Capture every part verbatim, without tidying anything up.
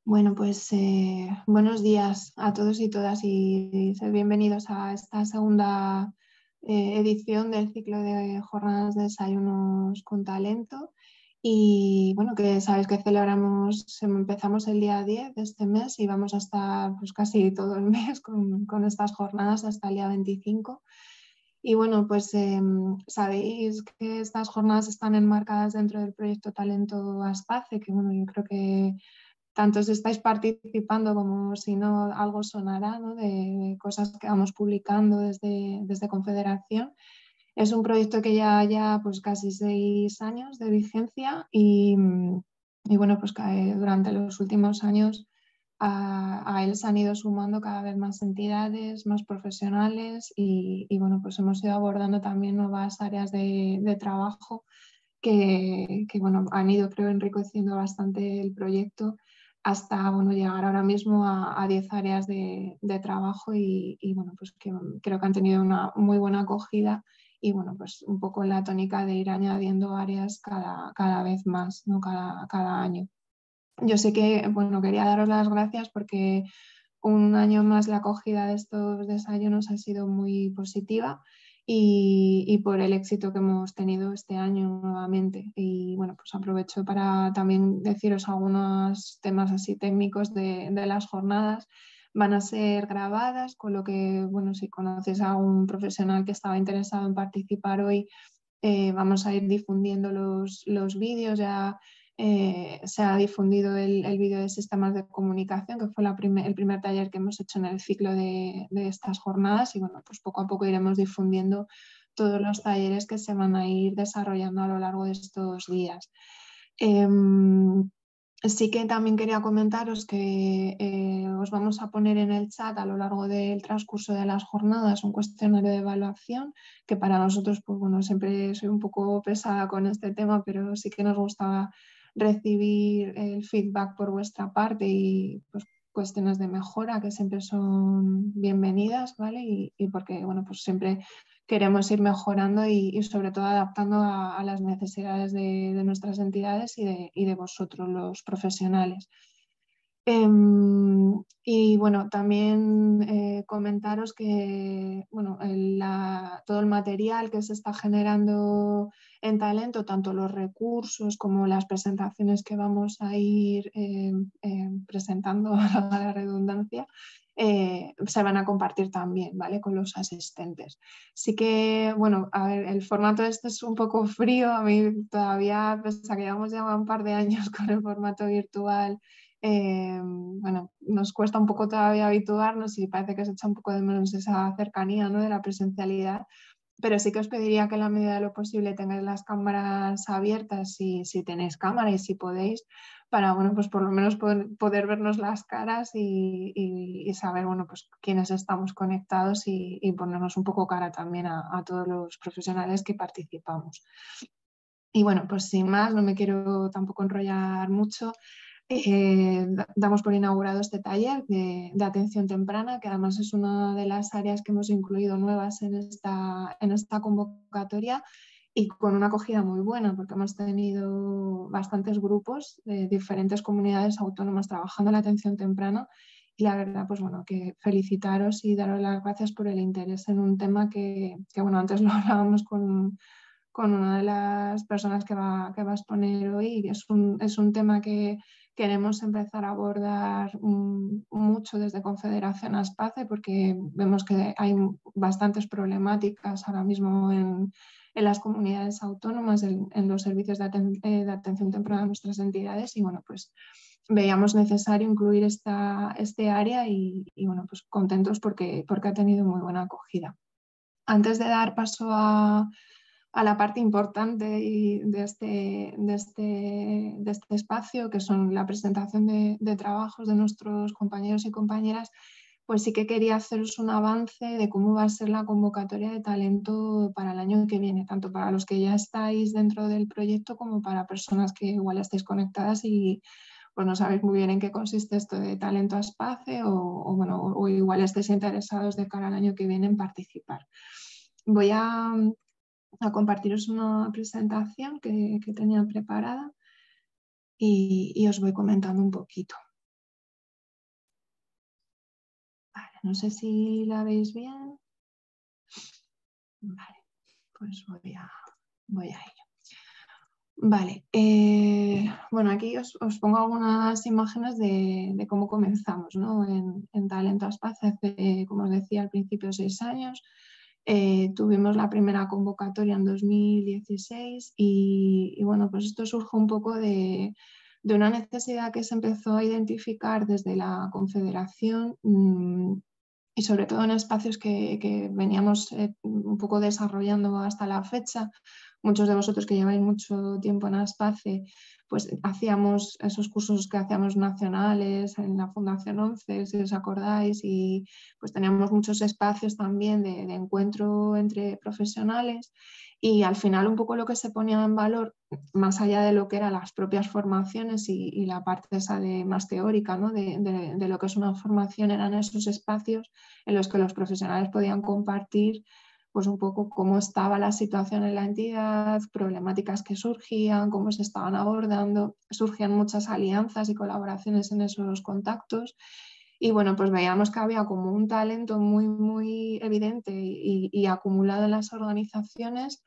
Bueno, pues eh, buenos días a todos y todas y, y sed bienvenidos a esta segunda eh, edición del ciclo de jornadas de desayunos con talento. Y bueno, que sabéis que celebramos, empezamos el día diez de este mes y vamos a estar pues, casi todo el mes con, con estas jornadas hasta el día veinticinco. Y bueno, pues eh, sabéis que estas jornadas están enmarcadas dentro del proyecto Talento Aspace, que bueno, yo creo que tanto si estáis participando como si no, algo sonará, ¿no? de, de cosas que vamos publicando desde, desde Confederación. Es un proyecto que ya ya pues casi seis años de vigencia y, y bueno, pues que durante los últimos años a, a él se han ido sumando cada vez más entidades, más profesionales y, y bueno, pues hemos ido abordando también nuevas áreas de, de trabajo que, que, bueno, han ido, creo, enriqueciendo bastante el proyecto hasta bueno, llegar ahora mismo a, a diez áreas de, de trabajo y, y, bueno, pues que creo que han tenido una muy buena acogida y bueno, pues un poco en la tónica de ir añadiendo áreas cada, cada vez más, ¿no? cada, cada año. Yo sé que, bueno, quería daros las gracias porque un año más la acogida de estos desayunos ha sido muy positiva y, y por el éxito que hemos tenido este año nuevamente. Y bueno, pues aprovecho para también deciros algunos temas así técnicos de, de las jornadas. Van a ser grabadas, con lo que, bueno, si conoces a un profesional que estaba interesado en participar hoy, eh, vamos a ir difundiendo los, los vídeos. Ya eh, se ha difundido el, el vídeo de sistemas de comunicación, que fue la primer, el primer taller que hemos hecho en el ciclo de, de estas jornadas y bueno, pues poco a poco iremos difundiendo todos los talleres que se van a ir desarrollando a lo largo de estos días. Eh, Sí que también quería comentaros que eh, os vamos a poner en el chat a lo largo del transcurso de las jornadas un cuestionario de evaluación que para nosotros, pues bueno, siempre soy un poco pesada con este tema, pero sí que nos gusta recibir el feedback por vuestra parte y pues, cuestiones de mejora que siempre son bienvenidas, ¿vale? Y, y porque, bueno, pues siempre queremos ir mejorando y, y sobre todo adaptando a, a las necesidades de, de nuestras entidades y de, y de vosotros, los profesionales. Eh, y bueno, también eh, comentaros que bueno, el, la, todo el material que se está generando en Talento, tanto los recursos como las presentaciones que vamos a ir eh, eh, presentando a la redundancia, eh, se van a compartir también, ¿vale? Con los asistentes. Sí que, bueno, a ver, el formato este es un poco frío, a mí todavía, pese a que llevamos ya un par de años con el formato virtual, eh, bueno, nos cuesta un poco todavía habituarnos y parece que se echa un poco de menos esa cercanía, ¿no? de la presencialidad, pero sí que os pediría que en la medida de lo posible tengáis las cámaras abiertas si, si tenéis cámara y si podéis, para bueno, pues por lo menos poder, poder vernos las caras y, y, y saber bueno, pues quiénes estamos conectados y, y ponernos un poco cara también a, a todos los profesionales que participamos. Y bueno, pues sin más, no me quiero tampoco enrollar mucho. Eh, damos por inaugurado este taller de, de atención temprana, que además es una de las áreas que hemos incluido nuevas en esta, en esta convocatoria y con una acogida muy buena, porque hemos tenido bastantes grupos de diferentes comunidades autónomas trabajando en la atención temprana y la verdad, pues bueno, que felicitaros y daros las gracias por el interés en un tema que, que bueno, antes lo hablábamos con con una de las personas que va, que va a exponer hoy. Es un, es un tema que queremos empezar a abordar um, mucho desde Confederación Aspace porque vemos que hay bastantes problemáticas ahora mismo en, en las comunidades autónomas, en, en los servicios de, aten de atención temprana de nuestras entidades y bueno, pues veíamos necesario incluir esta, este área y, y bueno, pues contentos porque, porque ha tenido muy buena acogida. Antes de dar paso a, a la parte importante de este, de, este, de este espacio, que son la presentación de, de trabajos de nuestros compañeros y compañeras, pues sí que quería haceros un avance de cómo va a ser la convocatoria de talento para el año que viene, tanto para los que ya estáis dentro del proyecto como para personas que igual estáis conectadas y pues no sabéis muy bien en qué consiste esto de Talento Aspace o, o, bueno, o igual estéis interesados de cara al año que viene en participar. Voy a, a compartiros una presentación que, que tenía preparada y, y os voy comentando un poquito. No sé si la veis bien. Vale, pues voy a, voy a ello. Vale, eh, bueno, aquí os, os pongo algunas imágenes de, de cómo comenzamos, ¿no? en, en Talento Aspace hace, como os decía, al principio seis años. Eh, tuvimos la primera convocatoria en dos mil dieciséis y, y bueno, pues esto surge un poco de, de una necesidad que se empezó a identificar desde la Confederación mmm, y sobre todo en espacios que, que veníamos eh, un poco desarrollando hasta la fecha. Muchos de vosotros que lleváis mucho tiempo en Aspace, pues hacíamos esos cursos que hacíamos nacionales en la Fundación once, si os acordáis, y pues teníamos muchos espacios también de, de encuentro entre profesionales. Y al final un poco lo que se ponía en valor, más allá de lo que eran las propias formaciones y, y la parte esa de más teórica, ¿no? de, de, de lo que es una formación, eran esos espacios en los que los profesionales podían compartir pues un poco cómo estaba la situación en la entidad, problemáticas que surgían, cómo se estaban abordando. Surgían muchas alianzas y colaboraciones en esos contactos. Y bueno, pues veíamos que había como un talento muy, muy evidente y, y acumulado en las organizaciones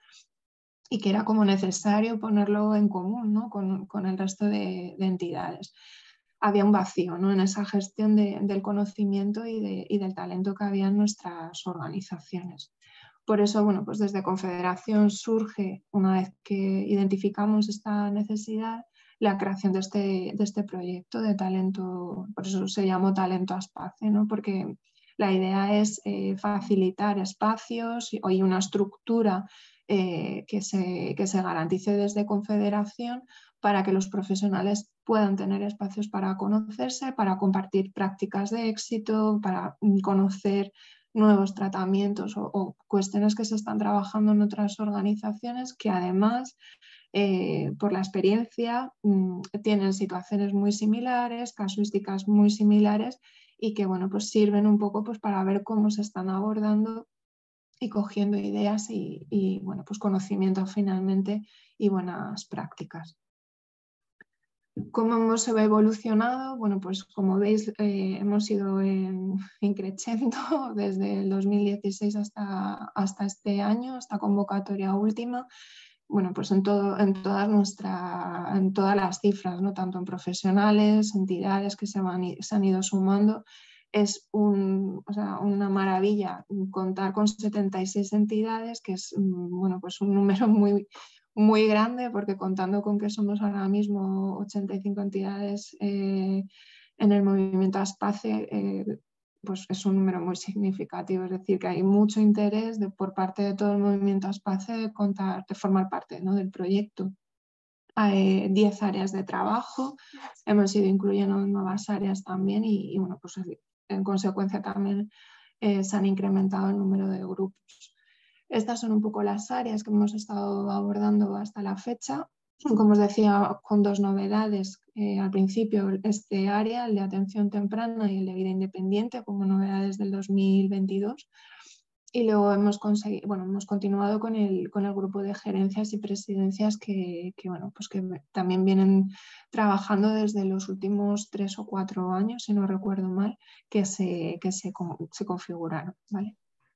y que era como necesario ponerlo en común, ¿no? con, con el resto de, de entidades. Había un vacío, ¿no? en esa gestión de, del conocimiento y, de, y del talento que había en nuestras organizaciones. Por eso, bueno, pues desde Confederación surge, una vez que identificamos esta necesidad, la creación de este, de este proyecto de talento, por eso se llamó Talento Aspace, ¿no? Porque la idea es eh, facilitar espacios y, y una estructura eh, que, se, que se garantice desde Confederación para que los profesionales puedan tener espacios para conocerse, para compartir prácticas de éxito, para conocer nuevos tratamientos o, o cuestiones que se están trabajando en otras organizaciones que además, eh, por la experiencia, mmm, tienen situaciones muy similares, casuísticas muy similares y que bueno, pues sirven un poco pues, para ver cómo se están abordando y cogiendo ideas y, y bueno, pues conocimiento finalmente y buenas prácticas. ¿Cómo hemos evolucionado? Bueno, pues como veis, eh, hemos ido en, en crescendo desde el dos mil dieciséis hasta, hasta este año, esta convocatoria última. Bueno, pues en, todo, en, todas nuestra, en todas las cifras, ¿no? Tanto en profesionales, entidades que se, van, se han ido sumando. Es un, o sea, una maravilla contar con setenta y seis entidades, que es bueno, pues un número muy, muy grande, porque contando con que somos ahora mismo ochenta y cinco entidades eh, en el movimiento Aspace, eh, pues es un número muy significativo. Es decir, que hay mucho interés de, por parte de todo el movimiento Aspace de, contar, de formar parte, ¿no? del proyecto. Hay diez áreas de trabajo, hemos ido incluyendo nuevas áreas también y, y bueno, pues en consecuencia también eh, se han incrementado el número de grupos. Estas son un poco las áreas que hemos estado abordando hasta la fecha. Como os decía, con dos novedades. Eh, al principio, este área, el de atención temprana y el de vida independiente, como novedades del dos mil veintidós. Y luego hemos, conseguido, bueno, hemos continuado con el, con el grupo de gerencias y presidencias que, que, bueno, pues que también vienen trabajando desde los últimos tres o cuatro años, si no recuerdo mal, que se, que se, se configuraron. ¿Vale?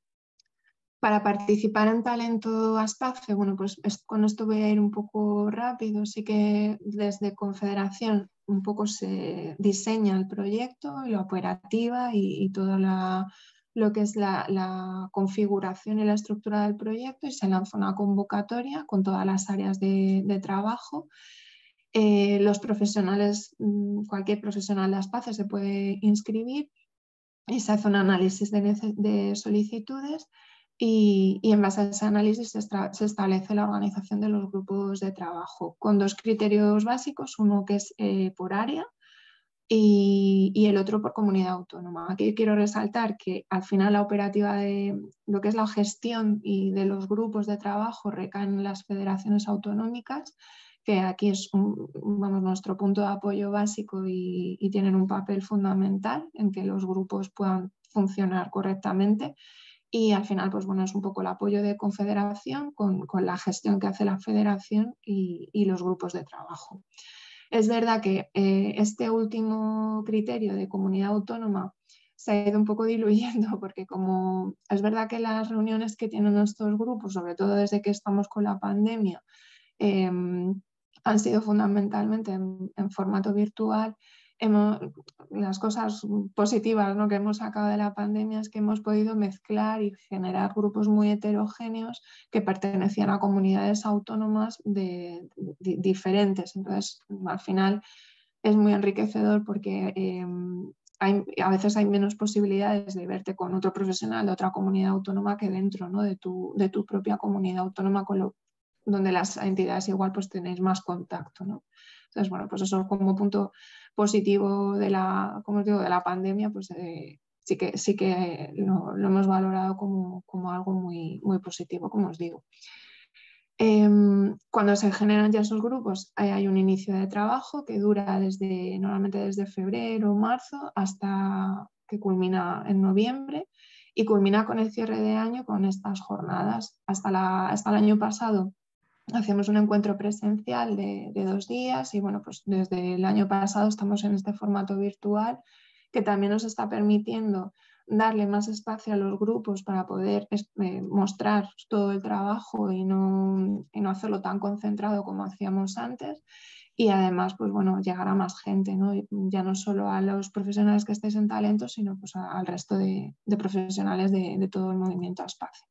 Para participar en Talento Aspace, bueno, pues con esto voy a ir un poco rápido. Sí que desde Confederación un poco se diseña el proyecto y la operativa y, y toda la, lo que es la, la configuración y la estructura del proyecto, y se lanza una convocatoria con todas las áreas de, de trabajo. Eh, los profesionales, cualquier profesional de Aspace se puede inscribir y se hace un análisis de, de solicitudes. Y, y en base a ese análisis se, se establece la organización de los grupos de trabajo con dos criterios básicos, uno que es eh, por área y, y el otro por comunidad autónoma. Aquí quiero resaltar que al final la operativa de lo que es la gestión y de los grupos de trabajo recaen en las federaciones autonómicas, que aquí es un, vamos, nuestro punto de apoyo básico y, y tienen un papel fundamental en que los grupos puedan funcionar correctamente. Y al final, pues bueno, es un poco el apoyo de Confederación con, con la gestión que hace la Federación y, y los grupos de trabajo. Es verdad que eh, este último criterio de comunidad autónoma se ha ido un poco diluyendo, porque como es verdad que las reuniones que tienen estos grupos, sobre todo desde que estamos con la pandemia, eh, han sido fundamentalmente en, en formato virtual. Hemos, las cosas positivas, ¿no?, que hemos sacado de la pandemia es que hemos podido mezclar y generar grupos muy heterogéneos que pertenecían a comunidades autónomas de, de, diferentes. Entonces, al final es muy enriquecedor porque eh, hay, a veces hay menos posibilidades de verte con otro profesional de otra comunidad autónoma que dentro, ¿no?, de, tu, de tu propia comunidad autónoma, con lo, donde las entidades igual pues tenéis más contacto, ¿no? Entonces, bueno, pues eso como punto positivo de la, como os digo, de la pandemia, pues eh, sí que, sí que lo, lo hemos valorado como, como algo muy, muy positivo, como os digo. Eh, cuando se generan ya esos grupos, hay, hay un inicio de trabajo que dura desde, normalmente desde febrero o marzo hasta que culmina en noviembre y culmina con el cierre de año con estas jornadas. Hasta, la, hasta el año pasado hacíamos un encuentro presencial de, de dos días y bueno, pues desde el año pasado estamos en este formato virtual que también nos está permitiendo darle más espacio a los grupos para poder eh, mostrar todo el trabajo y no, y no hacerlo tan concentrado como hacíamos antes. Y además, pues bueno, llegar a más gente, ¿no? Ya no solo a los profesionales que estéis en talento, sino pues a, al resto de, de profesionales de, de todo el movimiento Aspace.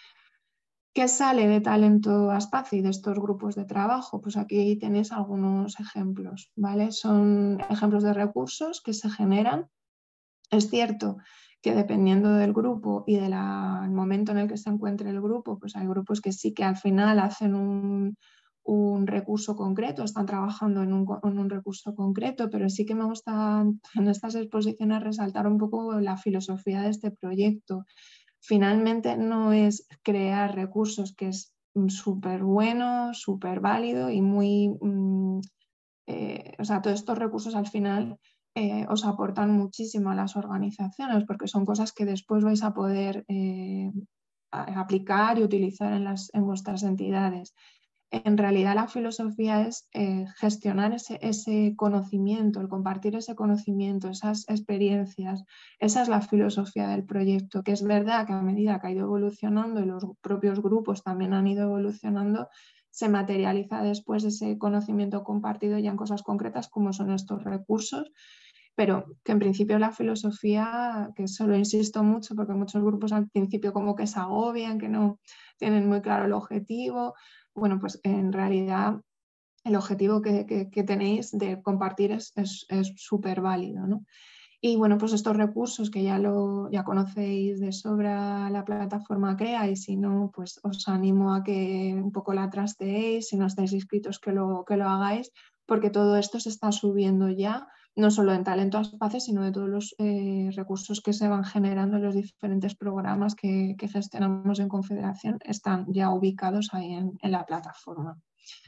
¿Qué sale de Talento Aspace, de estos grupos de trabajo? Pues aquí tenéis algunos ejemplos, ¿vale? Son ejemplos de recursos que se generan. Es cierto que dependiendo del grupo y del momento en el que se encuentre el grupo, pues hay grupos que sí que al final hacen un, un recurso concreto, están trabajando en un, en un recurso concreto, pero sí que me gusta en estas exposiciones resaltar un poco la filosofía de este proyecto. Finalmente no es crear recursos, que es súper bueno, súper válido y muy... Mm, eh, o sea, todos estos recursos al final eh, os aportan muchísimo a las organizaciones porque son cosas que después vais a poder eh, a, aplicar y utilizar en, las, en vuestras entidades. En realidad la filosofía es eh, gestionar ese, ese conocimiento, el compartir ese conocimiento, esas experiencias. Esa es la filosofía del proyecto, que es verdad que a medida que ha ido evolucionando y los propios grupos también han ido evolucionando, se materializa después ese conocimiento compartido ya en cosas concretas como son estos recursos, pero que en principio la filosofía, que eso lo insisto mucho porque muchos grupos al principio como que se agobian, que no tienen muy claro el objetivo. Bueno, pues en realidad el objetivo que, que, que tenéis de compartir es súper es, es válido, ¿no? Y bueno, pues estos recursos que ya, lo, ya conocéis de sobra la plataforma CREA, y si no, pues os animo a que un poco la trasteéis, si no estáis inscritos que lo, que lo hagáis, porque todo esto se está subiendo ya, no solo en Talento Aspace, sino de todos los eh, recursos que se van generando en los diferentes programas que, que gestionamos en Confederación, están ya ubicados ahí en, en la plataforma.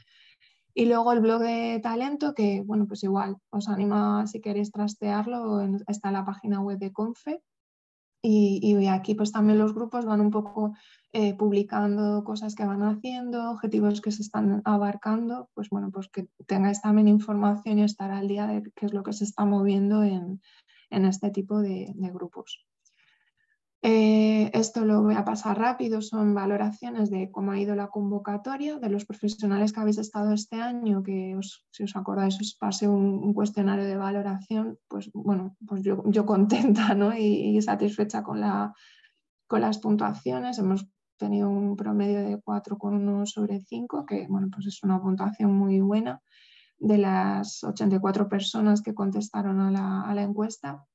Y luego el blog de talento, que bueno, pues igual os anima si queréis trastearlo, en, está en la página web de Confe. Y, y aquí pues también los grupos van un poco eh, publicando cosas que van haciendo, objetivos que se están abarcando, pues bueno, pues que tengáis también información y estar al día de qué es lo que se está moviendo en, en este tipo de, de grupos. Eh, esto lo voy a pasar rápido, son valoraciones de cómo ha ido la convocatoria de los profesionales que habéis estado este año, que os, si os acordáis os pasé un, un cuestionario de valoración, pues bueno, pues yo, yo contenta, ¿no? y, y satisfecha con, la, con las puntuaciones. Hemos tenido un promedio de cuatro coma uno sobre cinco, que bueno, pues es una puntuación muy buena de las ochenta y cuatro personas que contestaron a la, a la encuesta.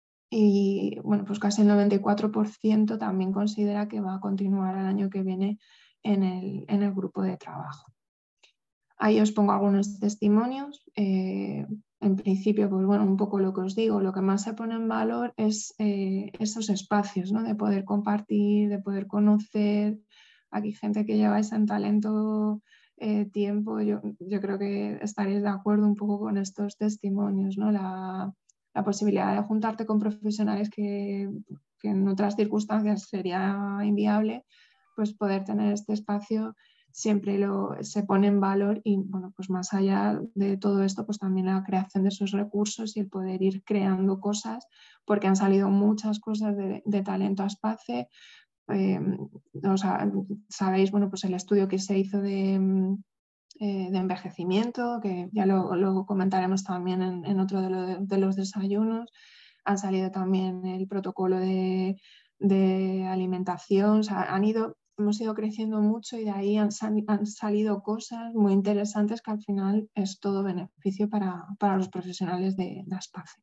Y bueno, pues casi el noventa y cuatro por ciento también considera que va a continuar el año que viene en el, en el grupo de trabajo. Ahí os pongo algunos testimonios. Eh, en principio, pues bueno, un poco lo que os digo, lo que más se pone en valor es eh, esos espacios, ¿no? De poder compartir, de poder conocer. Aquí gente que lleváis en talento eh, tiempo, yo, yo creo que estaréis de acuerdo un poco con estos testimonios, ¿no? La, la posibilidad de juntarte con profesionales que, que en otras circunstancias sería inviable, pues poder tener este espacio siempre lo, se pone en valor y bueno, pues más allá de todo esto, pues también la creación de esos recursos y el poder ir creando cosas, porque han salido muchas cosas de, de talento a Aspace. Eh, o sea, sabéis, bueno, pues el estudio que se hizo de, eh, de envejecimiento, que ya lo, lo comentaremos también en, en otro de, lo de, de los desayunos. Han salido también el protocolo de, de alimentación, o sea, han ido, hemos ido creciendo mucho y de ahí han, sal, han salido cosas muy interesantes que al final es todo beneficio para, para los profesionales de, de Aspace.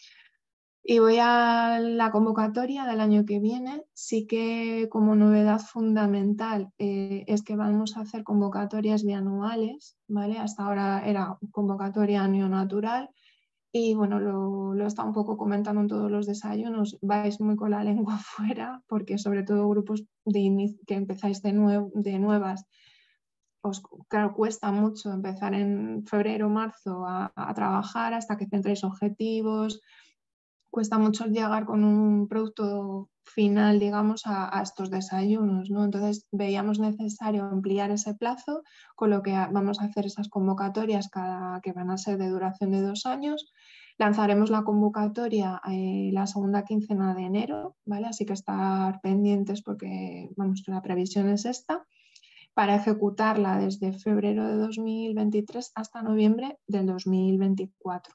Y voy a la convocatoria del año que viene. Sí que como novedad fundamental eh, es que vamos a hacer convocatorias bianuales, ¿vale? Hasta ahora era convocatoria año natural y bueno, lo, lo está un poco comentando en todos los desayunos. Vais muy con la lengua afuera porque sobre todo grupos de que empezáis de, nue de nuevas, os claro, cuesta mucho empezar en febrero o marzo a, a trabajar hasta que centréis objetivos. Cuesta mucho llegar con un producto final, digamos, a, a estos desayunos, ¿no? Entonces veíamos necesario ampliar ese plazo, con lo que vamos a hacer esas convocatorias cada, que van a ser de duración de dos años. Lanzaremos la convocatoria eh, la segunda quincena de enero, ¿vale? Así que estar pendientes porque, vamos, la previsión es esta, para ejecutarla desde febrero de dos mil veintitrés hasta noviembre del dos mil veinticuatro.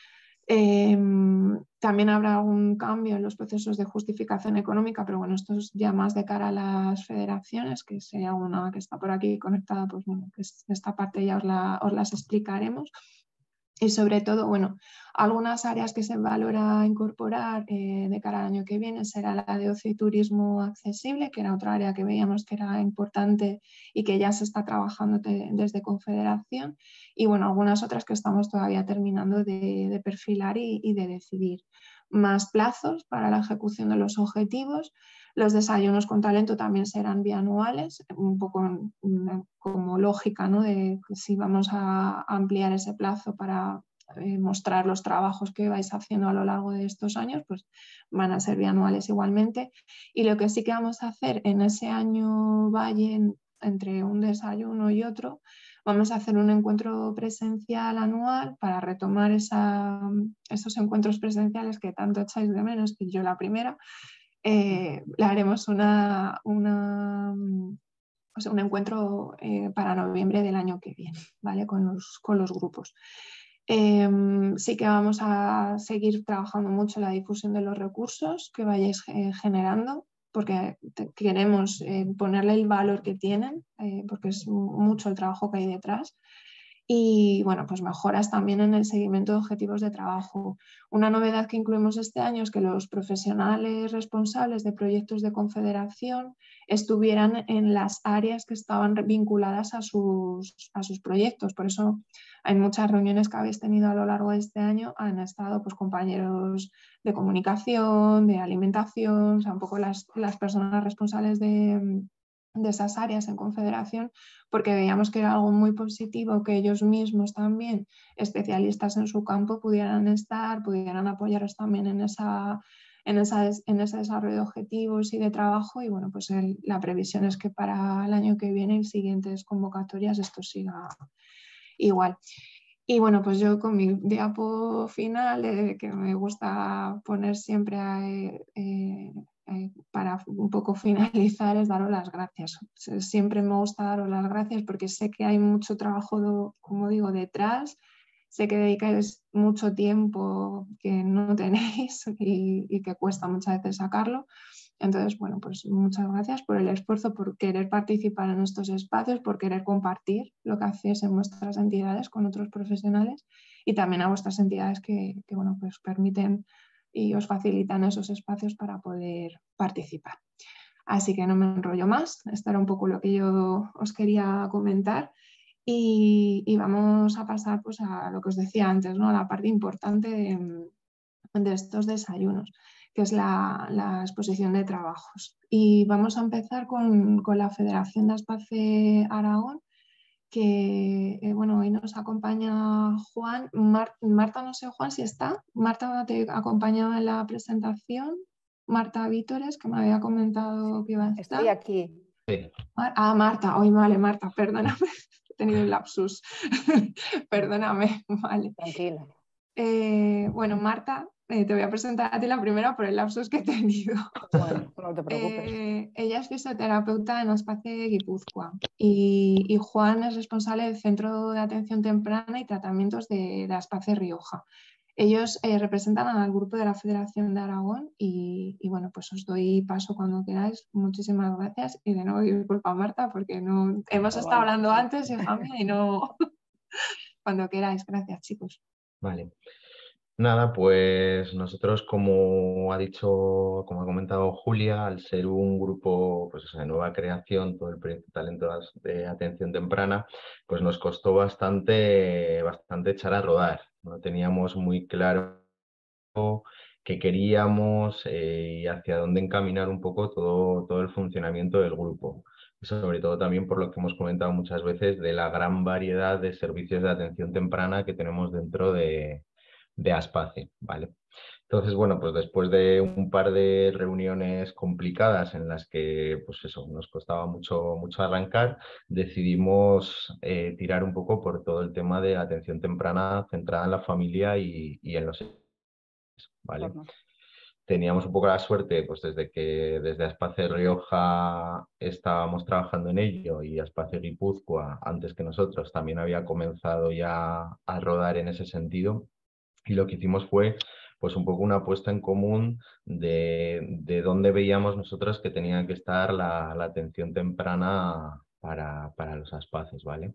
Eh, también habrá un cambio en los procesos de justificación económica, pero bueno, esto es ya más de cara a las federaciones, que sería una que está por aquí conectada, pues bueno, que esta parte ya os, la, os las explicaremos. Y sobre todo, bueno, algunas áreas que se valora incorporar eh, de cara al año que viene será la de ocio y turismo accesible, que era otra área que veíamos que era importante y que ya se está trabajando de, desde Confederación. Y bueno, algunas otras que estamos todavía terminando de, de perfilar y, y de decidir. Más plazos para la ejecución de los objetivos. Los desayunos con talento también serán bianuales, un poco como lógica, ¿no? De si vamos a ampliar ese plazo para eh, mostrar los trabajos que vais haciendo a lo largo de estos años, pues van a ser bianuales igualmente. Y lo que sí que vamos a hacer en ese año valle, entre un desayuno y otro, vamos a hacer un encuentro presencial anual para retomar esa, esos encuentros presenciales que tanto echáis de menos, y yo la primera. Eh, le haremos una, una, o sea, un encuentro eh, para noviembre del año que viene, ¿vale? Con los, con los grupos. Eh, sí que vamos a seguir trabajando mucho en la difusión de los recursos que vayáis eh, generando, porque queremos eh, ponerle el valor que tienen, eh, porque es mucho el trabajo que hay detrás. Y bueno, pues mejoras también en el seguimiento de objetivos de trabajo. Una novedad que incluimos este año es que los profesionales responsables de proyectos de Confederación estuvieran en las áreas que estaban vinculadas a sus, a sus proyectos. Por eso hay muchas reuniones que habéis tenido a lo largo de este año, han estado pues, compañeros de comunicación, de alimentación, o sea, un poco las, las personas responsables de de esas áreas en Confederación, porque veíamos que era algo muy positivo que ellos mismos también, especialistas en su campo, pudieran estar, pudieran apoyaros también en, esa, en, esa, en ese desarrollo de objetivos y de trabajo. Y bueno, pues el, la previsión es que para el año que viene y siguientes convocatorias esto siga igual. Y bueno, pues yo con mi diapo final, eh, que me gusta poner siempre a, eh, eh, para un poco finalizar, es daros las gracias. Siempre me gusta daros las gracias porque sé que hay mucho trabajo, como digo, detrás. Sé que dedicáis mucho tiempo que no tenéis y, y que cuesta muchas veces sacarlo. Entonces, bueno, pues muchas gracias por el esfuerzo, por querer participar en estos espacios, por querer compartir lo que hacéis en vuestras entidades con otros profesionales y también a vuestras entidades que, que bueno, pues permiten y os facilitan esos espacios para poder participar. Así que no me enrollo más, esto era un poco lo que yo os quería comentar. Y, y vamos a pasar pues, a lo que os decía antes, ¿no? A la parte importante de, de estos desayunos, que es la, la exposición de trabajos. Y vamos a empezar con, con la Federación de Aspace Aragón, que eh, bueno, hoy nos acompaña Juan. Mar, Marta, no sé, Juan, si está. Marta te acompañaba en la presentación. Marta Vítores, que me había comentado que iba a estar. Estoy aquí. Sí. Ah, Marta, hoy vale, Marta, perdóname, he tenido un lapsus, perdóname, vale. Tranquila. Eh, bueno, Marta, eh, te voy a presentar a ti la primera por el lapsus que he tenido. Bueno, no te preocupes. Eh, ella es fisioterapeuta en Aspace Guipúzcoa y, y Juan es responsable del Centro de Atención Temprana y Tratamientos de, de Aspace Rioja. Ellos eh, representan al grupo de la Federación de Aragón y, y bueno, pues os doy paso cuando queráis. Muchísimas gracias y de nuevo disculpa Marta porque no hemos Pero estado bueno. hablando antes, hija mía, y no cuando queráis. Gracias, chicos. Vale. Nada, pues nosotros, como ha dicho, como ha comentado Julia, al ser un grupo pues, de nueva creación, todo el proyecto Talentos de Atención Temprana, pues nos costó bastante, bastante echar a rodar. No teníamos muy claro qué queríamos eh, y hacia dónde encaminar un poco todo, todo el funcionamiento del grupo. Sobre todo también por lo que hemos comentado muchas veces de la gran variedad de servicios de atención temprana que tenemos dentro de, de Aspace, ¿vale? Entonces, bueno, pues después de un par de reuniones complicadas en las que, pues eso, nos costaba mucho, mucho arrancar, decidimos eh, tirar un poco por todo el tema de atención temprana centrada en la familia y, y en los ¿vale? Teníamos un poco la suerte, pues desde que desde Aspace Rioja estábamos trabajando en ello y Aspace Guipúzcoa, antes que nosotros, también había comenzado ya a rodar en ese sentido. Y lo que hicimos fue, pues un poco una puesta en común de, de dónde veíamos nosotros que tenía que estar la, la atención temprana para, para los Aspaces, ¿vale?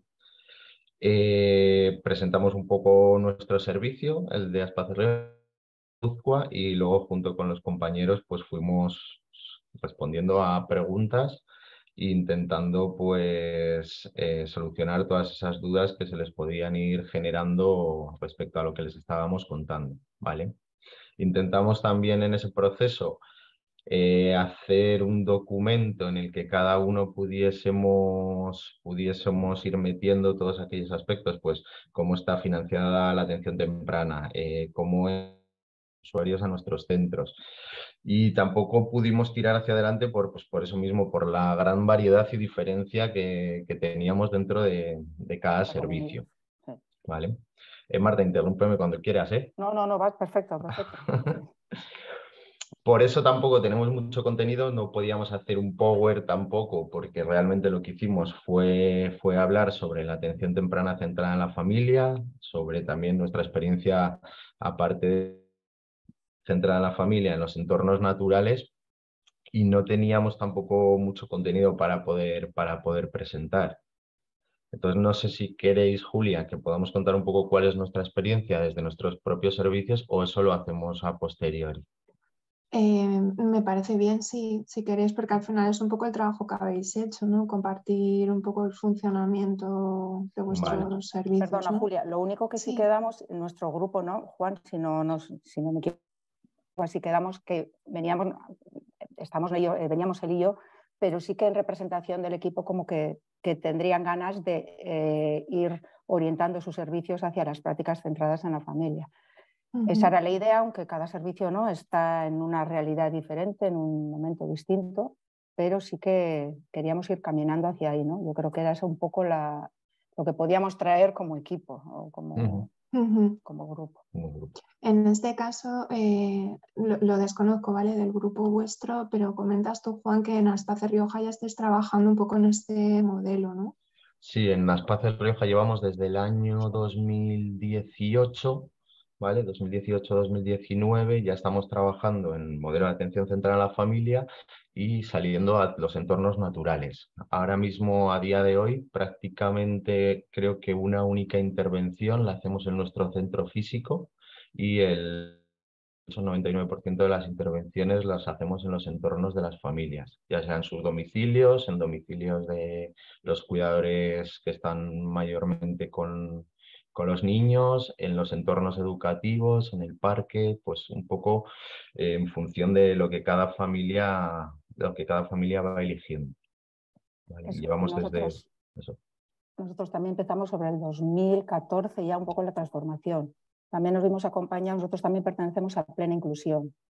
Eh, presentamos un poco nuestro servicio, el de Aspace Rioja, y luego junto con los compañeros pues fuimos respondiendo a preguntas e intentando pues eh, solucionar todas esas dudas que se les podían ir generando respecto a lo que les estábamos contando, ¿vale? Intentamos también en ese proceso eh, hacer un documento en el que cada uno pudiésemos, pudiésemos ir metiendo todos aquellos aspectos, pues cómo está financiada la atención temprana, eh, cómo es usuarios a nuestros centros. Y tampoco pudimos tirar hacia adelante por, pues, por eso mismo, por la gran variedad y diferencia que, que teníamos dentro de, de cada servicio. Sí. ¿Vale? Eh, Marta, interrúmpeme cuando quieras, ¿eh? No, no, no, vas perfecto, perfecto. Por eso tampoco tenemos mucho contenido, no podíamos hacer un power tampoco, porque realmente lo que hicimos fue, fue hablar sobre la atención temprana centrada en la familia, sobre también nuestra experiencia, aparte de centrada en la familia, en los entornos naturales, y no teníamos tampoco mucho contenido para poder, para poder presentar. Entonces, no sé si queréis, Julia, que podamos contar un poco cuál es nuestra experiencia desde nuestros propios servicios o eso lo hacemos a posteriori. Eh, me parece bien si, si queréis, porque al final es un poco el trabajo que habéis hecho, ¿no? Compartir un poco el funcionamiento de vuestros Vale. servicios. Perdona, ¿no? Julia, lo único que sí, sí quedamos en nuestro grupo, ¿no? Juan, si no, nos, si no me equivoco, así quedamos que veníamos, estamos, veníamos él y yo, pero sí que en representación del equipo como que, que tendrían ganas de eh, ir orientando sus servicios hacia las prácticas centradas en la familia. Uh-huh. Esa era la idea, aunque cada servicio, ¿no?, está en una realidad diferente, en un momento distinto, pero sí que queríamos ir caminando hacia ahí, ¿no? Yo creo que era eso un poco la, lo que podíamos traer como equipo o como, uh-huh. como, grupo. como grupo. En este caso, eh, lo, lo desconozco, ¿vale?, del grupo vuestro, pero comentas tú, Juan, que en Aspace Rioja ya estés trabajando un poco en este modelo, ¿no? Sí, en Aspace Rioja llevamos desde el año dos mil dieciocho, ¿vale? dos mil dieciocho dos mil diecinueve, ya estamos trabajando en modelo de atención central a la familia y saliendo a los entornos naturales. Ahora mismo, a día de hoy, prácticamente creo que una única intervención la hacemos en nuestro centro físico y el noventa y nueve por ciento de las intervenciones las hacemos en los entornos de las familias, ya sean sus domicilios, en domicilios de los cuidadores que están mayormente con, con los niños, en los entornos educativos, en el parque, pues un poco eh, en función de lo que cada familia, lo que cada familia va eligiendo. ¿Vale? Eso, Llevamos nosotros, desde eso. Nosotros también empezamos sobre el dos mil catorce ya un poco la transformación. También nos vimos acompañados, nosotros también pertenecemos a Plena Inclusión.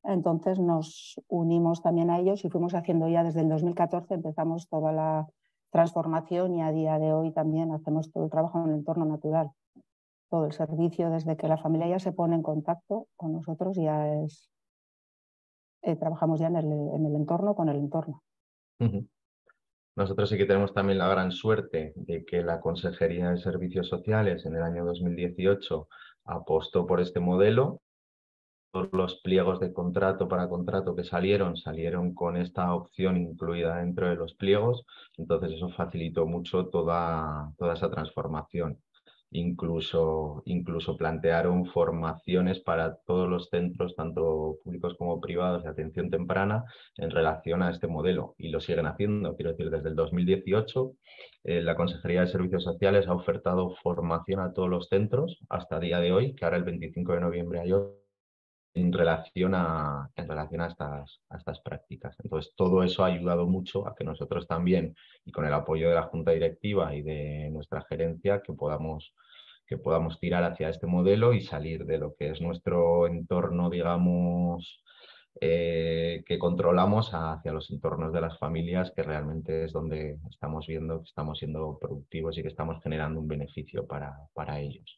Entonces nos unimos también a ellos y fuimos haciendo ya desde el dos mil catorce, empezamos toda la transformación y a día de hoy también hacemos todo el trabajo en el entorno natural. Todo el servicio, desde que la familia ya se pone en contacto con nosotros, ya es, eh, trabajamos ya en el, en el entorno, con el entorno. Uh-huh. Nosotros sí que tenemos también la gran suerte de que la Consejería de Servicios Sociales en el año dos mil dieciocho apostó por este modelo. Todos los pliegos de contrato para contrato que salieron, salieron con esta opción incluida dentro de los pliegos, entonces eso facilitó mucho toda, toda esa transformación. Incluso, incluso plantearon formaciones para todos los centros, tanto públicos como privados, de atención temprana en relación a este modelo, y lo siguen haciendo. Quiero decir, desde el dos mil dieciocho eh, la Consejería de Servicios Sociales ha ofertado formación a todos los centros hasta el día de hoy, que ahora el veinticinco de noviembre hay otro, en relación a, en relación a estas, a estas prácticas. Entonces, todo eso ha ayudado mucho a que nosotros también, y con el apoyo de la Junta Directiva y de nuestra gerencia, que podamos, que podamos tirar hacia este modelo y salir de lo que es nuestro entorno, digamos, eh, que controlamos hacia los entornos de las familias, que realmente es donde estamos viendo que estamos siendo productivos y que estamos generando un beneficio para, para ellos.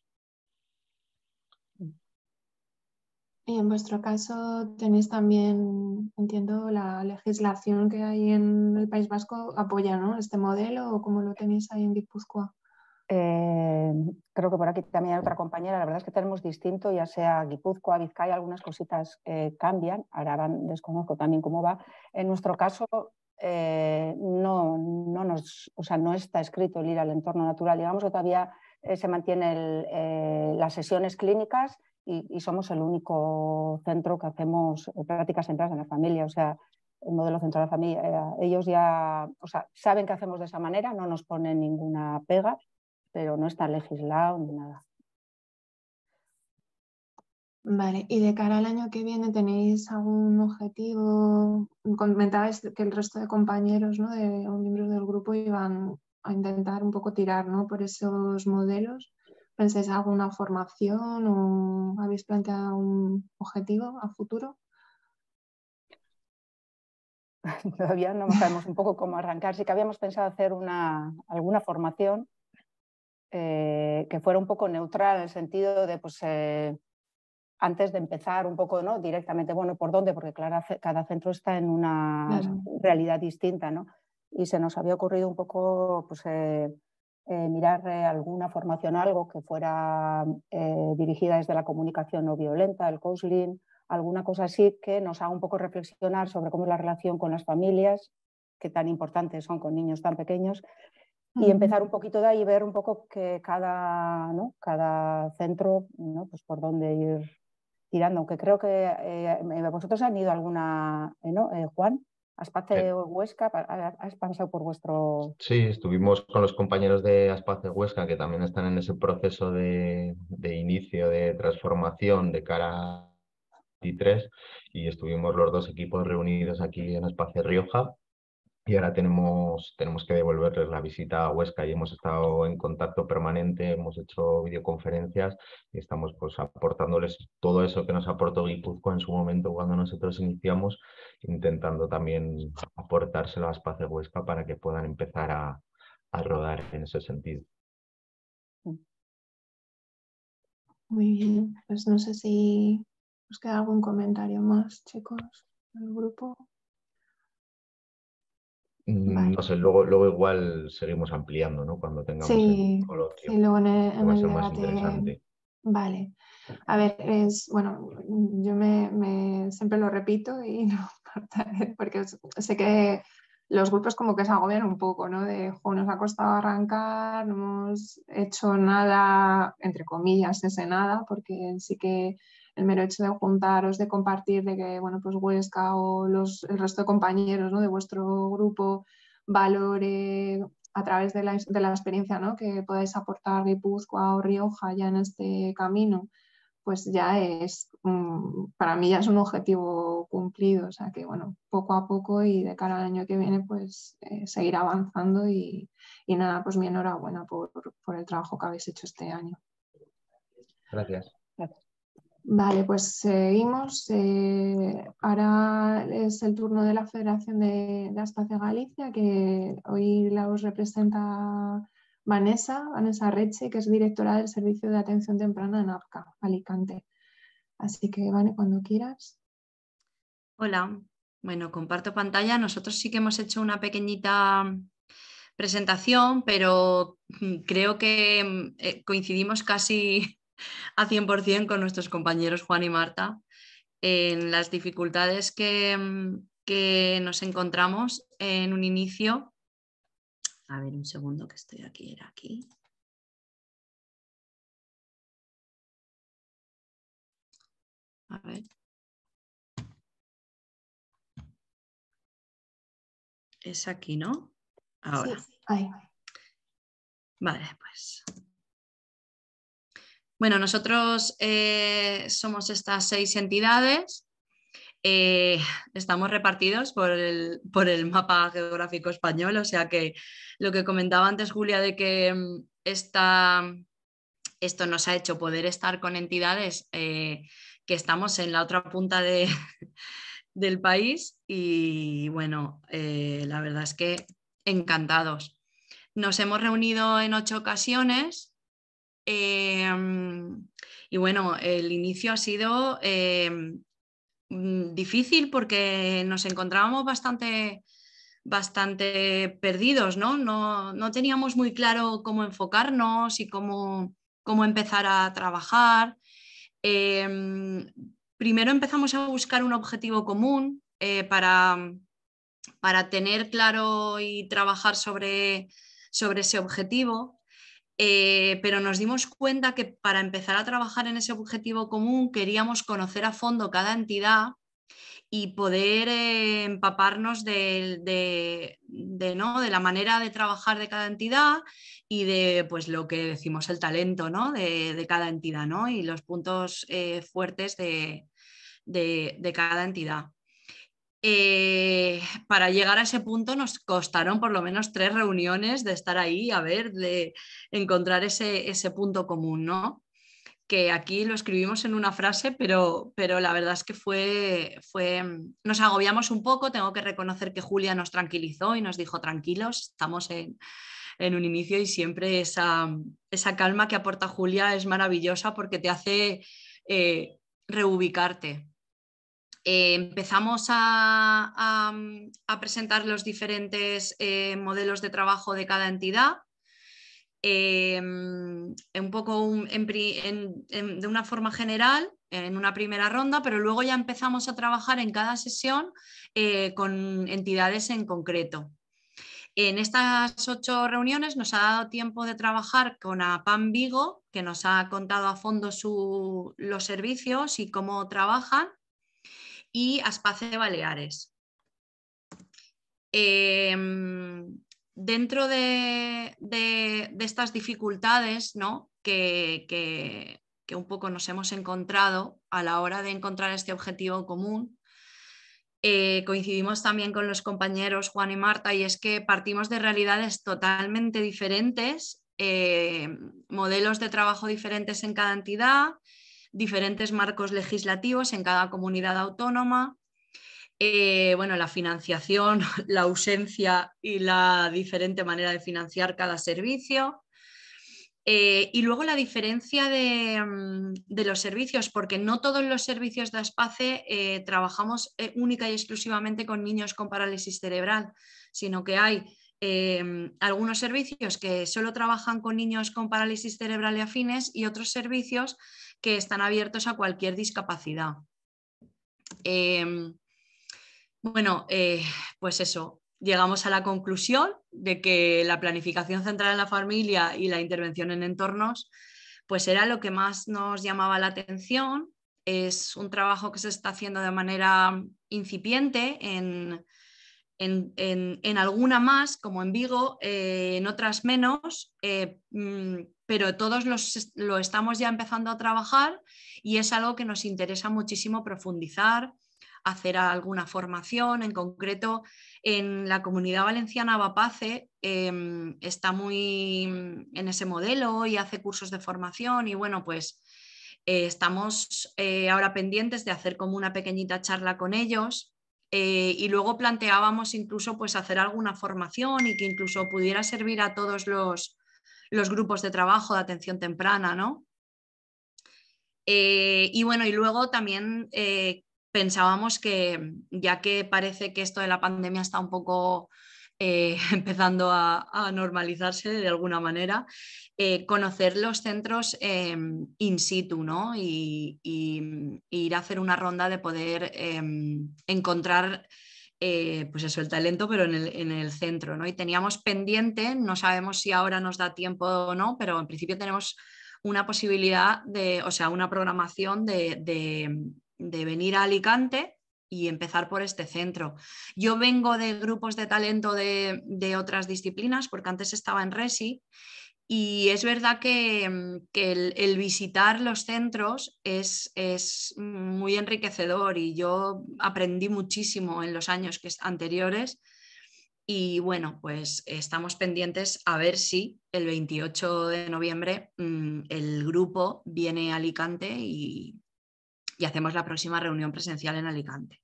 Y en vuestro caso tenéis también, entiendo, la legislación que hay en el País Vasco apoya, ¿no?, este modelo, o cómo lo tenéis ahí en Guipúzcoa. Eh, creo que por aquí también hay otra compañera. La verdad es que tenemos distinto, ya sea Guipúzcoa, Vizcaya, algunas cositas eh, cambian. Ahora van, desconozco también cómo va. En nuestro caso eh, no, no, nos, o sea, no está escrito el ir al entorno natural. Digamos que todavía eh, se mantienen eh, las sesiones clínicas y, y somos el único centro que hacemos eh, prácticas centradas en la familia. O sea, el modelo central de la familia, eh, ellos ya, o sea, saben que hacemos de esa manera, no nos ponen ninguna pega, pero no está legislado ni nada. Vale, y de cara al año que viene, ¿tenéis algún objetivo? Comentabais que el resto de compañeros, ¿no?, de, o miembros del grupo iban a intentar un poco tirar, ¿no?, por esos modelos. ¿Pensáis alguna formación o habéis planteado un objetivo a futuro? Todavía no sabemos un poco cómo arrancar. Sí que habíamos pensado hacer una, alguna formación eh, que fuera un poco neutral, en el sentido de, pues, eh, antes de empezar un poco, ¿no?, directamente, bueno, ¿por dónde? Porque claro, cada centro está en una claro. realidad distinta, ¿no? Y se nos había ocurrido un poco, pues, eh, eh, mirar eh, alguna formación, algo que fuera eh, dirigida desde la comunicación no violenta, el counseling, alguna cosa así que nos haga un poco reflexionar sobre cómo es la relación con las familias, que tan importantes son con niños tan pequeños, y empezar un poquito de ahí y ver un poco que cada, ¿no?, cada centro, ¿no?, pues por dónde ir tirando. Aunque creo que eh, vosotros han ido a alguna, eh, ¿no? Eh, Juan, Aspace o Huesca, has pasado por vuestro... Sí, estuvimos con los compañeros de Aspace Huesca, que también están en ese proceso de, de inicio de transformación de cara a veintitrés, y estuvimos los dos equipos reunidos aquí en Aspace Rioja. Y ahora tenemos, tenemos que devolverles la visita a Huesca, y hemos estado en contacto permanente, hemos hecho videoconferencias y estamos, pues, aportándoles todo eso que nos aportó Guipúzcoa en su momento cuando nosotros iniciamos, intentando también aportárselo a Aspace Huesca para que puedan empezar a, a rodar en ese sentido. Muy bien, pues no sé si os queda algún comentario más, chicos, del grupo. Vale. No sé, luego, luego igual seguimos ampliando, ¿no?, cuando tengamos sí, el coloquio. Sí, luego en el, en va a el ser debate. Más interesante. Vale. A ver, es bueno, yo me, me siempre lo repito y no porque sé que los grupos como que se agobian un poco, ¿no? De, jo, nos ha costado arrancar, no hemos hecho nada, entre comillas, ese nada, porque sí que el mero hecho de juntaros, de compartir, de que, bueno, pues Huesca o los, el resto de compañeros, ¿no?, de vuestro grupo valore a través de la, de la experiencia, ¿no?, que podáis aportar Guipúzcoa o Rioja ya en este camino, pues ya es, para mí ya es un objetivo cumplido. O sea que, bueno, poco a poco y de cara al año que viene, pues eh, seguir avanzando y, y nada, pues mi enhorabuena por, por el trabajo que habéis hecho este año. Gracias. Vale, pues seguimos. Eh, ahora es el turno de la Federación de, de Aspace Galicia, que hoy la os representa Vanessa, Vanessa Reche, que es directora del Servicio de Atención Temprana en APCA, Alicante. Así que, Vane, cuando quieras. Hola, bueno, comparto pantalla. Nosotros sí que hemos hecho una pequeñita presentación, pero creo que eh, coincidimos casi a cien por cien con nuestros compañeros Juan y Marta en las dificultades que, que nos encontramos en un inicio. A ver, un segundo que estoy aquí, era aquí. A ver. Es aquí, ¿no? Ahora. Sí, ahí. Vale, pues. Bueno, nosotros eh, somos estas seis entidades. Eh, estamos repartidos por el, por el mapa geográfico español, o sea que lo que comentaba antes Julia de que esta, esto nos ha hecho poder estar con entidades eh, que estamos en la otra punta de, del país y bueno, eh, la verdad es que encantados. Nos hemos reunido en ocho ocasiones. Eh, y bueno, el inicio ha sido eh, difícil porque nos encontrábamos bastante, bastante perdidos, ¿no? No, no teníamos muy claro cómo enfocarnos y cómo, cómo empezar a trabajar. Eh, primero empezamos a buscar un objetivo común eh, para, para tener claro y trabajar sobre, sobre ese objetivo. Eh, pero nos dimos cuenta que para empezar a trabajar en ese objetivo común queríamos conocer a fondo cada entidad y poder eh, empaparnos de, de, de, ¿no? de la manera de trabajar de cada entidad y de pues, lo que decimos el talento, ¿no? de, de cada entidad, ¿no? Y los puntos eh, fuertes de, de, de cada entidad. Eh, para llegar a ese punto nos costaron por lo menos tres reuniones de estar ahí, a ver, de encontrar ese, ese punto común, ¿no? Que aquí lo escribimos en una frase, pero, pero la verdad es que fue, fue, nos agobiamos un poco. Tengo que reconocer que Julia nos tranquilizó y nos dijo tranquilos, estamos en, en un inicio y siempre esa, esa calma que aporta Julia es maravillosa porque te hace eh, reubicarte. Eh, empezamos a, a, a presentar los diferentes eh, modelos de trabajo de cada entidad, eh, un poco un, en, en, en, de una forma general en una primera ronda, pero luego ya empezamos a trabajar en cada sesión eh, con entidades en concreto. En estas ocho reuniones nos ha dado tiempo de trabajar con APAM Vigo, que nos ha contado a fondo su, los servicios y cómo trabajan, y Aspace Baleares. Eh, dentro de, de, de, estas dificultades, ¿no? que, que, que un poco nos hemos encontrado a la hora de encontrar este objetivo común, eh, coincidimos también con los compañeros Juan y Marta, y es que partimos de realidades totalmente diferentes, eh, modelos de trabajo diferentes en cada entidad, diferentes marcos legislativos en cada comunidad autónoma. Eh, bueno, la financiación, la ausencia y la diferente manera de financiar cada servicio. Eh, y luego la diferencia de, de, los servicios, porque no todos los servicios de Aspace eh, trabajamos eh, única y exclusivamente con niños con parálisis cerebral, sino que hay eh, algunos servicios que solo trabajan con niños con parálisis cerebral y afines y otros servicios que están abiertos a cualquier discapacidad. Eh, Bueno, eh, pues eso, llegamos a la conclusión de que la planificación centrada en la familia y la intervención en entornos pues era lo que más nos llamaba la atención. Es un trabajo que se está haciendo de manera incipiente en, en, en, en alguna más, como en Vigo, eh, en otras menos, eh, pero todos los, lo estamos ya empezando a trabajar y es algo que nos interesa muchísimo profundizar, hacer alguna formación. En concreto en la Comunidad Valenciana Vapace eh, está muy en ese modelo y hace cursos de formación y bueno, pues Eh, estamos eh, ahora pendientes de hacer como una pequeñita charla con ellos. Eh, y luego planteábamos incluso pues hacer alguna formación y que incluso pudiera servir a todos los, los grupos de trabajo de atención temprana, ¿no? Eh, y bueno, y luego también eh, pensábamos que ya que parece que esto de la pandemia está un poco eh, empezando a, a normalizarse de alguna manera, eh, conocer los centros eh, in situ, ¿no? Y, y, y ir a hacer una ronda de poder eh, encontrar eh, pues eso, el talento, pero en el, en el centro, ¿no? Y teníamos pendiente, no sabemos si ahora nos da tiempo o no, pero en principio tenemos una posibilidad de, o sea, una programación de, de, de venir a Alicante y empezar por este centro. Yo vengo de grupos de talento de, de otras disciplinas, porque antes estaba en Resi, y es verdad que, que el, el visitar los centros es, es muy enriquecedor y yo aprendí muchísimo en los años que, anteriores. Y bueno, pues estamos pendientes a ver si el veintiocho de noviembre mmm, el grupo viene a Alicante y, y hacemos la próxima reunión presencial en Alicante.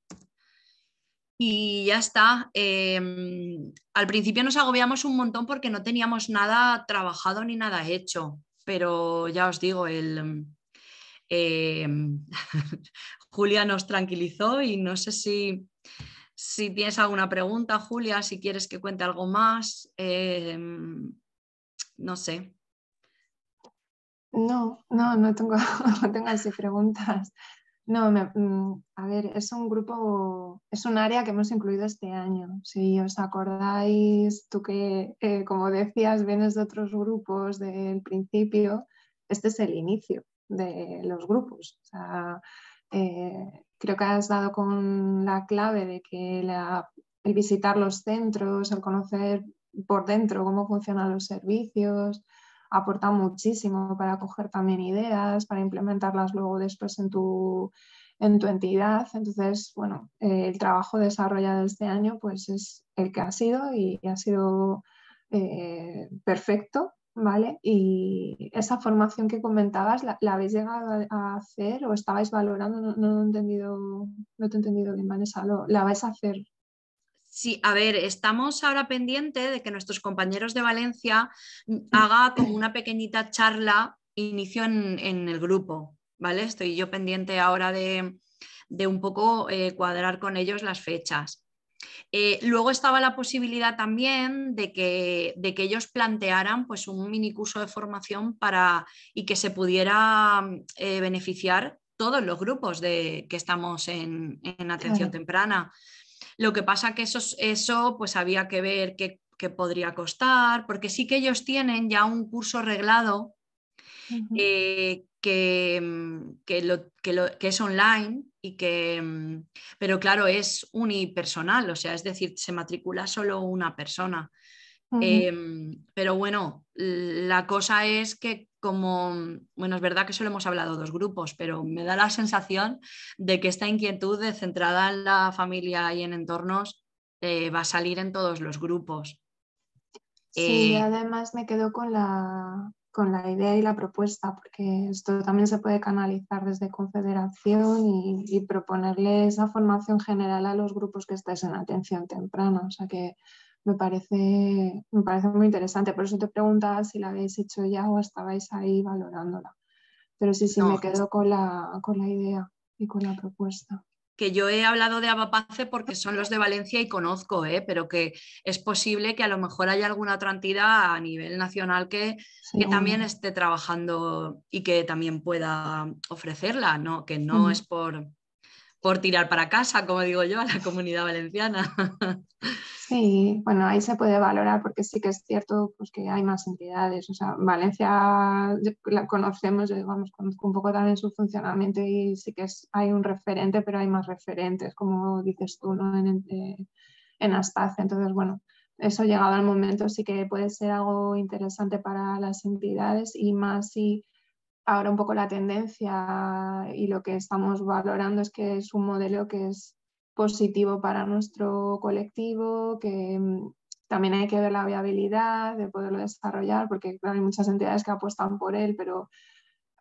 Y ya está. Eh, al principio nos agobiamos un montón porque no teníamos nada trabajado ni nada hecho, pero ya os digo, el, eh, Julia nos tranquilizó y no sé si, si tienes alguna pregunta, Julia, si quieres que cuente algo más, eh, no sé. No, no, no tengo, no tengo así preguntas. No, me- mm, a ver, es un grupo, es un área que hemos incluido este año. Si os acordáis, tú que, eh, como decías, vienes de otros grupos del principio, este es el inicio de los grupos. O sea, eh, creo que has dado con la clave de que la- el visitar los centros, el conocer por dentro cómo funcionan los servicios, aporta muchísimo para coger también ideas, para implementarlas luego después en tu, en tu entidad. Entonces, bueno, eh, el trabajo desarrollado este año pues es el que ha sido y, y ha sido eh, perfecto, ¿vale? Y esa formación que comentabas, ¿la, la habéis llegado a hacer o estabais valorando? No, no he entendido, no te he entendido bien, Vanessa, ¿lo- ¿la vais a hacer? Sí, a ver, estamos ahora pendientes de que nuestros compañeros de Valencia haga como una pequeñita charla inicio en, en el grupo, ¿vale? Estoy yo pendiente ahora de, de un poco eh, cuadrar con ellos las fechas. Eh, luego estaba la posibilidad también de que, de que ellos plantearan pues, un mini curso de formación para, y que se pudiera eh, beneficiar todos los grupos de, que estamos en, en atención Claro. temprana. Lo que pasa que eso, eso pues había que ver qué, qué podría costar, porque sí que ellos tienen ya un curso reglado Ujú. eh, que, que, lo, que, lo, que es online y que, pero claro, es unipersonal, o sea, es decir, se matricula solo una persona. Ujú. Eh, pero bueno, la cosa es que como, bueno, es verdad que solo hemos hablado dos grupos, pero me da la sensación de que esta inquietud de centrada en la familia y en entornos eh, va a salir en todos los grupos. Sí, Eh, además me quedo con la, con la idea y la propuesta, porque esto también se puede canalizar desde Confederación y, y proponerle esa formación general a los grupos que estáis en atención temprana. O sea que me parece, me parece muy interesante. Por eso te preguntaba si la habéis hecho ya o estabais ahí valorándola. Pero sí, sí, me no, quedo con la, con la idea y con la propuesta. que yo he hablado de Abapace porque son los de Valencia y conozco, ¿eh? Pero que es posible que a lo mejor haya alguna otra entidad a nivel nacional que, que Seguro. también esté trabajando y que también pueda ofrecerla, ¿no? Que no Ujú. es por, por tirar para casa, como digo yo, a la Comunidad Valenciana. Sí, bueno, ahí se puede valorar porque sí que es cierto pues, que hay más entidades. O sea, Valencia yo la conocemos, yo, digamos, conozco un poco también su funcionamiento y sí que es, hay un referente, pero hay más referentes, como dices tú, ¿no? En, en, en Astace. Entonces, bueno, eso llegado al momento sí que puede ser algo interesante para las entidades y más si ahora un poco la tendencia y lo que estamos valorando es que es un modelo que es positivo para nuestro colectivo, que mm, también hay que ver la viabilidad de poderlo desarrollar, porque claro, hay muchas entidades que apuestan por él, pero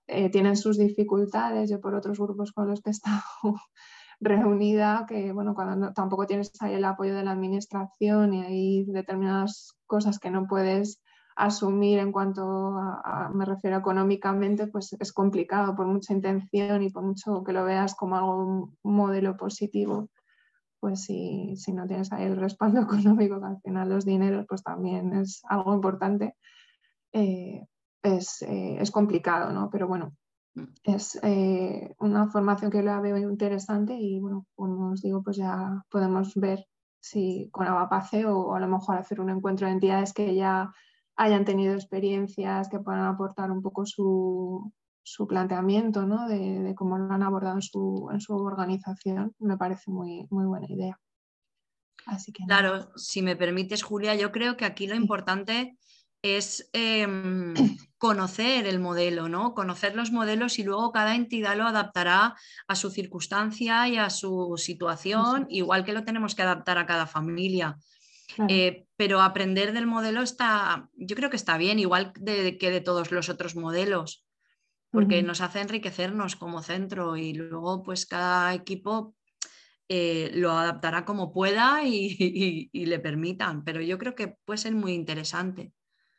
eh, tienen sus dificultades. Yo por otros grupos con los que he estado reunida, que bueno, cuando no, tampoco tienes ahí el apoyo de la administración y hay determinadas cosas que no puedes asumir en cuanto a, a, me refiero económicamente, pues es complicado por mucha intención y por mucho que lo veas como algo, un modelo positivo, pues si, si no tienes ahí el respaldo económico, que al final los dineros pues también es algo importante, eh, es, eh, es complicado, ¿no? Pero bueno, es eh, una formación que la veo interesante y bueno, como os digo, pues ya podemos ver si con Avapace o, o a lo mejor hacer un encuentro de entidades que ya hayan tenido experiencias, que puedan aportar un poco su, su planteamiento, ¿no? de, de cómo lo han abordado en su, en su organización. Me parece muy, muy buena idea. Así que claro, nada. Si me permites, Julia, yo creo que aquí lo importante es eh, conocer el modelo, ¿no? Conocer los modelos y luego cada entidad lo adaptará a su circunstancia y a su situación, igual que lo tenemos que adaptar a cada familia. Claro. Eh, pero aprender del modelo está, yo creo que está bien, igual de, que de todos los otros modelos, porque uh-huh. nos hace enriquecernos como centro y luego pues cada equipo eh, lo adaptará como pueda y, y, y le permitan, pero yo creo que puede ser muy interesante.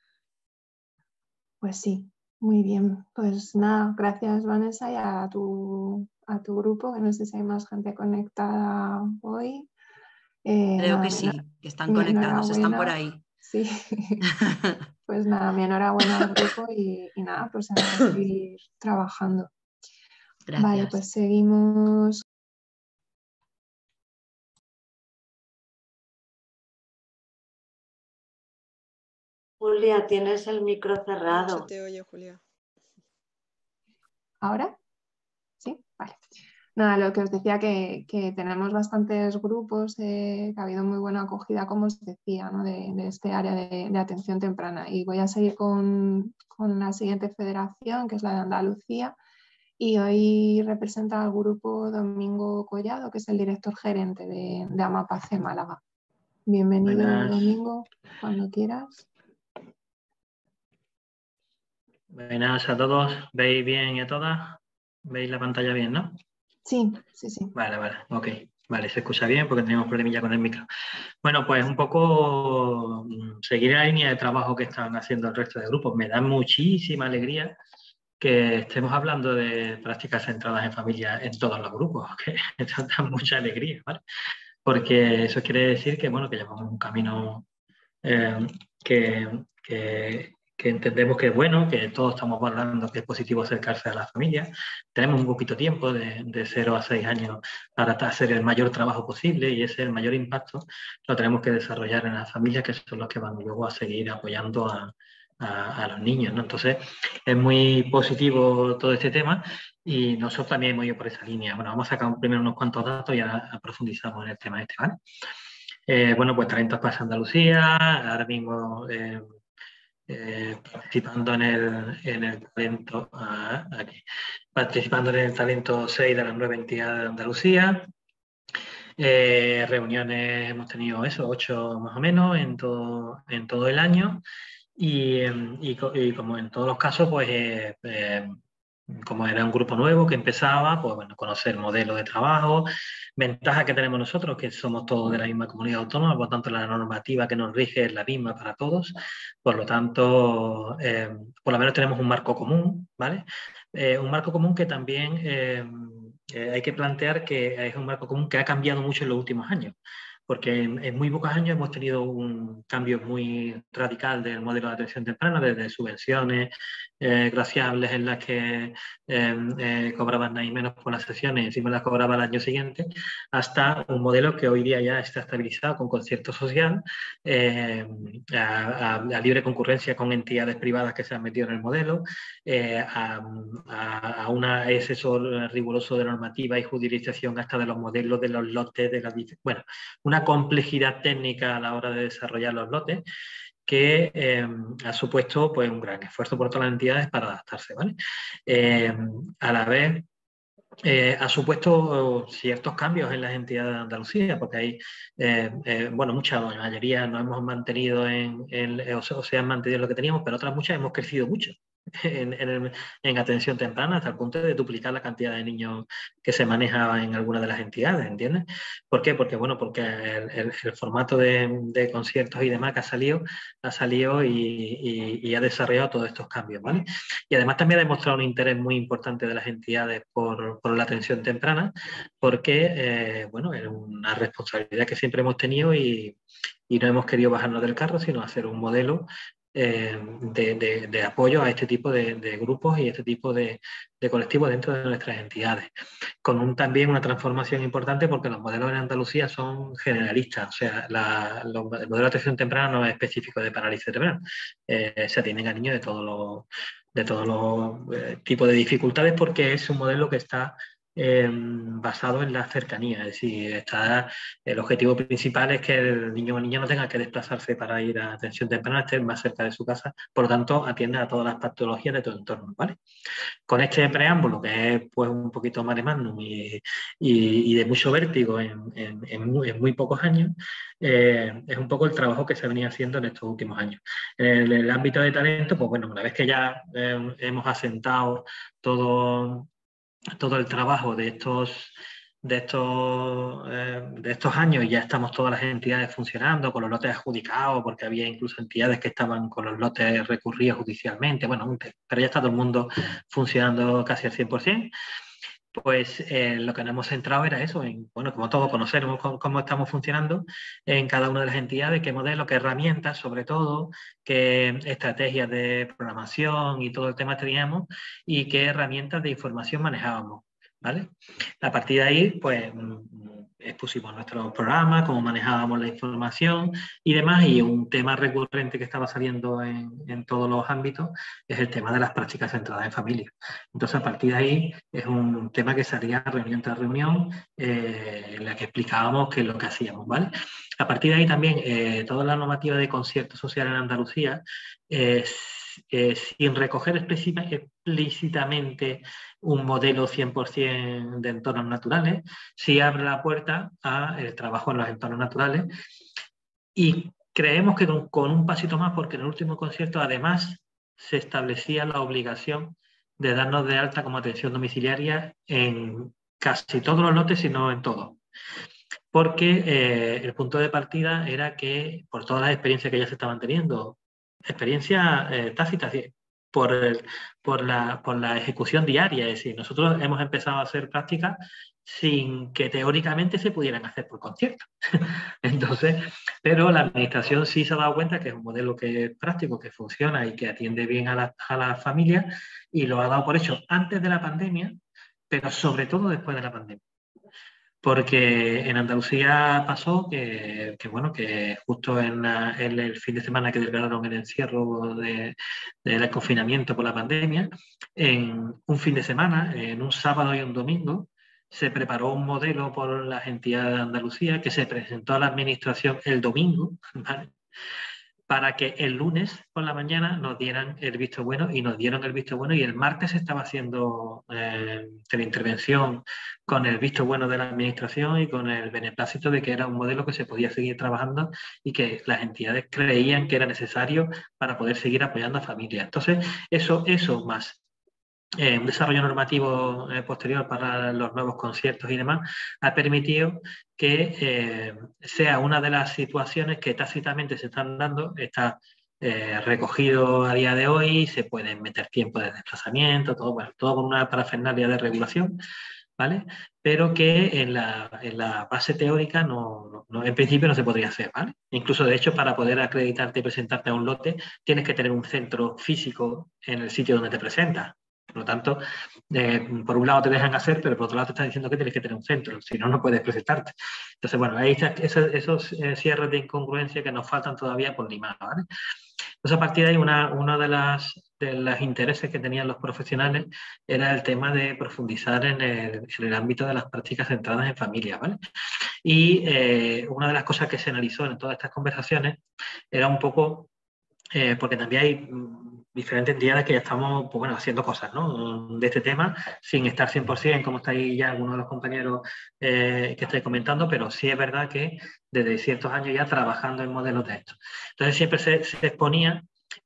Pues sí, muy bien. Pues nada, gracias Vanessa y a tu, a tu grupo, que no sé si hay más gente conectada hoy. Eh, Creo nada, que sí, que están conectados, están por ahí. Sí, pues nada, mi enhorabuena al grupo y, y nada, pues a seguir trabajando. Gracias. Vale, pues seguimos. Julia, tienes el micro cerrado. No se te oye, Julia. ¿Ahora? Sí, vale. Nada, lo que os decía que, que tenemos bastantes grupos, eh, que ha habido muy buena acogida, como os decía, ¿no? de, de este área de, de atención temprana. Y voy a seguir con, con la siguiente federación, que es la de Andalucía. Y hoy representa al grupo Domingo Collado, que es el director gerente de, de Amapace Málaga. Bienvenido, Buenas. Domingo, cuando quieras. Buenas a todos. ¿Veis bien y a todas? ¿Veis la pantalla bien, no? Sí, sí, sí. Vale, vale, ok. Vale, se escucha bien porque tenemos problemilla con el micro. Bueno, pues un poco seguir la línea de trabajo que están haciendo el resto de grupos. Me da muchísima alegría que estemos hablando de prácticas centradas en familia en todos los grupos, que esto da mucha alegría, ¿vale? Porque eso quiere decir que, bueno, que llevamos un camino eh, que, que, que entendemos que es bueno, que todos estamos valorando que es positivo acercarse a la familia. Tenemos un poquito tiempo, de, de cero a seis años, para hacer el mayor trabajo posible y ese el mayor impacto lo tenemos que desarrollar en las familias, que son los que van luego a seguir apoyando a, a, a los niños, ¿no? Entonces, es muy positivo todo este tema y nosotros también hemos ido por esa línea. Bueno, vamos a sacar primero unos cuantos datos y ahora profundizamos en el tema este, ¿vale? Eh, bueno, pues Talentos para Andalucía, ahora mismo eh, eh, participando en el, en el talento, ah, aquí, participando en el talento seis de las nueve entidades de Andalucía. Eh, reuniones hemos tenido eso, ocho más o menos en todo, en todo el año y, y, y como en todos los casos, pues eh, eh, como era un grupo nuevo que empezaba, pues bueno, conocer el modelo de trabajo, ventaja que tenemos nosotros, que somos todos de la misma comunidad autónoma, por lo tanto la normativa que nos rige es la misma para todos, por lo tanto, eh, por lo menos tenemos un marco común, ¿vale? Eh, un marco común que también eh, eh, hay que plantear que es un marco común que ha cambiado mucho en los últimos años, porque en, en muy pocos años hemos tenido un cambio muy radical del modelo de atención temprana, desde subvenciones eh, glaciables en las que eh, eh, cobraban nada y menos por las sesiones y encima las cobraba al año siguiente, hasta un modelo que hoy día ya está estabilizado con concierto social, eh, a, a, a libre concurrencia con entidades privadas que se han metido en el modelo, eh, a, a, a un asesor riguroso de normativa y judicialización hasta de los modelos, de los lotes, de la, bueno, una complejidad técnica a la hora de desarrollar los lotes que eh, ha supuesto pues, un gran esfuerzo por todas las entidades para adaptarse, ¿vale? Eh, a la vez eh, ha supuesto ciertos cambios en las entidades de Andalucía, porque hay, eh, eh, bueno, muchas, la mayoría nos hemos mantenido en, en o, se, o se han mantenido lo que teníamos, pero otras muchas hemos crecido mucho. en, en, el, en atención temprana, hasta el punto de duplicar la cantidad de niños que se maneja en alguna de las entidades, ¿entiendes? ¿Por qué? Porque, bueno, porque el, el, el formato de, de conciertos y demás que ha salido, ha salido y, y, y ha desarrollado todos estos cambios, ¿vale? Y además también ha demostrado un interés muy importante de las entidades por, por la atención temprana, porque, eh, bueno, es una responsabilidad que siempre hemos tenido y, y no hemos querido bajarnos del carro, sino hacer un modelo Eh, de, de, de apoyo a este tipo de, de grupos y este tipo de, de colectivos dentro de nuestras entidades. Con un, también una transformación importante porque los modelos en Andalucía son generalistas, o sea, la, los, el modelo de atención temprana no es específico de parálisis cerebral, eh, se atienden a niños de todos los, de todos los eh, tipos de dificultades porque es un modelo que está Eh, basado en la cercanía, es decir, está, el objetivo principal es que el niño o niña no tenga que desplazarse para ir a atención temprana, esté más cerca de su casa, por lo tanto atiende a todas las patologías de tu entorno, ¿vale? Con este preámbulo, que es pues un poquito mare magnum y, y, y de mucho vértigo en, en, en, muy, en muy pocos años, eh, es un poco el trabajo que se venía haciendo en estos últimos años. En el, el ámbito de talento, pues bueno, una vez que ya eh, hemos asentado todo todo el trabajo de estos, de estos, eh, de estos años, ya estamos todas las entidades funcionando con los lotes adjudicados, porque había incluso entidades que estaban con los lotes recurridos judicialmente, bueno, pero ya está todo el mundo funcionando casi al cien por cien. Pues eh, lo que nos hemos centrado era eso, en, bueno, como todos conocemos cómo, cómo estamos funcionando en cada una de las entidades, qué modelo, qué herramientas, sobre todo, qué estrategias de programación y todo el tema teníamos y qué herramientas de información manejábamos, ¿vale? A partir de ahí, pues expusimos nuestro programa, cómo manejábamos la información y demás, y un tema recurrente que estaba saliendo en, en todos los ámbitos es el tema de las prácticas centradas en familia. Entonces, a partir de ahí, es un tema que salía reunión tras reunión, eh, en la que explicábamos qué es lo que hacíamos, ¿vale? A partir de ahí también, eh, toda la normativa de concierto social en Andalucía, eh, eh, sin recoger explícitamente un modelo cien por cien de entornos naturales, sí abre la puerta al trabajo en los entornos naturales y creemos que con, con un pasito más, porque en el último concierto además se establecía la obligación de darnos de alta como atención domiciliaria en casi todos los lotes, si no en todos. Porque eh, el punto de partida era que, por todas las experiencias que ya se estaban teniendo, experiencias eh, tácitas, por, el, por, la, por la ejecución diaria, es decir, nosotros hemos empezado a hacer prácticas sin que teóricamente se pudieran hacer por concierto. Entonces, pero la administración sí se ha dado cuenta que es un modelo que es práctico, que funciona y que atiende bien a la, a la familia, y lo ha dado por hecho antes de la pandemia, pero sobre todo después de la pandemia. Porque en Andalucía pasó que, que bueno, que justo en, la, en el fin de semana que declararon el encierro de, del confinamiento por la pandemia, en un fin de semana, en un sábado y un domingo, se preparó un modelo por las entidades de Andalucía que se presentó a la administración el domingo, ¿vale?, para que el lunes por la mañana nos dieran el visto bueno, y nos dieron el visto bueno, y el martes se estaba haciendo eh, la intervención con el visto bueno de la administración y con el beneplácito de que era un modelo que se podía seguir trabajando y que las entidades creían que era necesario para poder seguir apoyando a familias. Entonces, eso, eso más Eh, un desarrollo normativo eh, posterior para los nuevos conciertos y demás, ha permitido que eh, sea una de las situaciones que tácitamente se están dando, está eh, recogido a día de hoy, se pueden meter tiempo de desplazamiento, todo, bueno, todo con una parafernalia de regulación, ¿vale? Pero que en la, en la base teórica no, no, en principio no se podría hacer, ¿vale? Incluso, de hecho, para poder acreditarte y presentarte a un lote, tienes que tener un centro físico en el sitio donde te presentas. Por lo tanto, eh, por un lado te dejan hacer, pero por otro lado te están diciendo que tienes que tener un centro, si no, no puedes presentarte. Entonces, bueno, hay esos, esos eh, cierres de incongruencia que nos faltan todavía por limar, ¿vale? Entonces, a partir de ahí, una, una de las de los intereses que tenían los profesionales era el tema de profundizar en el, en el ámbito de las prácticas centradas en familia, ¿vale? Y eh, una de las cosas que se analizó en todas estas conversaciones era un poco, eh, porque también hay diferentes entidades que ya estamos, pues bueno, haciendo cosas, ¿no?, de este tema, sin estar cien por cien, como estáis ya algunos de los compañeros eh, que estáis comentando, pero sí es verdad que desde ciertos años ya trabajando en modelos de esto. Entonces siempre se, se exponía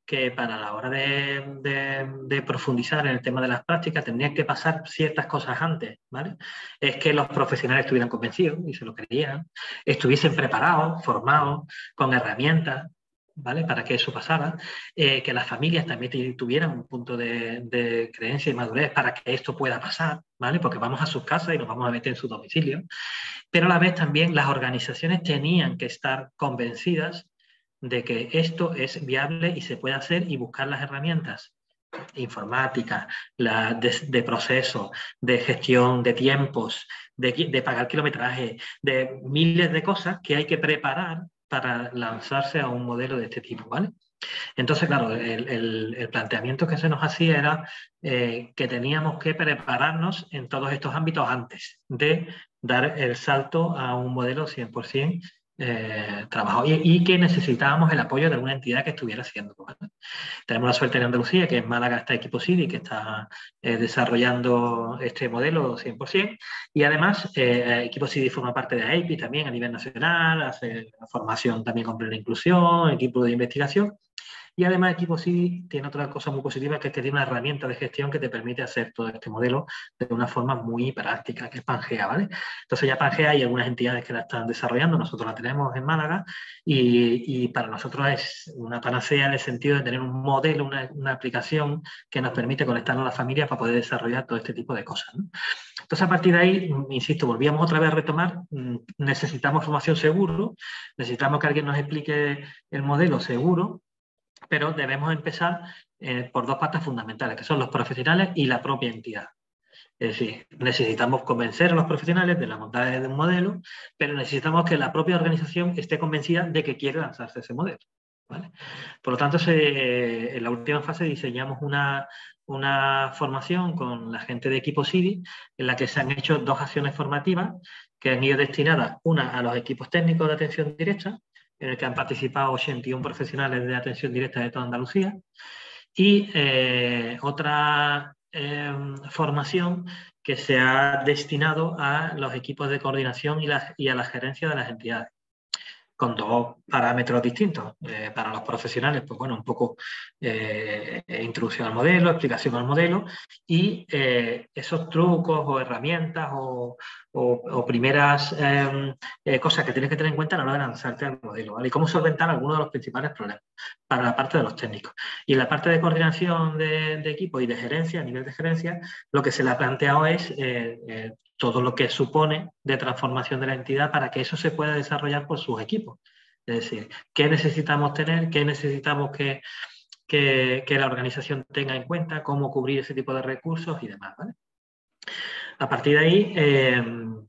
que para la hora de, de, de profundizar en el tema de las prácticas tendrían que pasar ciertas cosas antes, ¿vale? Es que los profesionales estuvieran convencidos y se lo creían, estuviesen preparados, formados, con herramientas, ¿vale? Para que eso pasara, eh, que las familias también tuvieran un punto de, de creencia y madurez para que esto pueda pasar, ¿vale? Porque vamos a sus casas y nos vamos a meter en su domicilio, pero a la vez también las organizaciones tenían que estar convencidas de que esto es viable y se puede hacer y buscar las herramientas informáticas, la de, de proceso, de gestión de tiempos, de, de pagar kilometraje, de miles de cosas que hay que preparar para lanzarse a un modelo de este tipo, ¿vale? Entonces, claro, el, el, el planteamiento que se nos hacía era eh, que teníamos que prepararnos en todos estos ámbitos antes de dar el salto a un modelo cien por cien eh, trabajado y, y que necesitábamos el apoyo de alguna entidad que estuviera haciendo, ¿vale? Tenemos la suerte en Andalucía, que en Málaga está Equipo Cidi, que está eh, desarrollando este modelo cien por cien, y además eh, Equipo Cidi forma parte de A I P I también a nivel nacional, hace formación también con plena inclusión, equipo de investigación. Y además Equipo Cidi tiene otra cosa muy positiva, que es que tiene una herramienta de gestión que te permite hacer todo este modelo de una forma muy práctica, que es Pangea, ¿vale? Entonces ya Pangea hay algunas entidades que la están desarrollando, nosotros la tenemos en Málaga y, y para nosotros es una panacea en el sentido de tener un modelo, una, una aplicación que nos permite conectarnos a las familias para poder desarrollar todo este tipo de cosas, ¿no? Entonces, a partir de ahí, insisto, volvíamos otra vez a retomar, necesitamos formación seguro, necesitamos que alguien nos explique el modelo seguro, pero debemos empezar eh, por dos patas fundamentales, que son los profesionales y la propia entidad. Es decir, necesitamos convencer a los profesionales de la bondad de un modelo, pero necesitamos que la propia organización esté convencida de que quiere lanzarse ese modelo, ¿vale? Por lo tanto, se, en la última fase diseñamos una, una formación con la gente de Equipo Cidi, en la que se han hecho dos acciones formativas que han ido destinadas, una a los equipos técnicos de atención directa, en el que han participado ochenta y uno profesionales de atención directa de toda Andalucía, y eh, otra eh, formación que se ha destinado a los equipos de coordinación y, la, y a la gerencia de las entidades, con dos parámetros distintos. Eh, para los profesionales, pues bueno, un poco eh, introducción al modelo, explicación al modelo y eh, esos trucos o herramientas o, o, o primeras eh, eh, cosas que tienes que tener en cuenta a la hora de lanzarte al modelo, ¿vale? Y cómo solventar algunos de los principales problemas para la parte de los técnicos. Y en la parte de coordinación de, de equipo y de gerencia, a nivel de gerencia, lo que se le ha planteado es eh, eh, todo lo que supone de transformación de la entidad para que eso se pueda desarrollar por sus equipos. Es decir, qué necesitamos tener, qué necesitamos que, que, que la organización tenga en cuenta, cómo cubrir ese tipo de recursos y demás, ¿vale? A partir de ahí eh,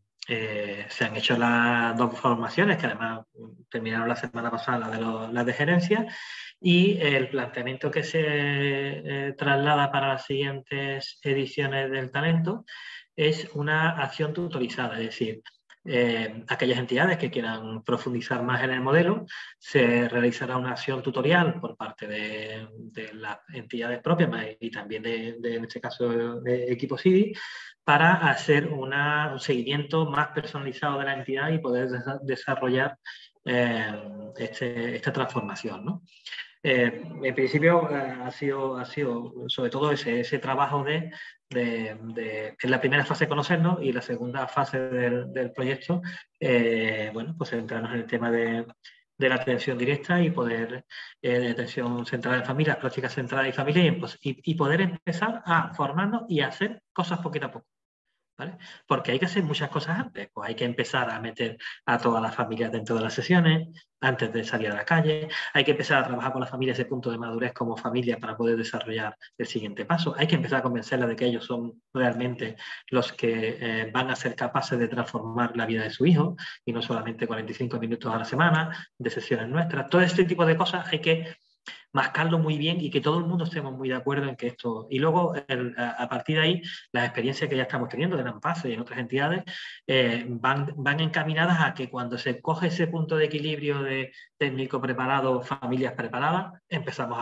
eh, se han hecho las dos formaciones, que además terminaron la semana pasada, las de, los, las de gerencia, y el planteamiento que se eh, traslada para las siguientes ediciones del talento es una acción tutorizada, es decir, eh, aquellas entidades que quieran profundizar más en el modelo, se realizará una acción tutorial por parte de, de las entidades propias y también de, de, en este caso, de Equipo Cidi, para hacer una, un seguimiento más personalizado de la entidad y poder des desarrollar eh, este, esta transformación, ¿no? Eh, en principio eh, ha, sido, ha sido sobre todo ese, ese trabajo de, de, de, en la primera fase conocernos y la segunda fase del, del proyecto, eh, bueno, pues centrarnos en el tema de, de la atención directa y poder, eh, de atención centrada en familias, prácticas centradas en familia y, pues, y, y poder empezar a formarnos y a hacer cosas poquito a poco, ¿vale? Porque hay que hacer muchas cosas antes, pues hay que empezar a meter a todas las familias dentro de las sesiones, antes de salir a la calle, hay que empezar a trabajar con las familias ese punto de madurez como familia para poder desarrollar el siguiente paso, hay que empezar a convencerlas de que ellos son realmente los que eh, van a ser capaces de transformar la vida de su hijo y no solamente cuarenta y cinco minutos a la semana de sesiones nuestras. Todo este tipo de cosas hay que mascarlo muy bien y que todo el mundo estemos muy de acuerdo en que esto... Y luego, el, a, a partir de ahí, las experiencias que ya estamos teniendo de la ANPACE y en otras entidades eh, van, van encaminadas a que cuando se coge ese punto de equilibrio de técnico preparado, familias preparadas, empezamos a rodar.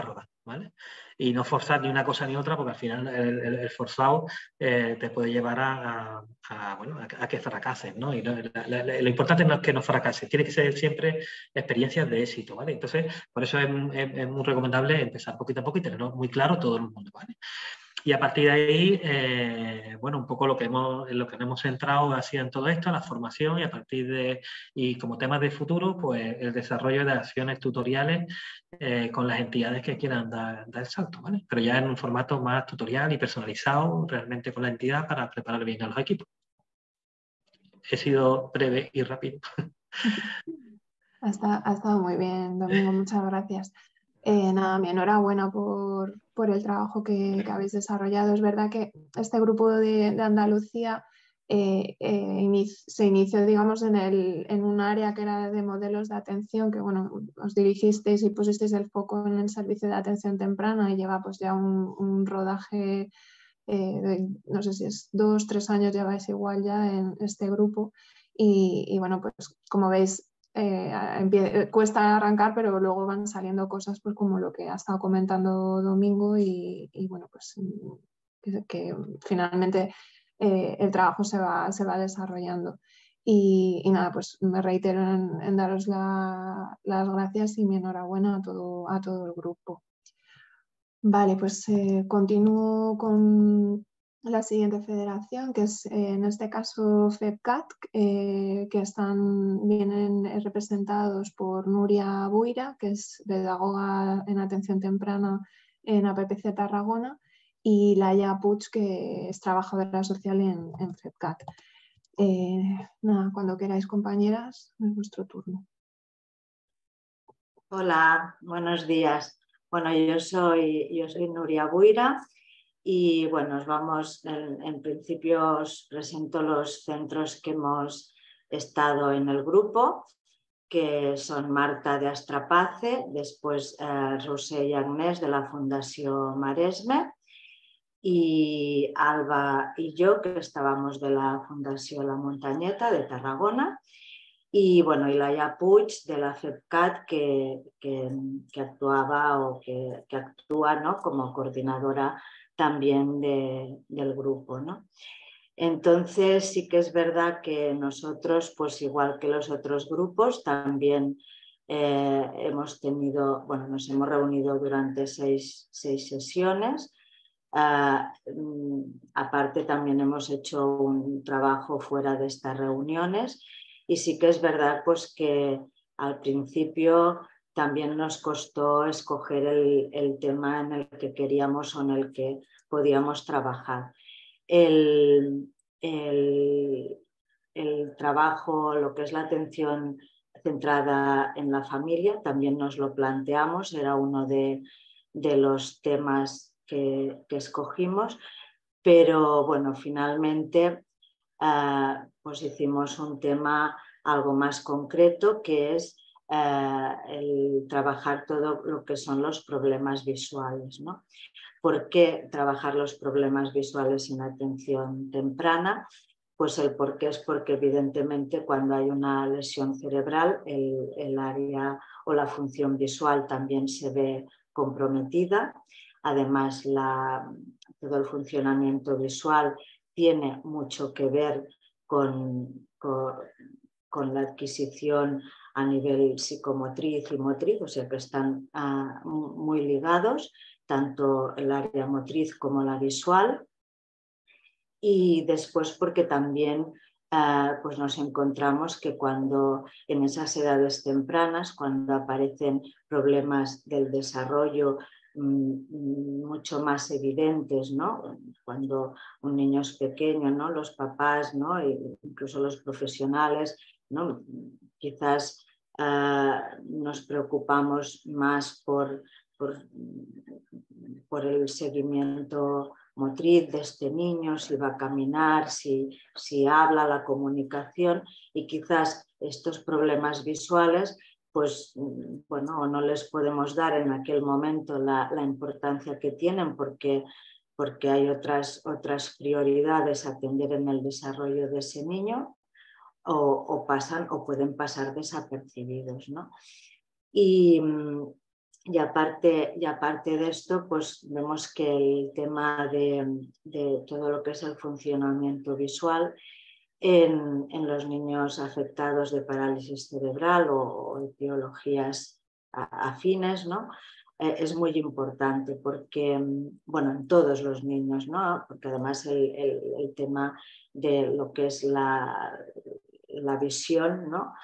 ¿vale? Y no forzar ni una cosa ni otra, porque al final el, el, el forzado eh, te puede llevar a, a, a, bueno, a, a que fracases, ¿no? Y no, la, la, la, lo importante no es que no fracases, tiene que ser siempre experiencias de éxito, ¿vale? Entonces, por eso es, es, es muy recomendable empezar poquito a poco y tenerlo muy claro todo el mundo, ¿vale? Y a partir de ahí, eh, bueno, un poco lo que hemos, en lo que nos hemos centrado ha sido en todo esto, la formación, y a partir de, y como temas de futuro, pues el desarrollo de acciones tutoriales eh, con las entidades que quieran dar, dar el salto, ¿vale? Pero ya en un formato más tutorial y personalizado realmente con la entidad para preparar bien a los equipos. He sido breve y rápido. Ha estado, ha estado muy bien, Domingo, muchas gracias. Eh, nada, mi enhorabuena por, por el trabajo que, que habéis desarrollado. Es verdad que este grupo de, de Andalucía eh, eh, inicio, se inició, digamos, en, el, en un área que era de modelos de atención, que bueno, os dirigisteis y pusisteis el foco en el servicio de atención temprana y lleva pues ya un, un rodaje, eh, de, no sé si es dos, tres años lleváis igual ya en este grupo. Y, y bueno, pues como veis, Eh, cuesta arrancar, pero luego van saliendo cosas pues como lo que ha estado comentando Domingo y, y bueno, pues que, que finalmente eh, el trabajo se va, se va desarrollando. Y, y nada, pues me reitero en, en daros la, las gracias y mi enhorabuena a todo, a todo el grupo. Vale, pues eh, continúo con la siguiente federación, que es eh, en este caso FEPCAT, eh, que están, vienen representados por Nuria Buira, que es pedagoga en atención temprana en A P P C Tarragona, y Laia Puig, que es trabajadora social en, en FEPCAT. Eh, nada, cuando queráis, compañeras, es vuestro turno. Hola, buenos días. Bueno, yo soy, yo soy Nuria Buira y bueno, os vamos, en, en principio os presento los centros que hemos estado en el grupo, que son Marta de Astrapace, después eh, Roser y Agnès de la Fundación Maresme, y Alba y yo, que estábamos de la Fundación La Montañeta de Tarragona. Y bueno, y Laia Puig de la FEPCAT, que, que, que actuaba o que, que actúa, ¿no?, como coordinadora también de, del grupo, ¿no? Entonces sí que es verdad que nosotros, pues igual que los otros grupos, también eh, hemos tenido, bueno, nos hemos reunido durante seis, seis sesiones. Uh, aparte también hemos hecho un trabajo fuera de estas reuniones. Y sí que es verdad pues, que al principio también nos costó escoger el, el tema en el que queríamos o en el que podíamos trabajar. El, el, el trabajo, lo que es la atención centrada en la familia, también nos lo planteamos, era uno de, de los temas que, que escogimos, pero bueno, finalmente Uh, pues hicimos un tema algo más concreto, que es uh, el trabajar todo lo que son los problemas visuales, ¿no? ¿Por qué trabajar los problemas visuales en atención temprana? Pues el por qué es porque evidentemente cuando hay una lesión cerebral el, el área o la función visual también se ve comprometida. Además, la, todo el funcionamiento visual tiene mucho que ver con, con, con la adquisición a nivel psicomotriz y motriz, o sea que están uh, muy ligados, tanto el área motriz como la visual. Y después porque también uh, pues nos encontramos que cuando en esas edades tempranas, cuando aparecen problemas del desarrollo mucho más evidentes, ¿no? Cuando un niño es pequeño, ¿no? Los papás, ¿no? E incluso los profesionales, ¿no? Quizás uh, nos preocupamos más por, por, por el seguimiento motriz de este niño, si va a caminar, si, si habla, la comunicación, y quizás estos problemas visuales pues bueno, no les podemos dar en aquel momento la, la importancia que tienen porque, porque hay otras, otras prioridades a atender en el desarrollo de ese niño o, o, pasan, o pueden pasar desapercibidos, ¿no? Y, y, aparte, y aparte de esto, pues vemos que el tema de, de todo lo que es el funcionamiento visual en, en los niños afectados de parálisis cerebral o, o etiologías afines, ¿no? Eh, es muy importante porque, bueno, en todos los niños, ¿no? Porque además el, el, el tema de lo que es la, la visión, ¿no?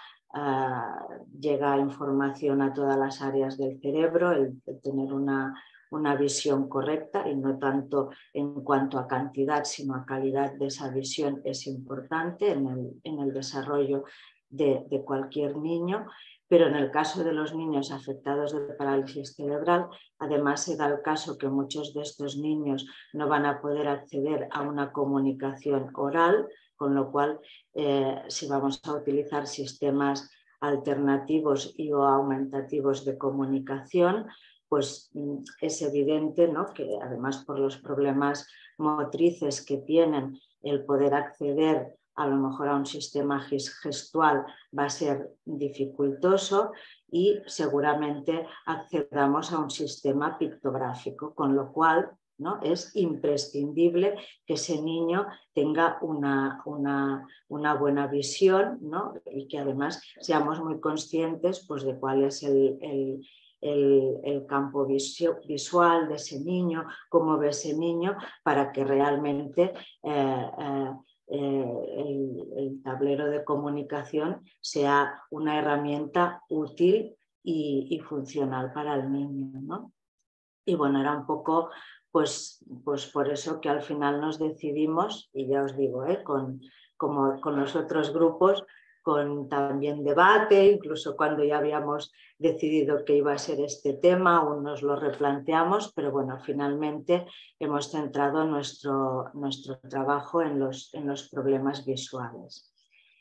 Uh, llega información a todas las áreas del cerebro, el, el tener una, una visión correcta y no tanto en cuanto a cantidad sino a calidad de esa visión es importante en el, en el desarrollo de, de cualquier niño. Pero en el caso de los niños afectados de parálisis cerebral, además se da el caso que muchos de estos niños no van a poder acceder a una comunicación oral, con lo cual eh, si vamos a utilizar sistemas alternativos y o aumentativos de comunicación, pues es evidente, ¿no?, que además por los problemas motrices que tienen, el poder acceder a lo mejor a un sistema gestual va a ser dificultoso y seguramente accedamos a un sistema pictográfico, con lo cual, ¿no?, es imprescindible que ese niño tenga una, una, una buena visión, ¿no?, y que además seamos muy conscientes, pues, de cuál es el, el, el, el campo visual de ese niño, cómo ve ese niño, para que realmente eh, eh, Eh, el, el tablero de comunicación sea una herramienta útil y, y funcional para el niño, ¿no? Y bueno, era un poco pues, pues por eso que al final nos decidimos, y ya os digo, ¿eh? con, como con los otros grupos, con también debate, incluso cuando ya habíamos decidido que iba a ser este tema, aún nos lo replanteamos, pero bueno, finalmente hemos centrado nuestro, nuestro trabajo en los, en los problemas visuales.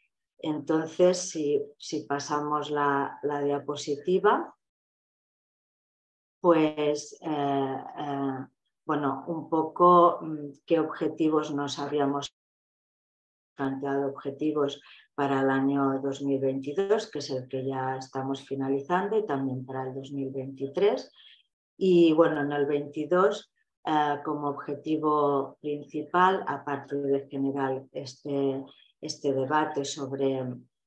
Entonces, si, si pasamos la, la diapositiva, pues, eh, eh, bueno, un poco qué objetivos nos habíamos planteado, objetivos para el año dos mil veintidós, que es el que ya estamos finalizando, y también para el dos mil veintitrés. Y bueno, en el veintidós, eh, como objetivo principal, aparte de generar este, este debate sobre,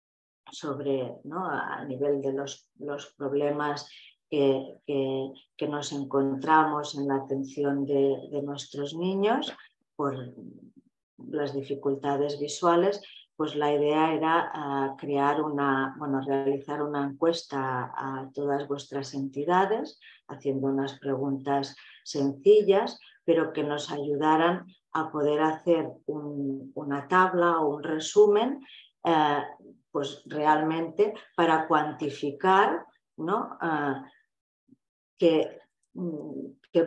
sobre ¿no?, a nivel de los, los problemas que, que, que nos encontramos en la atención de, de nuestros niños por las dificultades visuales, pues la idea era uh, crear una, bueno, realizar una encuesta a, a todas vuestras entidades, haciendo unas preguntas sencillas, pero que nos ayudaran a poder hacer un, una tabla o un resumen, eh, pues realmente para cuantificar, ¿no?, uh, que Qué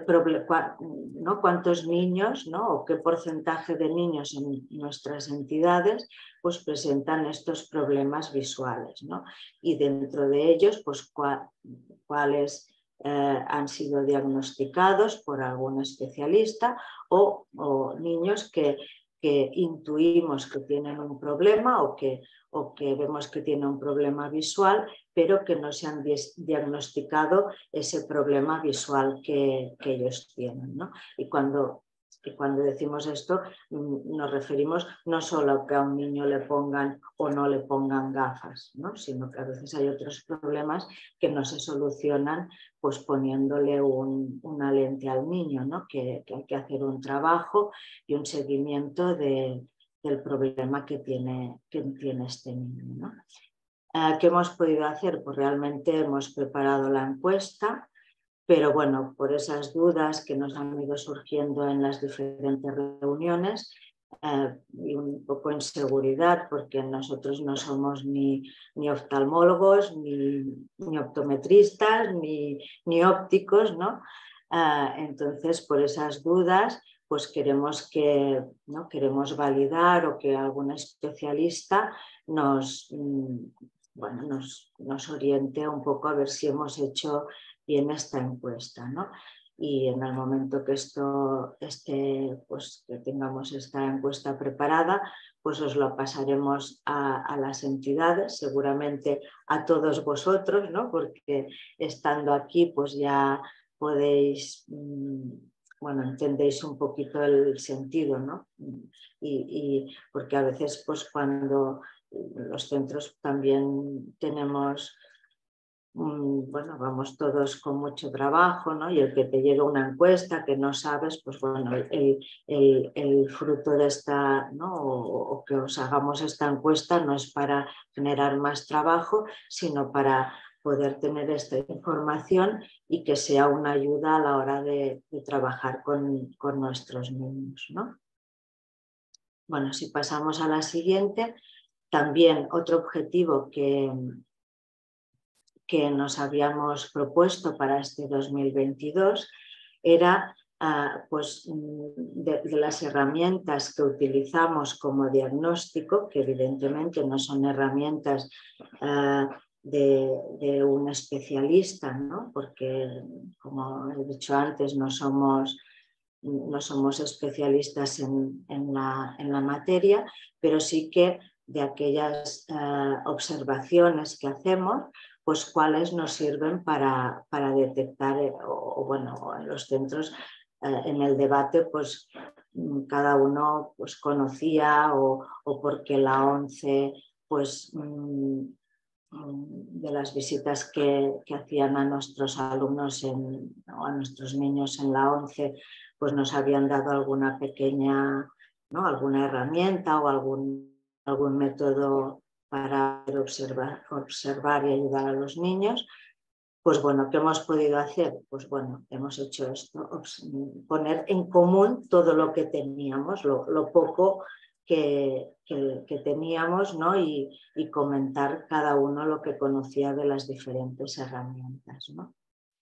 ¿no? cuántos niños, ¿no?, o qué porcentaje de niños en nuestras entidades pues presentan estos problemas visuales, ¿no? Y dentro de ellos, pues cuál, cuáles eh, han sido diagnosticados por algún especialista o, o niños que, que intuimos que tienen un problema o que, o que vemos que tienen un problema visual, pero que no se han diagnosticado ese problema visual que, que ellos tienen, ¿no? Y cuando, y cuando decimos esto, nos referimos no solo a que a un niño le pongan o no le pongan gafas, ¿no?, sino que a veces hay otros problemas que no se solucionan pues poniéndole un, una lente al niño, ¿no?, que, que hay que hacer un trabajo y un seguimiento de, del problema que tiene, que tiene este niño, ¿no? ¿Qué hemos podido hacer? Pues realmente hemos preparado la encuesta, pero bueno, por esas dudas que nos han ido surgiendo en las diferentes reuniones eh, y un poco inseguridad, porque nosotros no somos ni, ni oftalmólogos, ni, ni optometristas, ni, ni ópticos, ¿no? Eh, entonces, por esas dudas, pues queremos, que, ¿no? queremos validar o que algún especialista nos... Bueno, nos, nos oriente un poco a ver si hemos hecho bien esta encuesta, ¿no? Y en el momento que esto esté, pues que tengamos esta encuesta preparada, pues os lo pasaremos a, a las entidades, seguramente a todos vosotros, ¿no? Porque estando aquí pues ya podéis, bueno, entendéis un poquito el sentido, ¿no? Y, y porque a veces pues cuando los centros también tenemos, bueno, vamos todos con mucho trabajo, ¿no? Y el que te llega una encuesta que no sabes, pues bueno, el, el, el fruto de esta, ¿no? O, o que os hagamos esta encuesta no es para generar más trabajo, sino para poder tener esta información y que sea una ayuda a la hora de, de trabajar con, con nuestros niños, ¿no? Bueno, si pasamos a la siguiente, también otro objetivo que, que nos habíamos propuesto para este dos mil veintidós era uh, pues, de, de las herramientas que utilizamos como diagnóstico, que evidentemente no son herramientas uh, de, de un especialista, ¿no? Porque, como he dicho antes, no somos, no somos especialistas en, en, la, en la materia, pero sí que de aquellas uh, observaciones que hacemos, pues cuáles nos sirven para, para detectar, eh, o, o bueno, en los centros, eh, en el debate, pues cada uno pues, conocía o, o porque la ONCE, pues mmm, de las visitas que, que hacían a nuestros alumnos en, o a nuestros niños en la ONCE, pues nos habían dado alguna pequeña, ¿no? Alguna herramienta o algún, algún método para observar, observar y ayudar a los niños. Pues bueno, ¿qué hemos podido hacer? Pues bueno, hemos hecho esto, poner en común todo lo que teníamos, lo, lo poco que, que, que teníamos, ¿no? Y, y comentar cada uno lo que conocía de las diferentes herramientas, ¿no?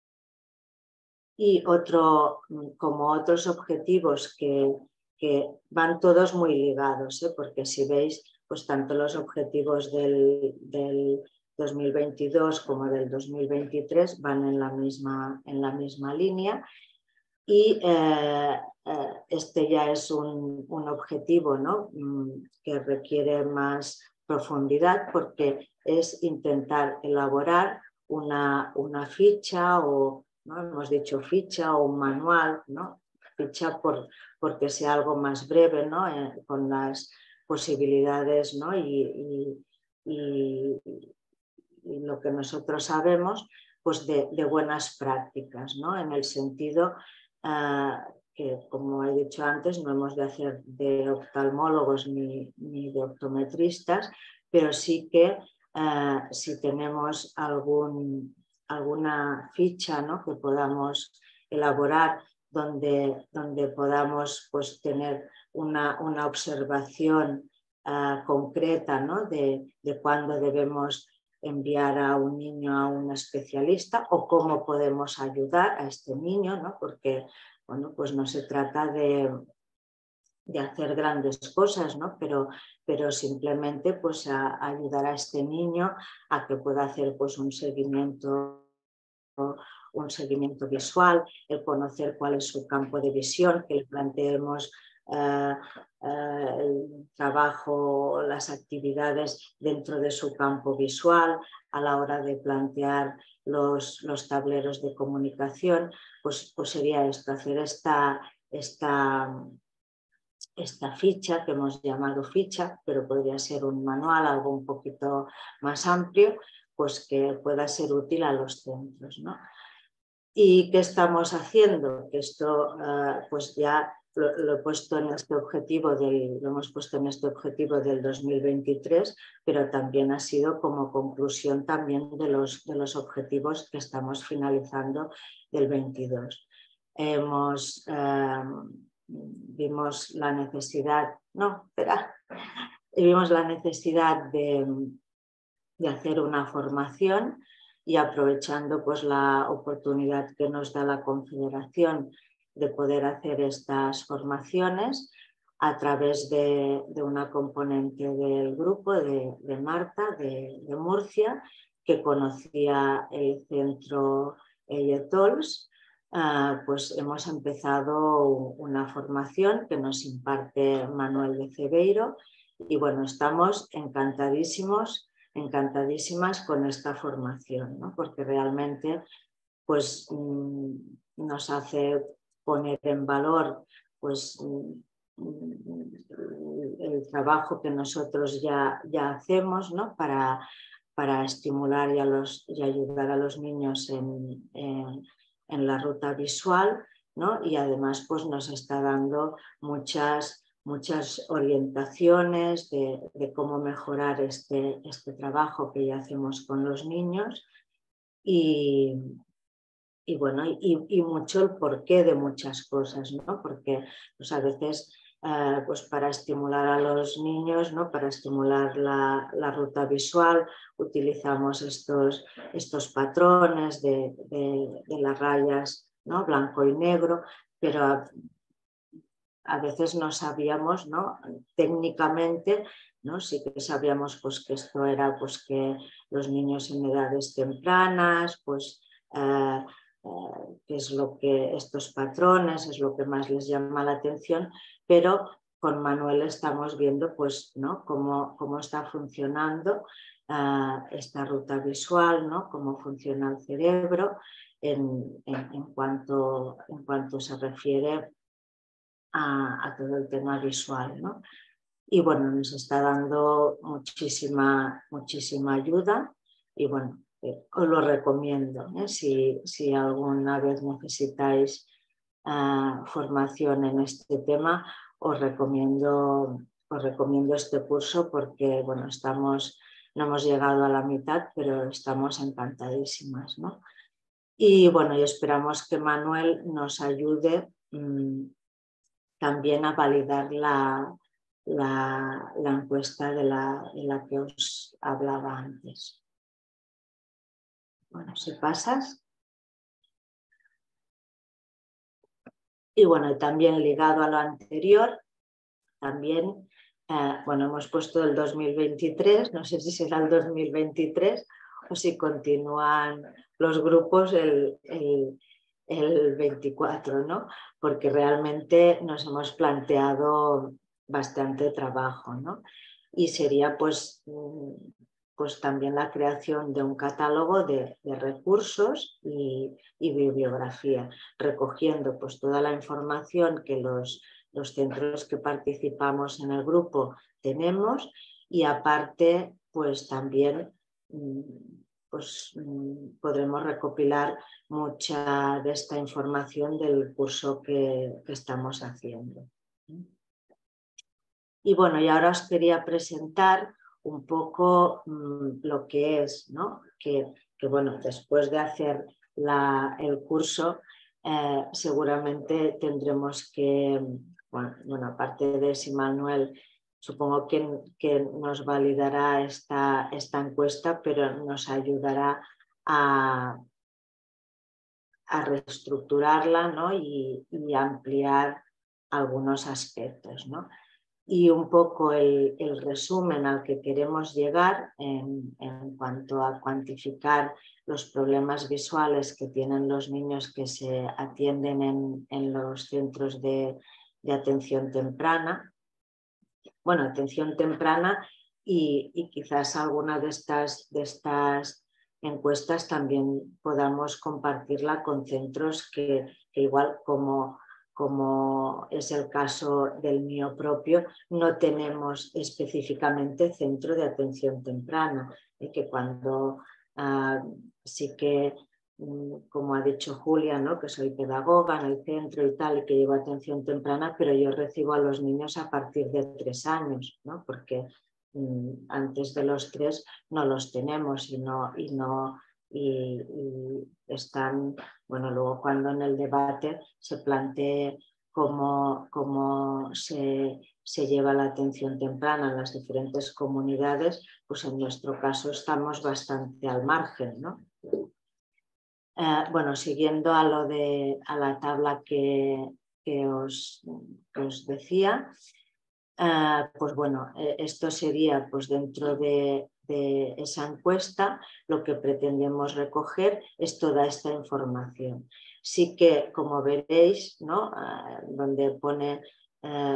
Y otro, como otros objetivos que, que van todos muy ligados, ¿eh? Porque si veis, pues tanto los objetivos del, del dos mil veintidós como del dos mil veintitrés van en la misma, en la misma línea. Y eh, eh, este ya es un, un objetivo, ¿no? Que requiere más profundidad, porque es intentar elaborar una, una ficha o, ¿no? Hemos dicho ficha o un manual, ¿no? Ficha por, porque sea algo más breve, ¿no? Eh, con las posibilidades, ¿no? y, y, y, y lo que nosotros sabemos, pues de, de buenas prácticas, ¿no? En el sentido uh, que, como he dicho antes, no hemos de hacer de oftalmólogos ni, ni de optometristas, pero sí que uh, si tenemos algún, alguna ficha, ¿no? Que podamos elaborar donde, donde podamos pues, tener una, una observación uh, concreta, ¿no? de, de cuándo debemos enviar a un niño a un especialista o cómo podemos ayudar a este niño, ¿no? Porque bueno, pues no se trata de, de hacer grandes cosas, ¿no? pero, pero simplemente pues, a, a ayudar a este niño a que pueda hacer pues, un seguimiento, un seguimiento visual, el conocer cuál es su campo de visión, que le planteemos Uh, uh, el trabajo, las actividades dentro de su campo visual a la hora de plantear los, los tableros de comunicación, pues, pues sería esto, hacer esta, esta, esta ficha que hemos llamado ficha, pero podría ser un manual, algo un poquito más amplio, pues que pueda ser útil a los centros, ¿no? ¿Y qué estamos haciendo? Que esto uh, pues ya Lo, lo, he puesto en este objetivo del, lo hemos puesto en este objetivo del dos mil veintitrés, pero también ha sido como conclusión también de los, de los objetivos que estamos finalizando del veintidós. Hemos, eh, vimos la necesidad, no, espera, vimos la necesidad de, de hacer una formación y aprovechando pues la oportunidad que nos da la Confederación de poder hacer estas formaciones a través de, de una componente del grupo de, de Marta de, de Murcia, que conocía el centro EIETOLS. Uh, pues hemos empezado una formación que nos imparte Manuel de Cebeiro Y bueno, estamos encantadísimos, encantadísimas con esta formación, ¿no? Porque realmente pues, mmm, nos hace poner en valor pues, el trabajo que nosotros ya, ya hacemos, ¿no? para, para estimular y, a los, y ayudar a los niños en, en, en la ruta visual, ¿no? Y además pues, nos está dando muchas, muchas orientaciones de, de cómo mejorar este, este trabajo que ya hacemos con los niños y, y bueno, y, y mucho el porqué de muchas cosas, ¿no? Porque pues, a veces eh, pues para estimular a los niños, ¿no? Para estimular la, la ruta visual utilizamos estos, estos patrones de, de, de las rayas, ¿no? Blanco y negro, pero a, a veces no sabíamos, ¿no? Técnicamente, ¿no? Sí que sabíamos pues, que esto era pues, que los niños en edades tempranas, pues eh, eh, que es lo que estos patrones es lo que más les llama la atención, pero con Manuel estamos viendo pues, ¿no? cómo, cómo está funcionando eh, esta ruta visual, ¿no? Cómo funciona el cerebro en, en, en, cuanto, en cuanto se refiere a, a todo el tema visual, ¿no? Y bueno, nos está dando muchísima, muchísima ayuda y bueno, eh, os lo recomiendo, ¿eh? si, si alguna vez necesitáis uh, formación en este tema, os recomiendo, os recomiendo este curso porque bueno, estamos, no hemos llegado a la mitad, pero estamos encantadísimas, ¿no? Y bueno, y esperamos que Manuel nos ayude mmm, también a validar la, la, la encuesta de la, de la que os hablaba antes. Bueno, si pasas. Y bueno, también ligado a lo anterior, también, eh, bueno, hemos puesto el dos mil veintitrés, no sé si será el dos mil veintitrés o si continúan los grupos el, el, el veinticuatro, ¿no? Porque realmente nos hemos planteado bastante trabajo, ¿no? Y sería pues, pues también la creación de un catálogo de, de recursos y, y bibliografía, recogiendo pues toda la información que los, los centros que participamos en el grupo tenemos y aparte pues también pues, podremos recopilar mucha de esta información del curso que, que estamos haciendo. Y bueno, y ahora os quería presentar un poco mmm, lo que es, ¿no? Que, que bueno, después de hacer la, el curso, eh, seguramente tendremos que, bueno, bueno, aparte de si Manuel, supongo que, que nos validará esta, esta encuesta, pero nos ayudará a, a reestructurarla, ¿no? y, y ampliar algunos aspectos, ¿no? Y un poco el, el resumen al que queremos llegar en, en cuanto a cuantificar los problemas visuales que tienen los niños que se atienden en, en los centros de, de atención temprana. Bueno, atención temprana y, y quizás alguna de estas, de estas encuestas también podamos compartirla con centros que, que igual como... como es el caso del mío propio, no tenemos específicamente centro de atención temprana y que cuando uh, sí que, um, como ha dicho Julia, ¿no? Que soy pedagoga en el centro y tal, y que llevo atención temprana, pero yo recibo a los niños a partir de tres años, ¿no? Porque um, antes de los tres no los tenemos y no... Y no Y, y están, bueno, luego cuando en el debate se plantee cómo, cómo se, se lleva la atención temprana en las diferentes comunidades, pues en nuestro caso estamos bastante al margen, ¿no? Eh, bueno, siguiendo a, lo de, a la tabla que, que, os, que os decía, eh, pues bueno, eh, esto sería pues dentro de de esa encuesta, lo que pretendemos recoger es toda esta información. Sí que, como veréis, ¿no? Uh, donde pone uh,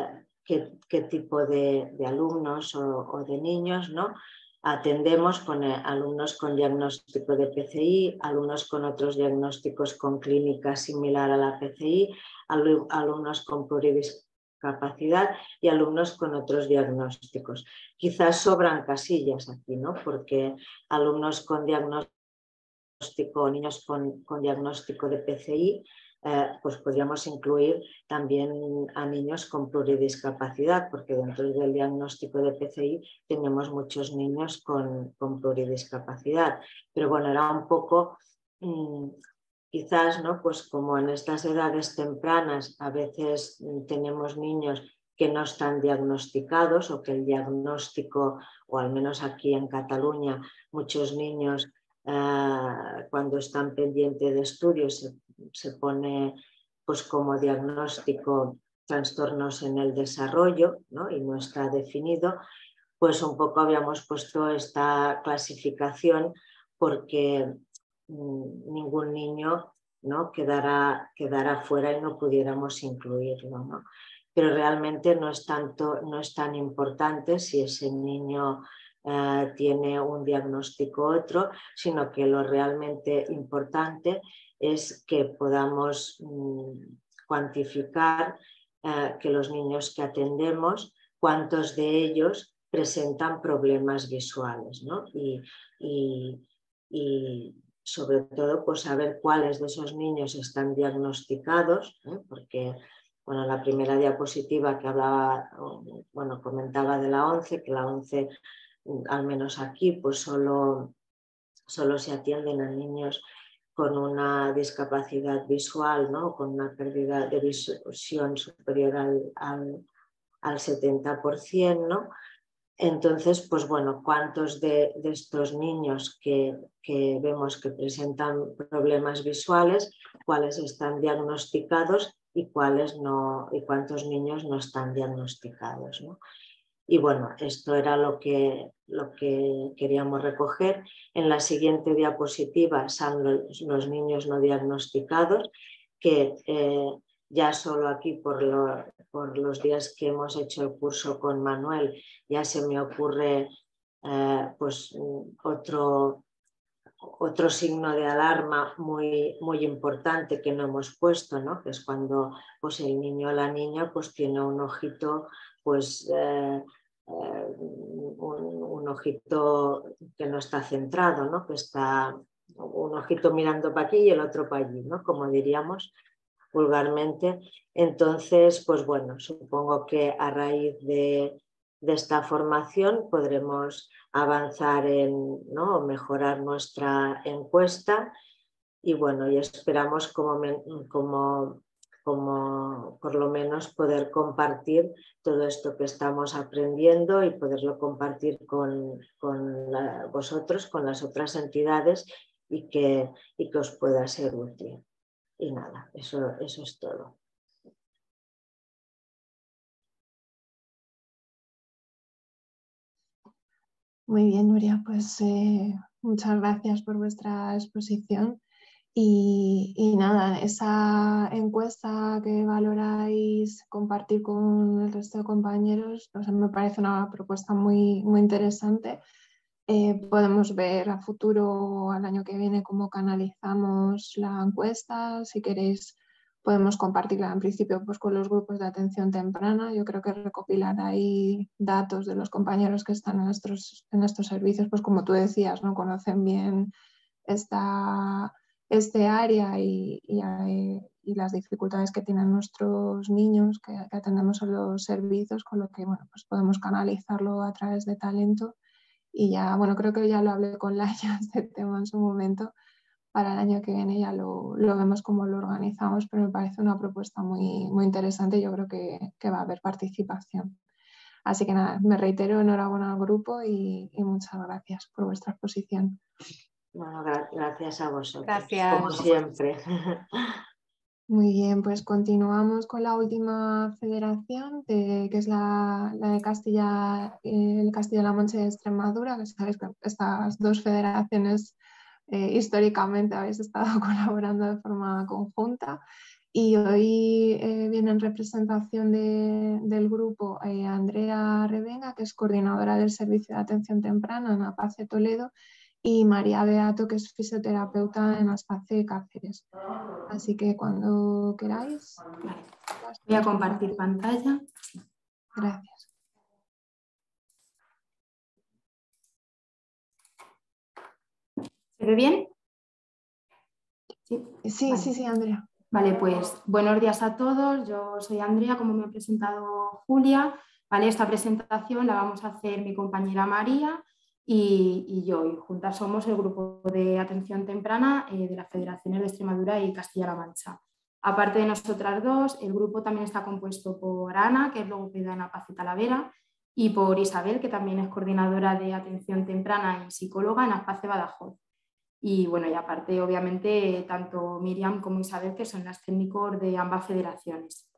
qué, qué tipo de, de alumnos o, o de niños, ¿no? Atendemos con eh, alumnos con diagnóstico de P C I, alumnos con otros diagnósticos con clínica similar a la P C I, al, alumnos con pluridiscapacidad y alumnos con otros diagnósticos. Quizás sobran casillas aquí, ¿no? Porque alumnos con diagnóstico, niños con, con diagnóstico de P C I, eh, pues podríamos incluir también a niños con pluridiscapacidad, porque dentro del diagnóstico de P C I tenemos muchos niños con, con pluridiscapacidad. Pero bueno, era un poco, mmm, quizás, ¿no? Pues como en estas edades tempranas a veces mmm, tenemos niños que no están diagnosticados o que el diagnóstico, o al menos aquí en Cataluña, muchos niños Uh, cuando están pendientes de estudios se, se pone pues como diagnóstico trastornos en el desarrollo, ¿no? Y no está definido, pues un poco habíamos puesto esta clasificación porque mmm, ningún niño, ¿no? quedará, quedará fuera y no pudiéramos incluirlo, ¿no? Pero realmente no es, tanto, no es tan importante si ese niño Uh, tiene un diagnóstico otro, sino que lo realmente importante es que podamos um, cuantificar uh, que los niños que atendemos, cuántos de ellos presentan problemas visuales, ¿no? Y, y, y sobre todo pues saber cuáles de esos niños están diagnosticados, ¿eh? Porque bueno, la primera diapositiva que hablaba, bueno, comentaba de la ONCE, que la ONCE al menos aquí, pues solo, solo se atienden a niños con una discapacidad visual, ¿no? Con una pérdida de visión superior al, al, al setenta por ciento, ¿no? Entonces, pues bueno, ¿cuántos de, de estos niños que, que vemos que presentan problemas visuales, cuáles están diagnosticados y cuáles no, y cuántos niños no están diagnosticados, ¿no? Y bueno, esto era lo que, lo que queríamos recoger. En la siguiente diapositiva están los, los niños no diagnosticados, que eh, ya solo aquí por, lo, por los días que hemos hecho el curso con Manuel ya se me ocurre eh, pues otro, otro signo de alarma muy, muy importante que no hemos puesto, ¿no? Que es cuando pues, el niño o la niña pues, tiene un ojito pues eh, eh, un, un ojito que no está centrado, ¿no? Que está un ojito mirando para aquí y el otro para allí, ¿no? Como diríamos vulgarmente. Entonces, pues bueno, supongo que a raíz de, de esta formación podremos avanzar en, ¿no? mejorar nuestra encuesta y bueno, y esperamos como, como como por lo menos poder compartir todo esto que estamos aprendiendo y poderlo compartir con, con la, vosotros, con las otras entidades y que, y que os pueda ser útil. Y nada, eso, eso es todo. Muy bien, Nuria, pues eh, muchas gracias por vuestra exposición. Y, y nada, esa encuesta que valoráis compartir con el resto de compañeros, o sea, me parece una propuesta muy, muy interesante. Eh, podemos ver a futuro, al año que viene, cómo canalizamos la encuesta. Si queréis, podemos compartirla en principio pues, con los grupos de atención temprana. Yo creo que recopilar ahí datos de los compañeros que están en estos, en estos servicios, pues como tú decías, ¿no? Conocen bien esta... este área y, y, y las dificultades que tienen nuestros niños que, que atendemos en los servicios, con lo que bueno, pues podemos canalizarlo a través de talento. Y ya, bueno, creo que ya lo hablé con Laia este tema en su momento. Para el año que viene ya lo, lo vemos cómo lo organizamos, pero me parece una propuesta muy, muy interesante y yo creo que, que va a haber participación. Así que nada, me reitero, enhorabuena al grupo y, y muchas gracias por vuestra exposición. Bueno, gracias a vosotros, gracias. como siempre. Muy bien, pues continuamos con la última federación, de, que es la, la de Castilla, eh, el Castilla-La Mancha y Extremadura, que sabéis que estas dos federaciones eh, históricamente habéis estado colaborando de forma conjunta. Y hoy eh, viene en representación de, del grupo eh, Andrea Revenga, que es coordinadora del Servicio de Atención Temprana en ASPACE Toledo, y María Beato, que es fisioterapeuta en ASPACE Cáceres. Así que cuando queráis. Vale. Voy a compartir pantalla. Gracias. ¿Se ve bien? Sí, sí, vale. sí, sí, Andrea. Vale, pues buenos días a todos. Yo soy Andrea, como me ha presentado Julia. Vale, esta presentación la vamos a hacer mi compañera María y, y yo. Y juntas somos el grupo de atención temprana eh, de las Federaciones de Extremadura y Castilla-La Mancha. Aparte de nosotras dos, el grupo también está compuesto por Ana, que es logopeda en ASPACE Talavera, y por Isabel, que también es coordinadora de atención temprana y psicóloga en ASPACE Badajoz. Y bueno, y aparte, obviamente, tanto Miriam como Isabel, que son las técnicos de ambas federaciones.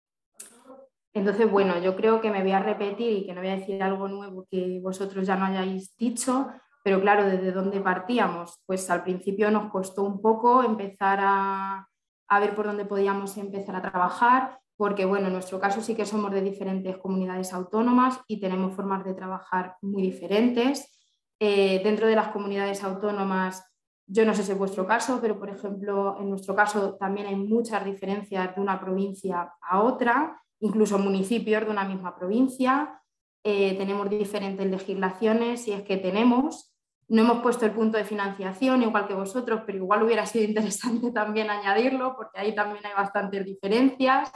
Entonces, bueno, yo creo que me voy a repetir y que no voy a decir algo nuevo que vosotros ya no hayáis dicho, pero claro, ¿desde dónde partíamos? Pues al principio nos costó un poco empezar a, a ver por dónde podíamos empezar a trabajar, porque bueno, en nuestro caso sí que somos de diferentes comunidades autónomas y tenemos formas de trabajar muy diferentes. Eh, dentro de las comunidades autónomas, yo no sé si es vuestro caso, pero por ejemplo, en nuestro caso también hay muchas diferencias de una provincia a otra, incluso municipios de una misma provincia. Eh, tenemos diferentes legislaciones y es que tenemos, no hemos puesto el punto de financiación igual que vosotros, pero igual hubiera sido interesante también añadirlo porque ahí también hay bastantes diferencias.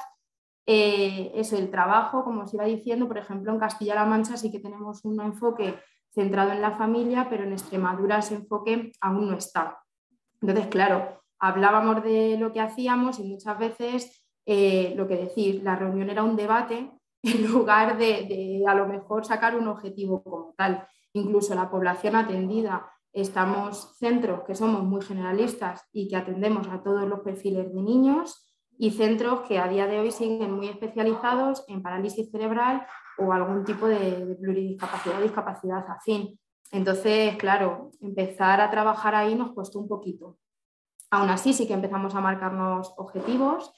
Eh, es el trabajo, como os iba diciendo, por ejemplo, en Castilla-La Mancha sí que tenemos un enfoque centrado en la familia, pero en Extremadura ese enfoque aún no está. Entonces, claro, hablábamos de lo que hacíamos y muchas veces eh, lo que decís, la reunión era un debate en lugar de, de a lo mejor sacar un objetivo como tal. Incluso la población atendida, estamos centros que somos muy generalistas y que atendemos a todos los perfiles de niños y centros que a día de hoy siguen muy especializados en parálisis cerebral o algún tipo de, de pluridiscapacidad o discapacidad afín. Entonces, claro, empezar a trabajar ahí nos costó un poquito. Aún así, sí que empezamos a marcarnos objetivos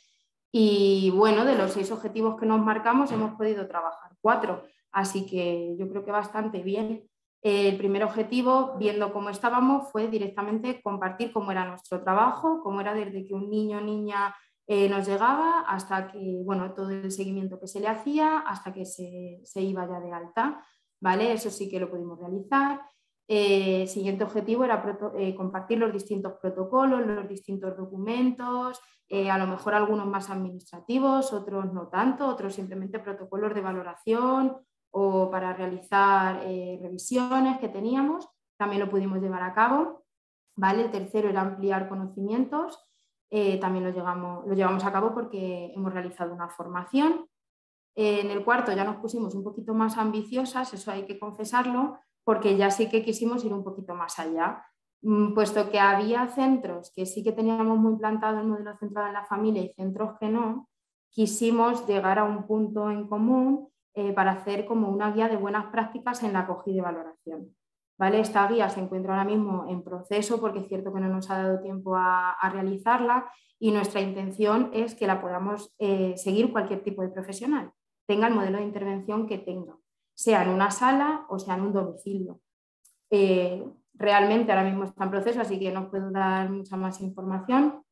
y, bueno, de los seis objetivos que nos marcamos hemos podido trabajar cuatro, así que yo creo que bastante bien. El primer objetivo, viendo cómo estábamos, fue directamente compartir cómo era nuestro trabajo, cómo era desde que un niño o niña Eh, nos llegaba hasta que, bueno, todo el seguimiento que se le hacía hasta que se, se iba ya de alta, ¿vale? Eso sí que lo pudimos realizar. El eh, siguiente objetivo era proto, eh, compartir los distintos protocolos, los distintos documentos, eh, a lo mejor algunos más administrativos, otros no tanto, otros simplemente protocolos de valoración o para realizar eh, revisiones que teníamos, también lo pudimos llevar a cabo, ¿vale? El tercero era ampliar conocimientos. Eh, también lo, llegamos, lo llevamos a cabo porque hemos realizado una formación. Eh, en el cuarto ya nos pusimos un poquito más ambiciosas, eso hay que confesarlo, porque ya sí que quisimos ir un poquito más allá, mm, puesto que había centros que sí que teníamos muy implantado el modelo centrado en la familia y centros que no, quisimos llegar a un punto en común eh, para hacer como una guía de buenas prácticas en la acogida y valoración. ¿Vale? Esta guía se encuentra ahora mismo en proceso porque es cierto que no nos ha dado tiempo a, a realizarla y nuestra intención es que la podamos eh, seguir cualquier tipo de profesional, tenga el modelo de intervención que tenga, sea en una sala o sea en un domicilio. Eh, realmente ahora mismo está en proceso, así que no puedo dar mucha más información,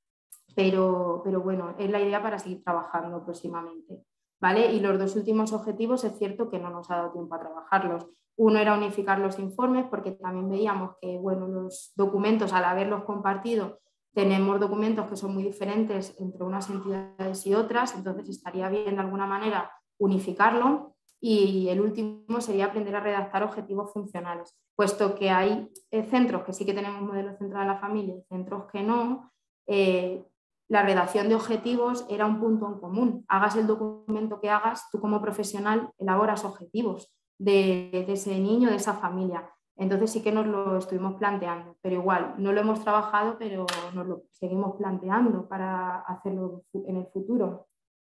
pero, pero bueno, es la idea para seguir trabajando próximamente. ¿Vale? Y los dos últimos objetivos es cierto que no nos ha dado tiempo a trabajarlos. Uno era unificar los informes porque también veíamos que bueno, los documentos, al haberlos compartido, tenemos documentos que son muy diferentes entre unas entidades y otras, entonces estaría bien de alguna manera unificarlo. Y el último sería aprender a redactar objetivos funcionales, puesto que hay centros que sí que tenemos modelo centrado en la familia y centros que no. Eh, La redacción de objetivos era un punto en común. Hagas el documento que hagas, tú como profesional elaboras objetivos de, de ese niño, de esa familia. Entonces sí que nos lo estuvimos planteando, pero igual no lo hemos trabajado, pero nos lo seguimos planteando para hacerlo en el futuro.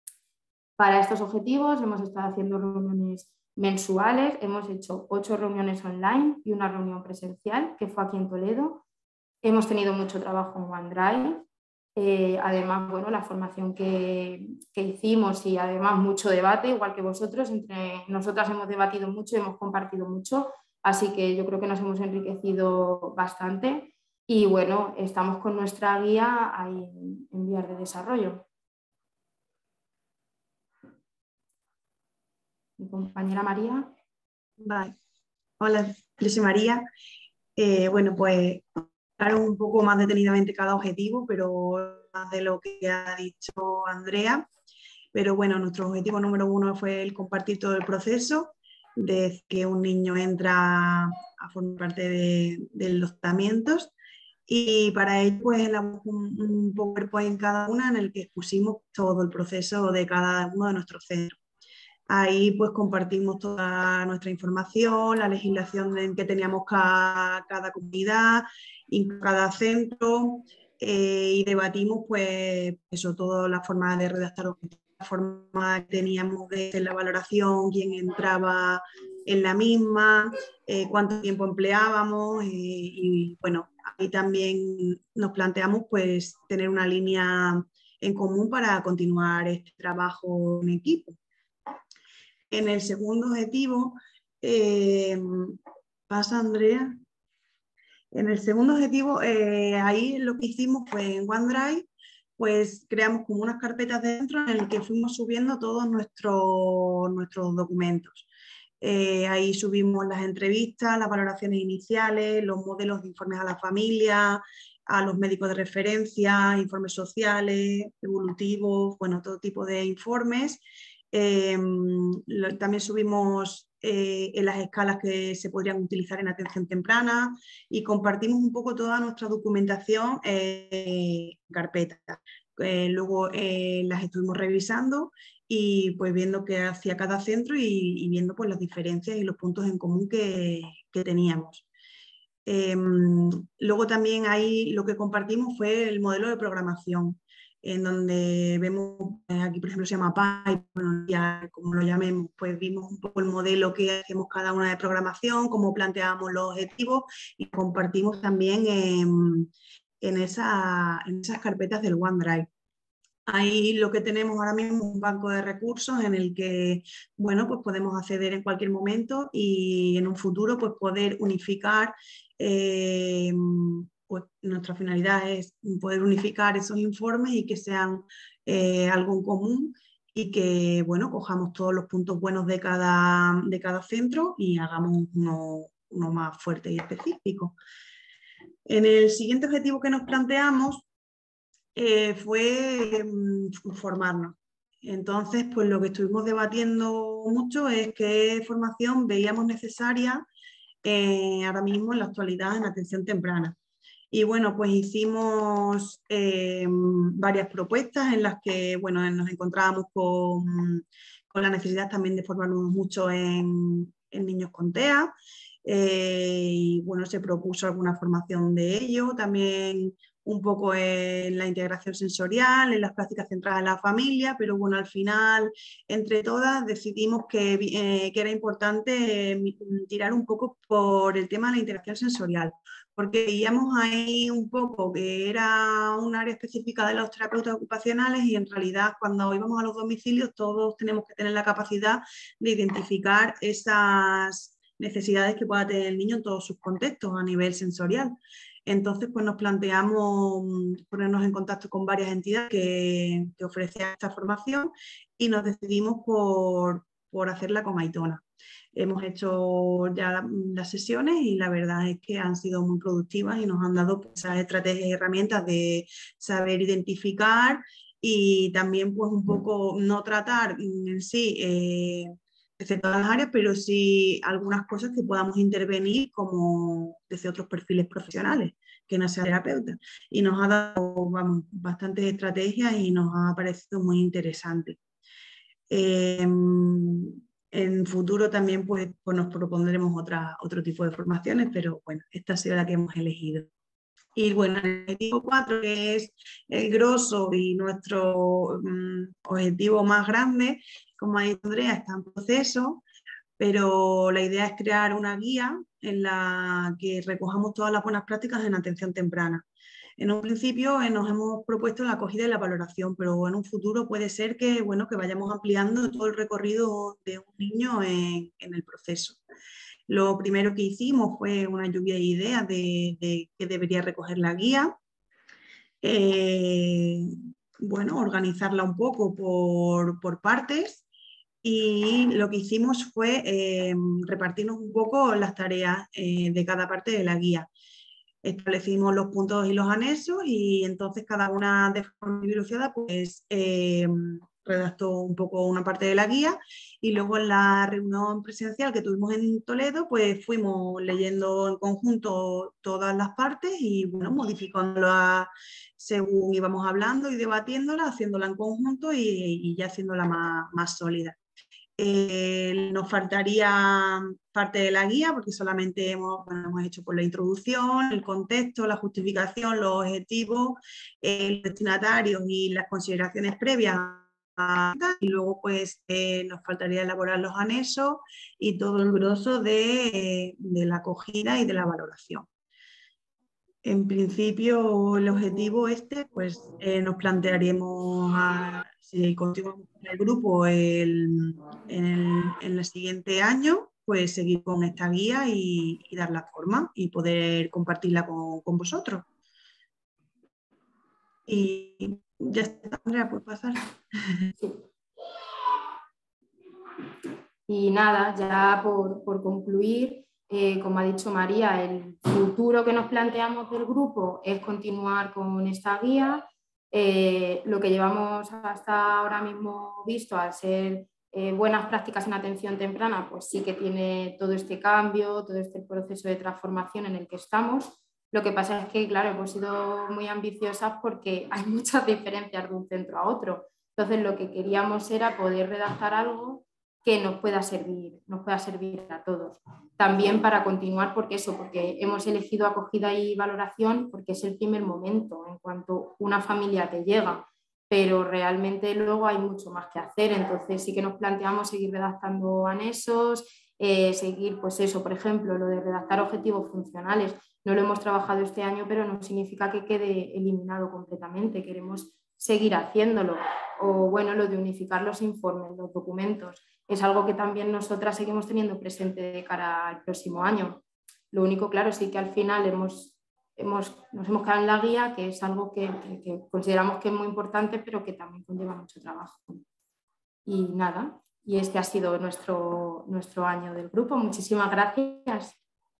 Para estos objetivos hemos estado haciendo reuniones mensuales, hemos hecho ocho reuniones online y una reunión presencial, que fue aquí en Toledo. Hemos tenido mucho trabajo en OneDrive. Eh, además, bueno, la formación que, que hicimos y además mucho debate, igual que vosotros, entre nosotras hemos debatido mucho, hemos compartido mucho, así que yo creo que nos hemos enriquecido bastante y bueno, estamos con nuestra guía ahí en, en vías de desarrollo. Mi compañera María. Vale. Hola, yo soy María. Eh, bueno, pues hablar un poco más detenidamente cada objetivo, pero más de lo que ha dicho Andrea. Pero bueno, nuestro objetivo número uno fue el compartir todo el proceso, desde que un niño entra a formar parte de, de los tratamientos. Y para ello, pues, elaboramos un, un PowerPoint en cada una en el que expusimos todo el proceso de cada uno de nuestros centros. Ahí pues compartimos toda nuestra información, la legislación en que teníamos cada, cada comunidad, cada centro, eh, y debatimos pues eso, todas las formas de redactar objetivos, la forma que teníamos de hacer la valoración, quién entraba en la misma, eh, cuánto tiempo empleábamos, eh, y bueno, ahí también nos planteamos pues tener una línea en común para continuar este trabajo en equipo. En el segundo objetivo, eh, pasa Andrea. En el segundo objetivo, eh, ahí lo que hicimos fue en OneDrive, pues creamos como unas carpetas dentro en las que fuimos subiendo todos nuestros, nuestros documentos. Eh, ahí subimos las entrevistas, las valoraciones iniciales, los modelos de informes a la familia, a los médicos de referencia, informes sociales, evolutivos, bueno, todo tipo de informes. Eh, lo, también subimos eh, en las escalas que se podrían utilizar en atención temprana y compartimos un poco toda nuestra documentación eh, en carpeta. Eh, luego eh, las estuvimos revisando y pues viendo qué hacía cada centro y, y viendo pues las diferencias y los puntos en común que, que teníamos. Eh, luego también ahí lo que compartimos fue el modelo de programación, en donde vemos, aquí por ejemplo se llama Pipe, bueno, ya como lo llamemos, pues vimos un poco el modelo que hacemos cada una de programación, cómo planteábamos los objetivos y compartimos también en, en, esa, en esas carpetas del OneDrive. Ahí lo que tenemos ahora mismo es un banco de recursos en el que, bueno, pues podemos acceder en cualquier momento y en un futuro pues poder unificar, eh, pues nuestra finalidad es poder unificar esos informes y que sean eh, algo en común y que, bueno, cojamos todos los puntos buenos de cada, de cada centro y hagamos uno, uno más fuerte y específico. En el siguiente objetivo que nos planteamos Eh, fue eh, formarnos. Entonces, pues lo que estuvimos debatiendo mucho es qué formación veíamos necesaria eh, ahora mismo en la actualidad en atención temprana. Y bueno, pues hicimos eh, varias propuestas en las que, bueno, nos encontrábamos con, con la necesidad también de formarnos mucho en, en niños con T E A. Eh, y bueno, se propuso alguna formación de ello, también un poco en la integración sensorial, en las prácticas centradas en la familia, pero bueno, al final, entre todas, decidimos que, eh, que era importante eh, tirar un poco por el tema de la integración sensorial, porque veíamos ahí un poco que era un área específica de los terapeutas ocupacionales y en realidad cuando íbamos a los domicilios todos tenemos que tener la capacidad de identificar esas necesidades que pueda tener el niño en todos sus contextos a nivel sensorial. Entonces, pues nos planteamos ponernos en contacto con varias entidades que, que ofrecían esta formación y nos decidimos por, por hacerla con Aitona. Hemos hecho ya las sesiones y la verdad es que han sido muy productivas y nos han dado pues, esas estrategias y herramientas de saber identificar y también pues un poco no tratar en sí eh, desde todas las áreas, pero sí algunas cosas que podamos intervenir como desde otros perfiles profesionales, que no sean terapeutas. Y nos ha dado vamos, bastantes estrategias y nos ha parecido muy interesante. Eh, en futuro también pues, pues nos propondremos otra, otro tipo de formaciones, pero bueno, esta ha sido la que hemos elegido. Y bueno, el objetivo cuatro, que es el grosso y nuestro um, objetivo más grande, como ha dicho Andrea, está en proceso, pero la idea es crear una guía en la que recojamos todas las buenas prácticas en atención temprana. En un principio eh, nos hemos propuesto la acogida y la valoración, pero en un futuro puede ser que, bueno, que vayamos ampliando todo el recorrido de un niño en, en el proceso. Lo primero que hicimos fue una lluvia de ideas de, de qué debería recoger la guía. Eh, bueno, organizarla un poco por, por partes, y lo que hicimos fue eh, repartirnos un poco las tareas eh, de cada parte de la guía. Establecimos los puntos y los anexos, y entonces cada una de forma individualizada pues eh, redactó un poco una parte de la guía, y luego en la reunión presencial que tuvimos en Toledo pues fuimos leyendo en conjunto todas las partes y bueno, modificándolas según íbamos hablando y debatiéndola, haciéndola en conjunto y, y ya haciéndola más, más sólida. Eh, nos faltaría parte de la guía porque solamente hemos, bueno, hemos hecho por la introducción, el contexto, la justificación, los objetivos, eh, los destinatarios y las consideraciones previas, y luego pues eh, nos faltaría elaborar los anexos y todo el grosso de, de la acogida y de la valoración. En principio, el objetivo este, pues eh, nos plantearemos, a, si continuamos con el grupo el, en, el, en el siguiente año, pues seguir con esta guía y, y dar la forma y poder compartirla con, con vosotros. Y ya está, Andrea, por pasar. Sí. Y nada, ya por, por concluir, eh, como ha dicho María, el futuro que nos planteamos del grupo es continuar con esta guía. Eh, lo que llevamos hasta ahora mismo visto, al ser eh, buenas prácticas en atención temprana, pues sí que tiene todo este cambio, todo este proceso de transformación en el que estamos. Lo que pasa es que, claro, hemos sido muy ambiciosas porque hay muchas diferencias de un centro a otro. Entonces, lo que queríamos era poder redactar algo que nos pueda servir, nos pueda servir a todos. También para continuar, porque eso, porque hemos elegido acogida y valoración porque es el primer momento en cuanto una familia te llega, pero realmente luego hay mucho más que hacer. Entonces sí que nos planteamos seguir redactando anexos, eh, seguir, pues eso, por ejemplo, lo de redactar objetivos funcionales. No lo hemos trabajado este año, pero no significa que quede eliminado completamente. Queremos seguir haciéndolo. O bueno, lo de unificar los informes, los documentos, es algo que también nosotras seguimos teniendo presente de cara al próximo año. Lo único, claro, sí que al final hemos, hemos, nos hemos quedado en la guía, que es algo que, que, que consideramos que es muy importante, pero que también conlleva mucho trabajo. Y nada, y este ha sido nuestro, nuestro año del grupo. Muchísimas gracias.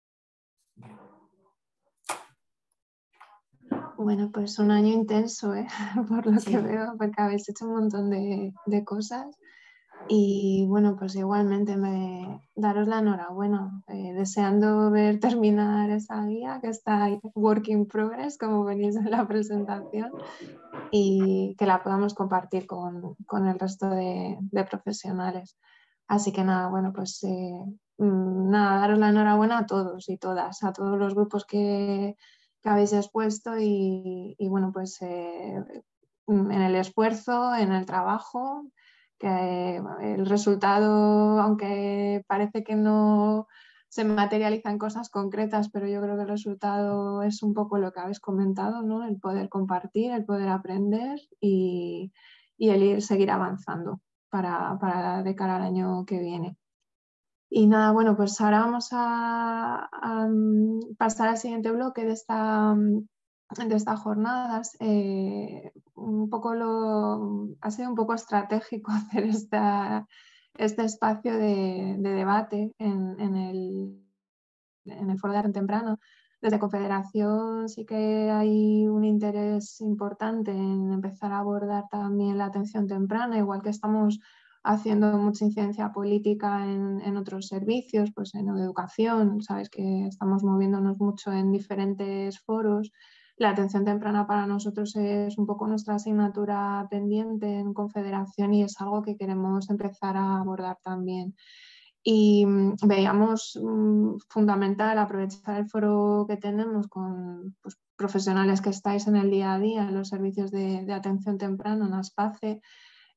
Bueno, pues un año intenso, ¿eh? Por lo Sí. que veo, porque habéis hecho un montón de, de cosas. Y bueno, pues igualmente me daros la enhorabuena, eh, deseando ver terminar esa guía que está work in progress, como venís en la presentación, y que la podamos compartir con, con el resto de, de profesionales. Así que nada, bueno, pues eh, nada, daros la enhorabuena a todos y todas, a todos los grupos que, que habéis expuesto y, y bueno, pues eh, en el esfuerzo, en el trabajo, que el resultado, aunque parece que no se materializan cosas concretas, pero yo creo que el resultado es un poco lo que habéis comentado, ¿no? El poder compartir, el poder aprender y, y el ir, seguir avanzando para, para de cara al año que viene. Y nada, bueno, pues ahora vamos a, a pasar al siguiente bloque de esta, de estas jornadas. Eh, un poco lo, ha sido un poco estratégico hacer esta, este espacio de, de debate en, en, el, en el foro de atención temprana. Desde Confederación sí que hay un interés importante en empezar a abordar también la atención temprana, igual que estamos haciendo mucha incidencia política en, en otros servicios, pues en educación, sabes que estamos moviéndonos mucho en diferentes foros. La atención temprana para nosotros es un poco nuestra asignatura pendiente en Confederación y es algo que queremos empezar a abordar también. Y veíamos um, fundamental aprovechar el foro que tenemos con pues, profesionales que estáis en el día a día en los servicios de, de atención temprana, en ASPACE,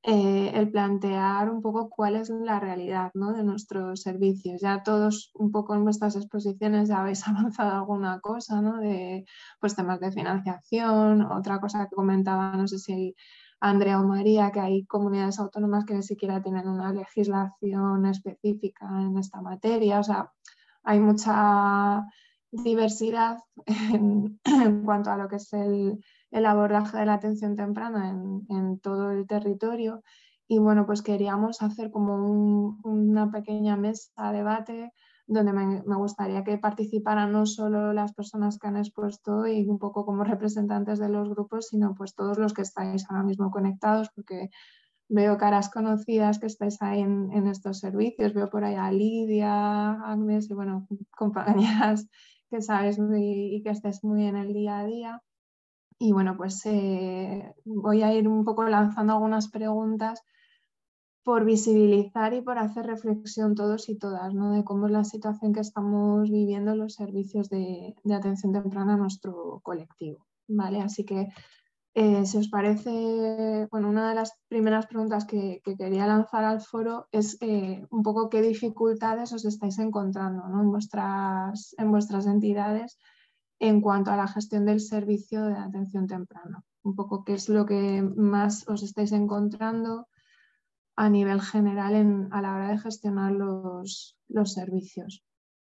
eh, el plantear un poco cuál es la realidad, ¿no?, de nuestros servicios. Ya todos un poco en vuestras exposiciones ya habéis avanzado alguna cosa, ¿no?, de pues, temas de financiación. Otra cosa que comentaba, no sé si Andrea o María, que hay comunidades autónomas que ni siquiera tienen una legislación específica en esta materia. O sea, hay mucha diversidad en, en cuanto a lo que es el, el abordaje de la atención temprana en, en todo el territorio. Y bueno, pues queríamos hacer como un, una pequeña mesa de debate donde me, me gustaría que participaran no solo las personas que han expuesto y un poco como representantes de los grupos, sino pues todos los que estáis ahora mismo conectados, porque veo caras conocidas que estáis ahí en, en estos servicios. Veo por ahí a Lidia, Agnes y bueno, compañeras que sabéis muy, y que estáis muy en el día a día. Y bueno, pues eh, voy a ir un poco lanzando algunas preguntas por visibilizar y por hacer reflexión todos y todas, ¿no?, de cómo es la situación que estamos viviendo los servicios de, de atención temprana a nuestro colectivo, ¿vale? Así que, eh, si os parece, bueno, una de las primeras preguntas que, que quería lanzar al foro es eh, un poco qué dificultades os estáis encontrando, ¿no?, en vuestras, en vuestras entidades en cuanto a la gestión del servicio de atención temprana. Un poco qué es lo que más os estáis encontrando a nivel general en, a la hora de gestionar los, los servicios.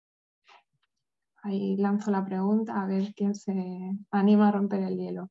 Ahí lanzo la pregunta a ver quién se anima a romper el hielo.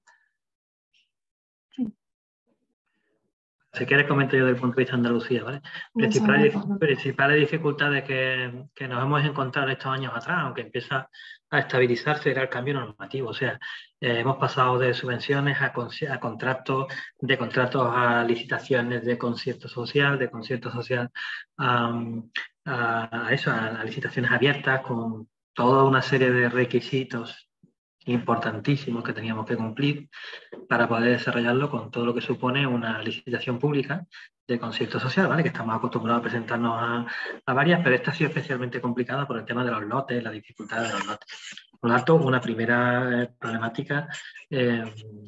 Si quieres comento yo desde el punto de vista de Andalucía, ¿vale? Principales, principales dificultades que, que nos hemos encontrado estos años atrás, aunque empieza a estabilizarse, era el cambio normativo. O sea, eh, hemos pasado de subvenciones a, a contratos, de contratos a licitaciones de concierto social, de concierto social a, a, a eso, a, a licitaciones abiertas con toda una serie de requisitos importantísimos que teníamos que cumplir para poder desarrollarlo con todo lo que supone una licitación pública de concierto social, ¿vale? Que estamos acostumbrados a presentarnos a, a varias, pero esta ha sido especialmente complicada por el tema de los lotes, la dificultad de los lotes. Por lo tanto, una primera eh, problemática eh,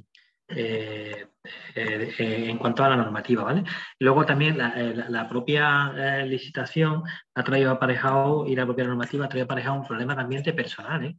eh, eh, eh, en cuanto a la normativa, ¿vale? Luego también la, eh, la propia eh, licitación ha traído aparejado, y la propia normativa ha traído aparejado un problema también de personal, ¿eh?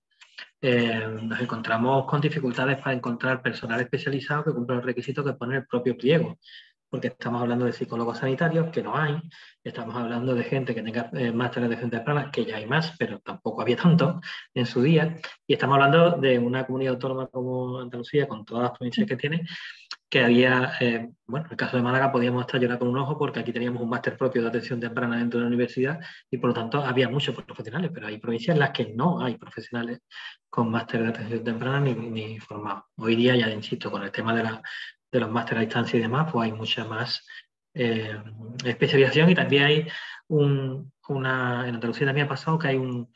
Eh, nos encontramos con dificultades para encontrar personal especializado que cumpla los requisitos que pone el propio pliego, porque estamos hablando de psicólogos sanitarios, que no hay, estamos hablando de gente que tenga eh, másteres de atención temprana, que ya hay más, pero tampoco había tanto en su día, y estamos hablando de una comunidad autónoma como Andalucía, con todas las provincias que tiene, que había, eh, bueno, en el caso de Málaga podíamos estar llorando con un ojo porque aquí teníamos un máster propio de atención temprana dentro de la universidad y por lo tanto había muchos profesionales, pero hay provincias en las que no hay profesionales con máster de atención temprana ni, ni formados. Hoy día ya, insisto, con el tema de, la, de los másteres a distancia y demás, pues hay mucha más eh, especialización y también hay un, una, en Andalucía también ha pasado que hay un,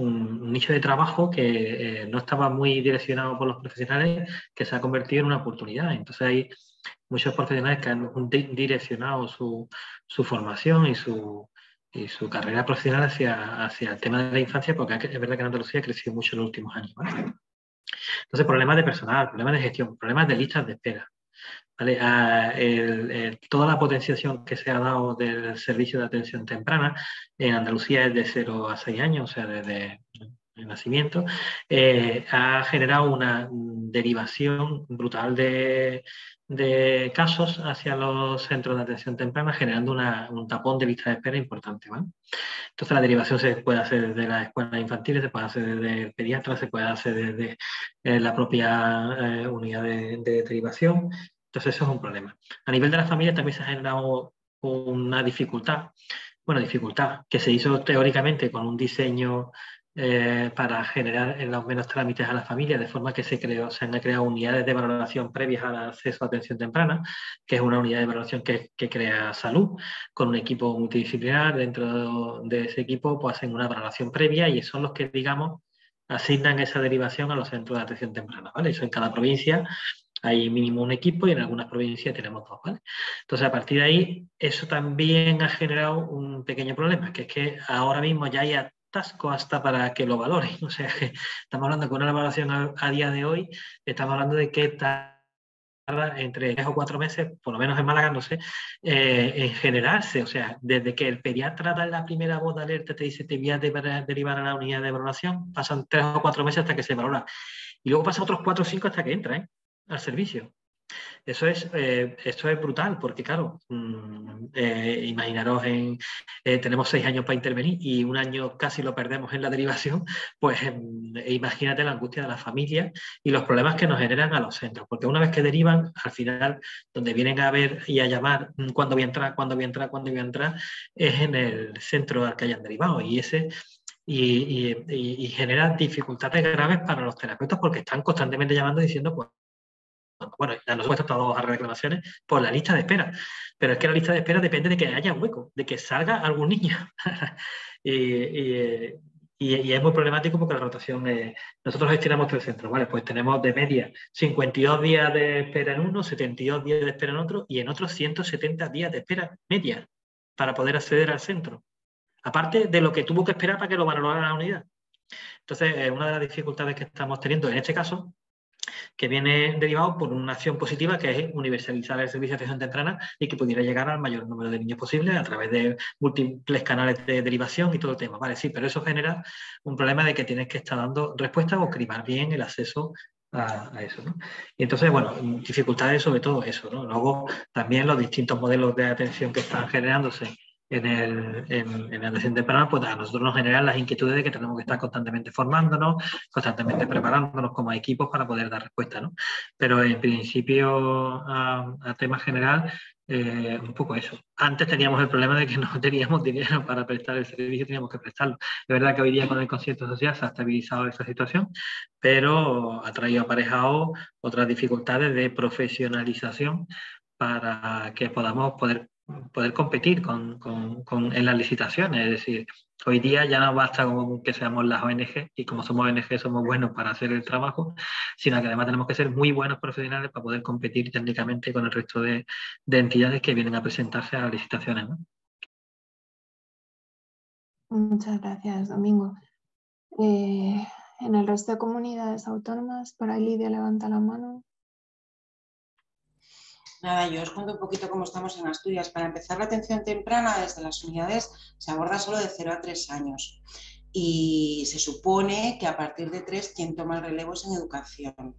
un nicho de trabajo que eh, no estaba muy direccionado por los profesionales, que se ha convertido en una oportunidad. Entonces hay muchos profesionales que han direccionado su, su formación y su, y su carrera profesional hacia, hacia el tema de la infancia, porque es verdad que en Andalucía ha crecido mucho en los últimos años, ¿vale? Entonces, problemas de personal, problemas de gestión, problemas de listas de espera. ¿Vale? Uh, el, el, toda la potenciación que se ha dado del servicio de atención temprana en Andalucía es de cero a seis años, o sea, desde el nacimiento, eh, ha generado una derivación brutal de, de casos hacia los centros de atención temprana, generando una, un tapón de lista de espera importante, ¿vale? Entonces la derivación se puede hacer desde las escuelas infantiles, se puede hacer desde el pediatra, se puede hacer desde eh, la propia eh, unidad de, de derivación. Entonces eso es un problema. A nivel de las familias también se ha generado una dificultad, bueno, dificultad que se hizo teóricamente con un diseño eh, para generar en los menos trámites a las familias, de forma que se, creó, se han creado unidades de valoración previas al acceso a atención temprana, que es una unidad de valoración que, que crea salud, con un equipo multidisciplinar. Dentro de ese equipo pues hacen una valoración previa y son los que, digamos, asignan esa derivación a los centros de atención temprana, ¿vale? Eso en cada provincia hay mínimo un equipo y en algunas provincias tenemos dos, ¿vale? Entonces, a partir de ahí, eso también ha generado un pequeño problema, que es que ahora mismo ya hay atasco hasta para que lo valoren. O sea, que estamos hablando con una valoración a, a día de hoy, estamos hablando de qué tal entre tres o cuatro meses, por lo menos en Málaga, no sé, eh, en generarse. O sea, desde que el pediatra da la primera voz de alerta, te dice te voy a derivar a la unidad de valoración, pasan tres o cuatro meses hasta que se valora. Y luego pasan otros cuatro o cinco hasta que entra ¿eh? al servicio. Eso es, eh, eso es brutal, porque claro, mmm, eh, imaginaros, en, eh, tenemos seis años para intervenir y un año casi lo perdemos en la derivación, pues eh, imagínate la angustia de las familias y los problemas que nos generan a los centros, porque una vez que derivan, al final, donde vienen a ver y a llamar cuándo voy a entrar, cuándo voy a entrar, cuándo voy a entrar, es en el centro al que hayan derivado, y ese... Y, y, y genera dificultades graves para los terapeutas porque están constantemente llamando diciendo, pues, bueno, a nosotros estamos a reclamaciones por la lista de espera, pero es que la lista de espera depende de que haya hueco, de que salga algún niño. y, y, y, y es muy problemático porque la rotación, eh, nosotros gestionamos todo el centro, ¿vale? Pues tenemos de media cincuenta y dos días de espera en uno, setenta y dos días de espera en otro y en otros ciento setenta días de espera media para poder acceder al centro. Aparte de lo que tuvo que esperar para que lo valorara la unidad. Entonces, eh, una de las dificultades que estamos teniendo en este caso, que viene derivado por una acción positiva que es universalizar el servicio de atención temprana y que pudiera llegar al mayor número de niños posible a través de múltiples canales de derivación y todo el tema. Vale, sí, pero eso genera un problema de que tienes que estar dando respuesta o cribar bien el acceso a, a eso, ¿no? Y entonces, bueno, dificultades sobre todo eso, ¿no? Luego también los distintos modelos de atención que están generándose en el, en, en la atención temprana, pues a nosotros nos generan las inquietudes de que tenemos que estar constantemente formándonos, constantemente preparándonos como equipos para poder dar respuesta, ¿no? Pero en principio, a, a tema general, eh, un poco eso. Antes teníamos el problema de que no teníamos dinero para prestar el servicio, teníamos que prestarlo. Es verdad que hoy día con el concierto social se ha estabilizado esa situación, pero ha traído aparejado otras dificultades de profesionalización para que podamos poder poder competir con, con, con, en las licitaciones. Es decir, hoy día ya no basta con que seamos las O N G y como somos O N G somos buenos para hacer el trabajo, sino que además tenemos que ser muy buenos profesionales para poder competir técnicamente con el resto de, de entidades que vienen a presentarse a las licitaciones, ¿no? Muchas gracias, Domingo. Eh, en el resto de comunidades autónomas, por ahí Lidia levanta la mano. Nada, yo os cuento un poquito cómo estamos en Asturias. Para empezar, la atención temprana desde las unidades se aborda solo de cero a tres años y se supone que a partir de tres quien toma el relevo es en educación,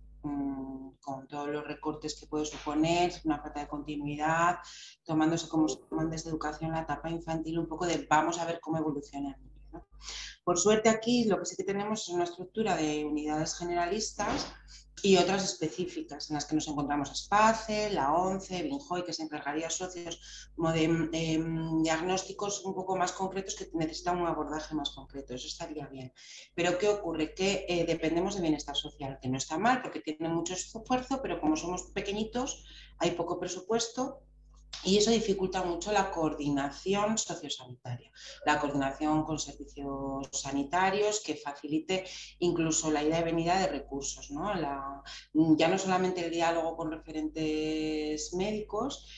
con todos los recortes que puede suponer, una falta de continuidad, tomándose como se toman desde educación la etapa infantil, un poco de vamos a ver cómo evoluciona el niño, ¿no? Por suerte aquí lo que sí que tenemos es una estructura de unidades generalistas y otras específicas en las que nos encontramos SPACE, la ONCE, Binjoy, que se encargaría socios como de eh, diagnósticos un poco más concretos que necesitan un abordaje más concreto, eso estaría bien. Pero ¿qué ocurre? Que eh, dependemos de bienestar social, que no está mal porque tiene mucho esfuerzo, pero como somos pequeñitos hay poco presupuesto. Y eso dificulta mucho la coordinación sociosanitaria, la coordinación con servicios sanitarios que facilite incluso la ida y venida de recursos, ¿no? La, ya no solamente el diálogo con referentes médicos,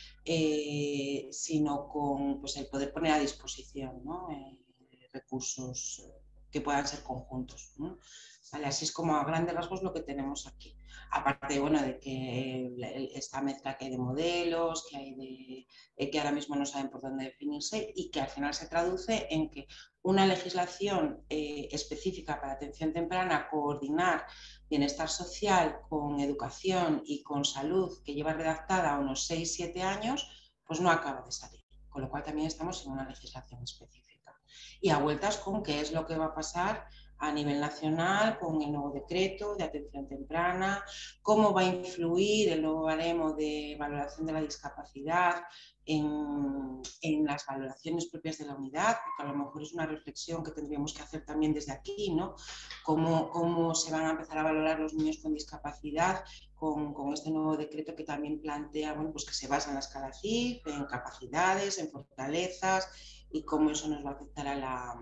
eh, sino con pues, el poder poner a disposición, ¿no? eh, recursos que puedan ser conjuntos, ¿no? Vale, así es como a grandes rasgos lo que tenemos aquí. Aparte, bueno, de que esta mezcla que hay de modelos, que hay de que ahora mismo no saben por dónde definirse y que al final se traduce en que una legislación eh, específica para atención temprana, coordinar bienestar social con educación y con salud que lleva redactada unos seis siete años, pues no acaba de salir. Con lo cual también estamos en una legislación específica. Y a vueltas con qué es lo que va a pasar a nivel nacional con el nuevo decreto de atención temprana, cómo va a influir el nuevo baremo de valoración de la discapacidad en, en las valoraciones propias de la unidad, porque a lo mejor es una reflexión que tendríamos que hacer también desde aquí, ¿no? Cómo, cómo se van a empezar a valorar los niños con discapacidad con, con este nuevo decreto que también plantea, bueno, pues que se basa en la escala C I F, en capacidades, en fortalezas y cómo eso nos va a afectar a la...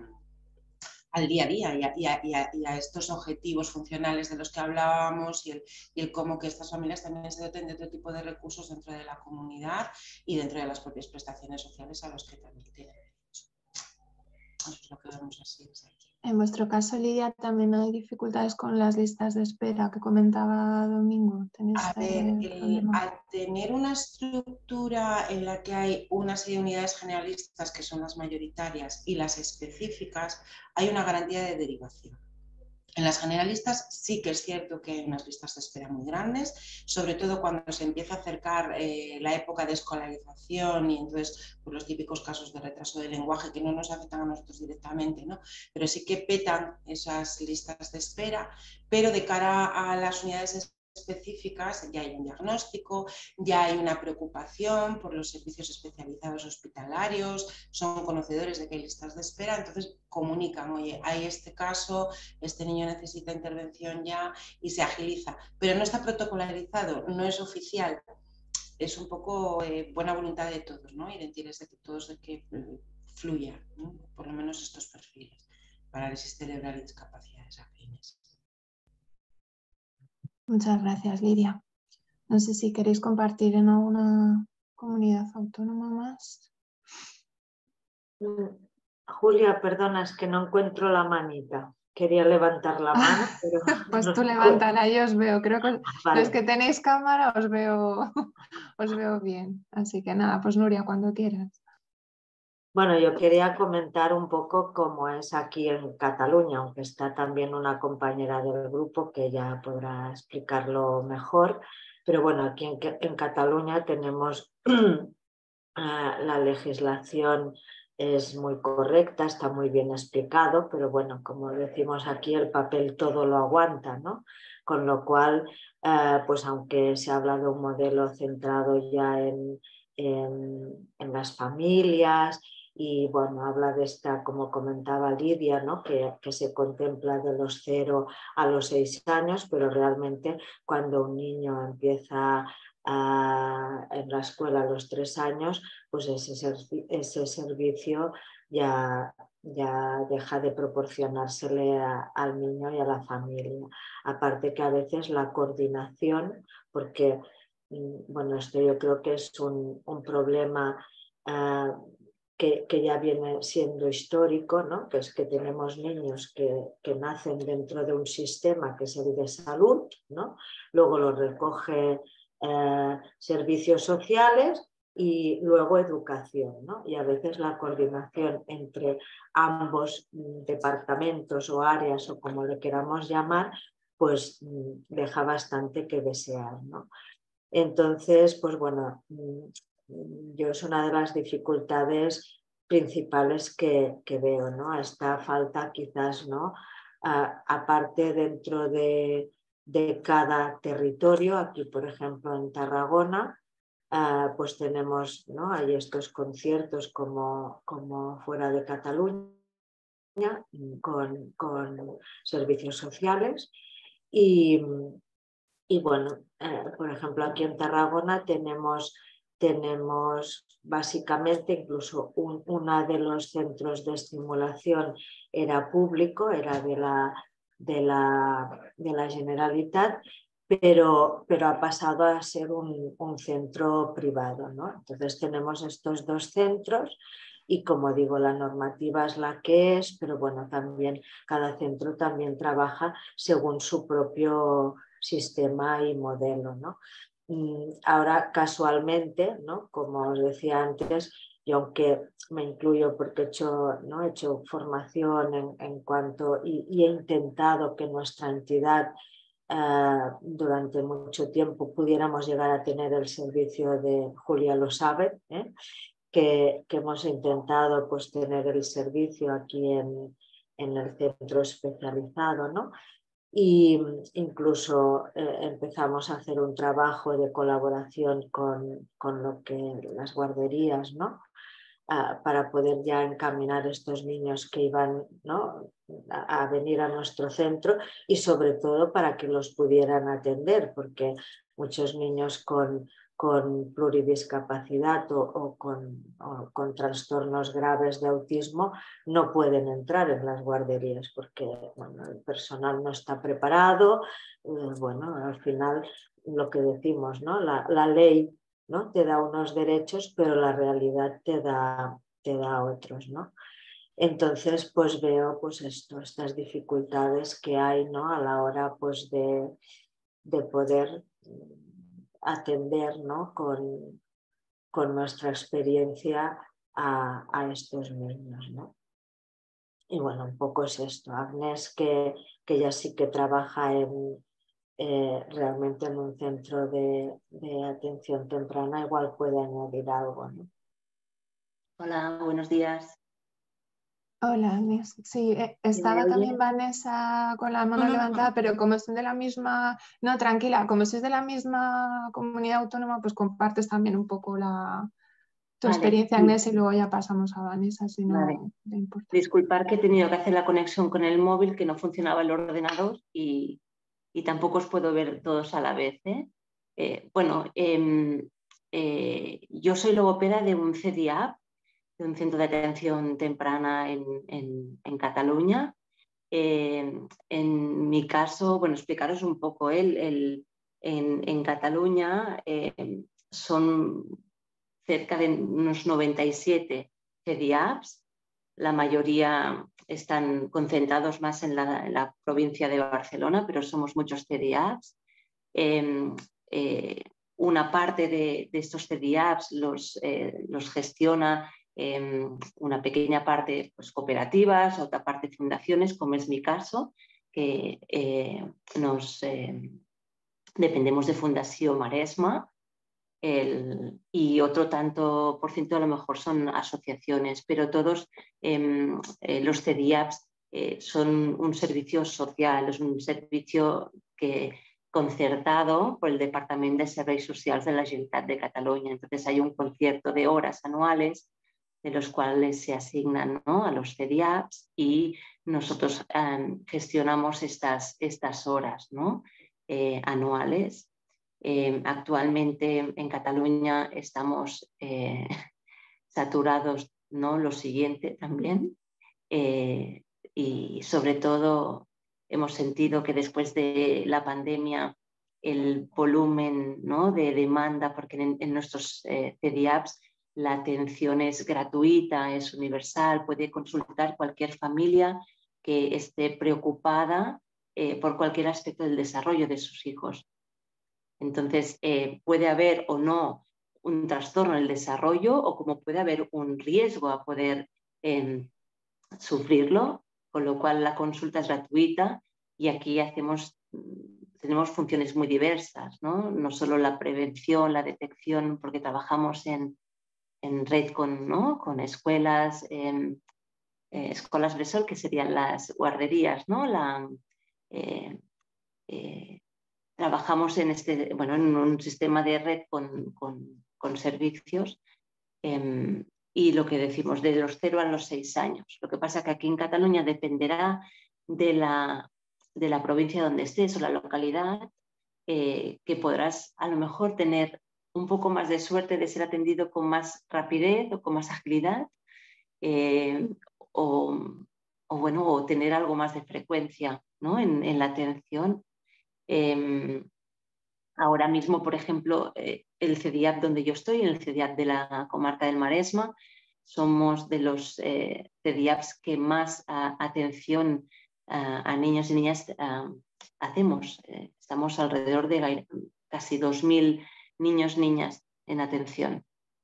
al día a día y a, y, a, y, a, y a estos objetivos funcionales de los que hablábamos y el, y el cómo que estas familias también se doten de otro tipo de recursos dentro de la comunidad y dentro de las propias prestaciones sociales a los que también tienen derecho. Eso es lo que vemos así desde aquí. En vuestro caso, Lidia, también hay dificultades con las listas de espera que comentaba Domingo. ¿Tenéis A ver, el, al tener una estructura en la que hay una serie de unidades generalistas que son las mayoritarias y las específicas, hay una garantía de derivación. En las generalistas sí que es cierto que hay unas listas de espera muy grandes, sobre todo cuando se empieza a acercar eh, la época de escolarización y entonces pues, los típicos casos de retraso de lenguaje que no nos afectan a nosotros directamente, ¿no? Pero sí que petan esas listas de espera, pero de cara a las unidades específicas ya hay un diagnóstico, ya hay una preocupación por los servicios especializados hospitalarios, son conocedores de que hay listas de espera, entonces comunican, oye, hay este caso, este niño necesita intervención ya y se agiliza, pero no está protocolarizado, no es oficial, es un poco eh, buena voluntad de todos, ¿no? Y de interés de que todos de que eh, fluya, ¿no? Por lo menos estos perfiles, parálisis cerebral y discapacidades afines. Muchas gracias, Lidia. No sé si queréis compartir en alguna comunidad autónoma más. Julia, perdona, es que no encuentro la manita. Quería levantar la mano, pero... Pues no tú levántala, yo os veo. Creo que vale. Los que tenéis cámara os veo, os veo bien. Así que nada, pues Nuria, cuando quieras. Bueno, yo quería comentar un poco cómo es aquí en Cataluña, aunque está también una compañera del grupo que ya podrá explicarlo mejor. Pero bueno, aquí en, en Cataluña tenemos la legislación es muy correcta, está muy bien explicado, pero bueno, como decimos aquí, el papel todo lo aguanta, ¿no? Con lo cual, eh, pues aunque se habla de un modelo centrado ya en, en, en las familias y bueno, habla de esta, como comentaba Lidia, ¿no? que, que se contempla de los cero a los seis años, pero realmente cuando un niño empieza a, en la escuela a los tres años, pues ese, servi ese servicio ya, ya deja de proporcionársele a, al niño y a la familia. Aparte que a veces la coordinación, porque bueno, esto yo creo que es un, un problema uh, que, que ya viene siendo histórico, ¿no? Que es que tenemos niños que, que nacen dentro de un sistema que es el de salud, ¿no? Luego lo recoge eh, servicios sociales y luego educación, ¿no? Y a veces la coordinación entre ambos departamentos o áreas o como le queramos llamar, pues deja bastante que desear, ¿no? Entonces, pues bueno, yo es una de las dificultades principales que, que veo, ¿no? Esta falta quizás, ¿no? A, aparte dentro de, de cada territorio, aquí por ejemplo en Tarragona, uh, pues tenemos, ¿no? Hay estos conciertos como, como fuera de Cataluña con, con servicios sociales y Y bueno, eh, por ejemplo, aquí en Tarragona tenemos, tenemos básicamente incluso un, uno de los centros de estimulación era público, era de la, de la, de la Generalitat, pero, pero ha pasado a ser un, un centro privado, ¿no? Entonces tenemos estos dos centros. Y como digo, la normativa es la que es, pero bueno, también cada centro también trabaja según su propio sistema y modelo, ¿no? Ahora casualmente, ¿no? Como os decía antes, yo aunque me incluyo porque he hecho, ¿no? he hecho formación en, en cuanto y, y he intentado que nuestra entidad Uh, durante mucho tiempo pudiéramos llegar a tener el servicio de, Julia lo sabe, ¿eh? que, que hemos intentado pues, tener el servicio aquí en, en el centro especializado, ¿no? Y incluso eh, empezamos a hacer un trabajo de colaboración con, con lo que las guarderías, ¿no? Uh, para poder ya encaminar estos niños que iban, ¿no? a, a venir a nuestro centro y sobre todo para que los pudieran atender, porque muchos niños con, con pluridiscapacidad o, o, con, o con trastornos graves de autismo no pueden entrar en las guarderías porque bueno, el personal no está preparado. Eh, bueno, al final lo que decimos, ¿no? la, la ley, ¿no? te da unos derechos, pero la realidad te da, te da otros, ¿no? Entonces, pues veo pues esto, estas dificultades que hay, ¿no? A la hora pues de, de poder atender, ¿no? con, con nuestra experiencia a, a estos niños, ¿no? Y bueno, un poco es esto. Agnes, que, que ella sí que trabaja en, eh, realmente en un centro de, de atención temprana, igual puede añadir algo, ¿no? Hola, buenos días. Hola, Agnes. Sí, eh, ¿Me estaba oye? también Vanessa con la mano No, no, levantada, no. pero como son de la misma, no, tranquila, como sois de la misma comunidad autónoma, pues compartes también un poco la, tu Vale, experiencia, sí, Agnes, y luego ya pasamos a Vanessa, si vale. no le importa. Disculpar que he tenido que hacer la conexión con el móvil, que no funcionaba el ordenador y, y tampoco os puedo ver todos a la vez, ¿eh? Eh, bueno, eh, eh, yo soy logopeda de un C D I A P, de un centro de atención temprana en, en, en Cataluña. Eh, en mi caso, bueno, explicaros un poco, el, el, en, en Cataluña eh, son cerca de unos noventa y siete C D I A Ps, la mayoría están concentrados más en la, en la provincia de Barcelona, pero somos muchos C D I A Ps. Eh, eh, una parte de, de estos C D I A Ps los, eh, los gestiona eh, una pequeña parte pues, cooperativas, otra parte fundaciones, como es mi caso, que eh, nos eh, dependemos de Fundació Maresma. El, y otro tanto por ciento a lo mejor son asociaciones, pero todos eh, eh, los C D I A Ps eh, son un servicio social, es un servicio que, concertado por el Departamento de Serveis Socials de la Generalitat de Cataluña. Entonces hay un concierto de horas anuales de los cuales se asignan, ¿no?, a los C D I A Ps y nosotros eh, gestionamos estas, estas horas, ¿no?, eh, anuales. Eh, actualmente en Cataluña estamos eh, saturados, ¿no?, lo siguiente también, eh, y sobre todo hemos sentido que después de la pandemia el volumen, ¿no?, de demanda, porque en, en nuestros eh, C D I A Ps la atención es gratuita, es universal, puede consultar cualquier familia que esté preocupada eh, por cualquier aspecto del desarrollo de sus hijos. Entonces, eh, puede haber o no un trastorno en el desarrollo o como puede haber un riesgo a poder eh, sufrirlo, con lo cual la consulta es gratuita y aquí hacemos, tenemos funciones muy diversas, ¿no? No solo la prevención, la detección, porque trabajamos en, en red con, ¿no?, con escuelas, eh, eh, escuelas Bressol, que serían las guarderías, ¿no? La, eh, eh, Trabajamos en, este, bueno, en un sistema de red con, con, con servicios eh, y lo que decimos, de los cero a los seis años. Lo que pasa es que aquí en Cataluña dependerá de la, de la provincia donde estés o la localidad, eh, que podrás a lo mejor tener un poco más de suerte de ser atendido con más rapidez o con más agilidad, eh, o, o, bueno, o tener algo más de frecuencia, ¿no?, en, en la atención. Eh, ahora mismo, por ejemplo, eh, el C D I A P donde yo estoy, en el C D I A P de la comarca del Maresma, somos de los eh, C D I A Ps que más uh, atención uh, a niños y niñas uh, hacemos. Eh, estamos alrededor de casi dos mil niños y niñas en atención.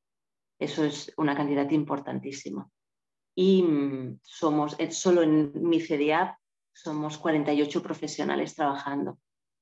Eso es una cantidad importantísima. Y mm, somos, eh, solo en mi C D I A P somos cuarenta y ocho profesionales trabajando.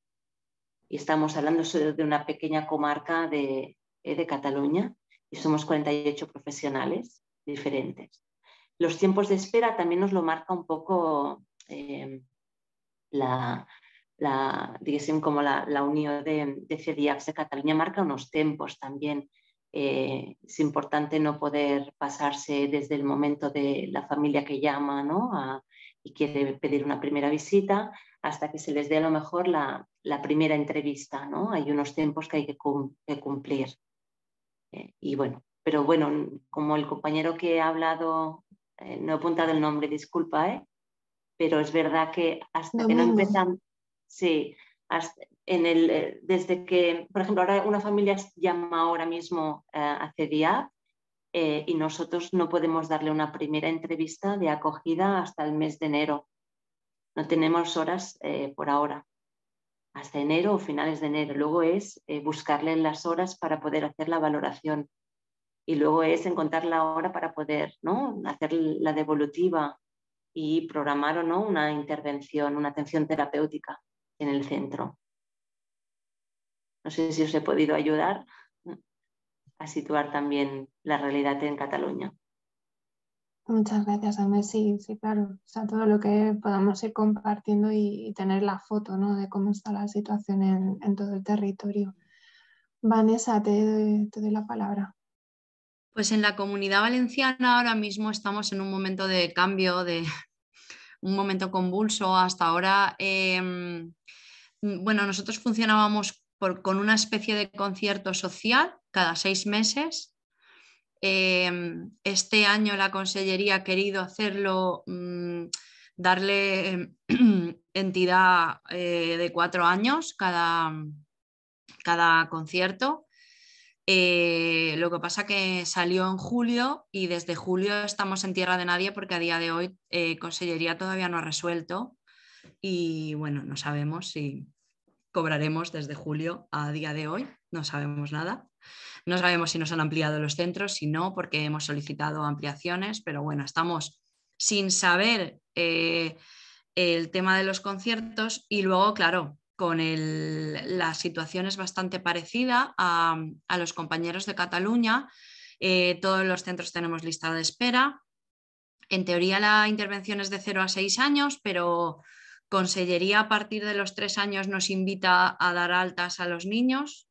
Y estamos hablando de una pequeña comarca de, de Cataluña y somos cuarenta y ocho profesionales diferentes. Los tiempos de espera también nos lo marca un poco eh, la, la, diguéssim, como la, la Unión de, de C D I A Ps de Cataluña marca unos tiempos también. Eh, es importante no poder pasarse desde el momento de la familia que llama, ¿no?, a, y quiere pedir una primera visita hasta que se les dé a lo mejor la, la primera entrevista, ¿no? Hay unos tiempos que hay que, cum, que cumplir. Eh, y bueno, pero bueno, como el compañero que ha hablado, eh, no he apuntado el nombre, disculpa, ¿eh? Pero es verdad que hasta Domingo. que no empezamos, sí, hasta en el, desde que, por ejemplo, ahora una familia llama ahora mismo uh, a C D I A P eh, y nosotros no podemos darle una primera entrevista de acogida hasta el mes de enero. No tenemos horas eh, por ahora, hasta enero o finales de enero. Luego es eh, buscarle las horas para poder hacer la valoración y luego es encontrar la hora para poder, ¿no?, hacer la devolutiva y programar o no una intervención, una atención terapéutica en el centro. No sé si os he podido ayudar a situar también la realidad en Cataluña. Muchas gracias, Amé. Sí, sí, claro. O sea, todo lo que podamos ir compartiendo y, y tener la foto, ¿no?, de cómo está la situación en, en todo el territorio. Vanessa, te doy, te doy la palabra. Pues en la Comunidad Valenciana ahora mismo estamos en un momento de cambio, de un momento convulso. Hasta ahora, eh, bueno, nosotros funcionábamos por, con una especie de concierto social cada seis meses. Eh, este año la Consellería ha querido hacerlo, mmm, darle eh, entidad eh, de cuatro años cada, cada concierto. Eh, lo que pasa que salió en julio y desde julio estamos en tierra de nadie porque a día de hoy eh, Consellería todavía no ha resuelto y bueno, no sabemos si cobraremos desde julio a día de hoy, no sabemos nada. No sabemos si nos han ampliado los centros, si no, porque hemos solicitado ampliaciones, pero bueno, estamos sin saber eh, el tema de los conciertos y luego, claro, con el, la situación es bastante parecida a, a los compañeros de Cataluña. Eh, todos los centros tenemos lista de espera. En teoría la intervención es de cero a seis años, pero Consellería a partir de los tres años nos invita a dar altas a los niños,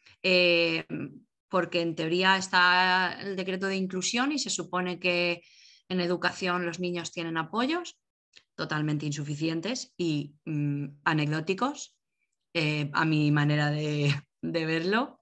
eh, porque en teoría está el decreto de inclusión y se supone que en educación los niños tienen apoyos totalmente insuficientes y mmm, anecdóticos, eh, a mi manera de, de verlo,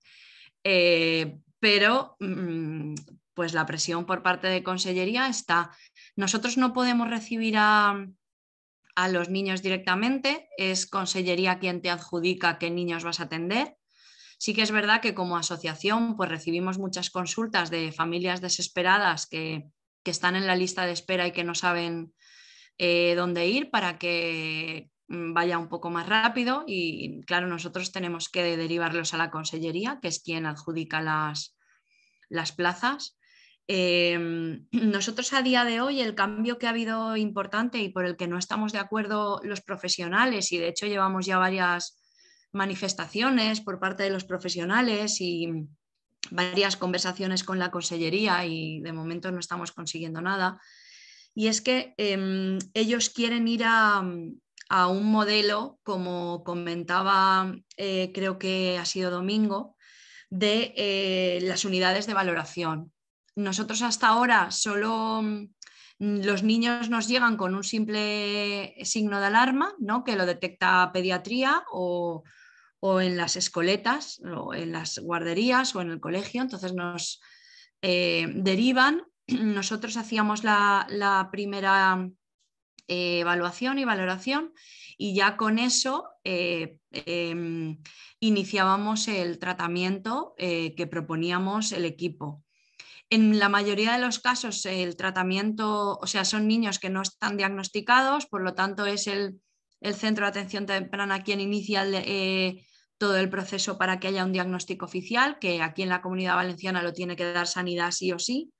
eh, pero mmm, pues la presión por parte de Consellería está. Nosotros no podemos recibir a, a los niños directamente, es Consellería quien te adjudica qué niños vas a atender. Sí que es verdad que como asociación pues recibimos muchas consultas de familias desesperadas que, que están en la lista de espera y que no saben Eh, dónde ir para que vaya un poco más rápido y claro, nosotros tenemos que derivarlos a la Consellería, que es quien adjudica las, las plazas. Eh, nosotros a día de hoy el cambio que ha habido importante y por el que no estamos de acuerdo los profesionales, y de hecho llevamos ya varias manifestaciones por parte de los profesionales y varias conversaciones con la Consellería y de momento no estamos consiguiendo nada, y es que eh, ellos quieren ir a, a, un modelo, como comentaba, eh, creo que ha sido Domingo, de eh, las unidades de valoración. Nosotros hasta ahora solo los niños nos llegan con un simple signo de alarma, ¿no?, que lo detecta pediatría o, o en las escoletas, o en las guarderías o en el colegio, entonces nos eh, derivan. Nosotros hacíamos la, la primera eh, evaluación y valoración y ya con eso eh, eh, iniciábamos el tratamiento eh, que proponíamos el equipo. En la mayoría de los casos el tratamiento, o sea, son niños que no están diagnosticados, por lo tanto es el, el centro de atención temprana quien inicia el, eh, todo el proceso para que haya un diagnóstico oficial, que aquí en la Comunidad Valenciana lo tiene que dar Sanidad sí o sí.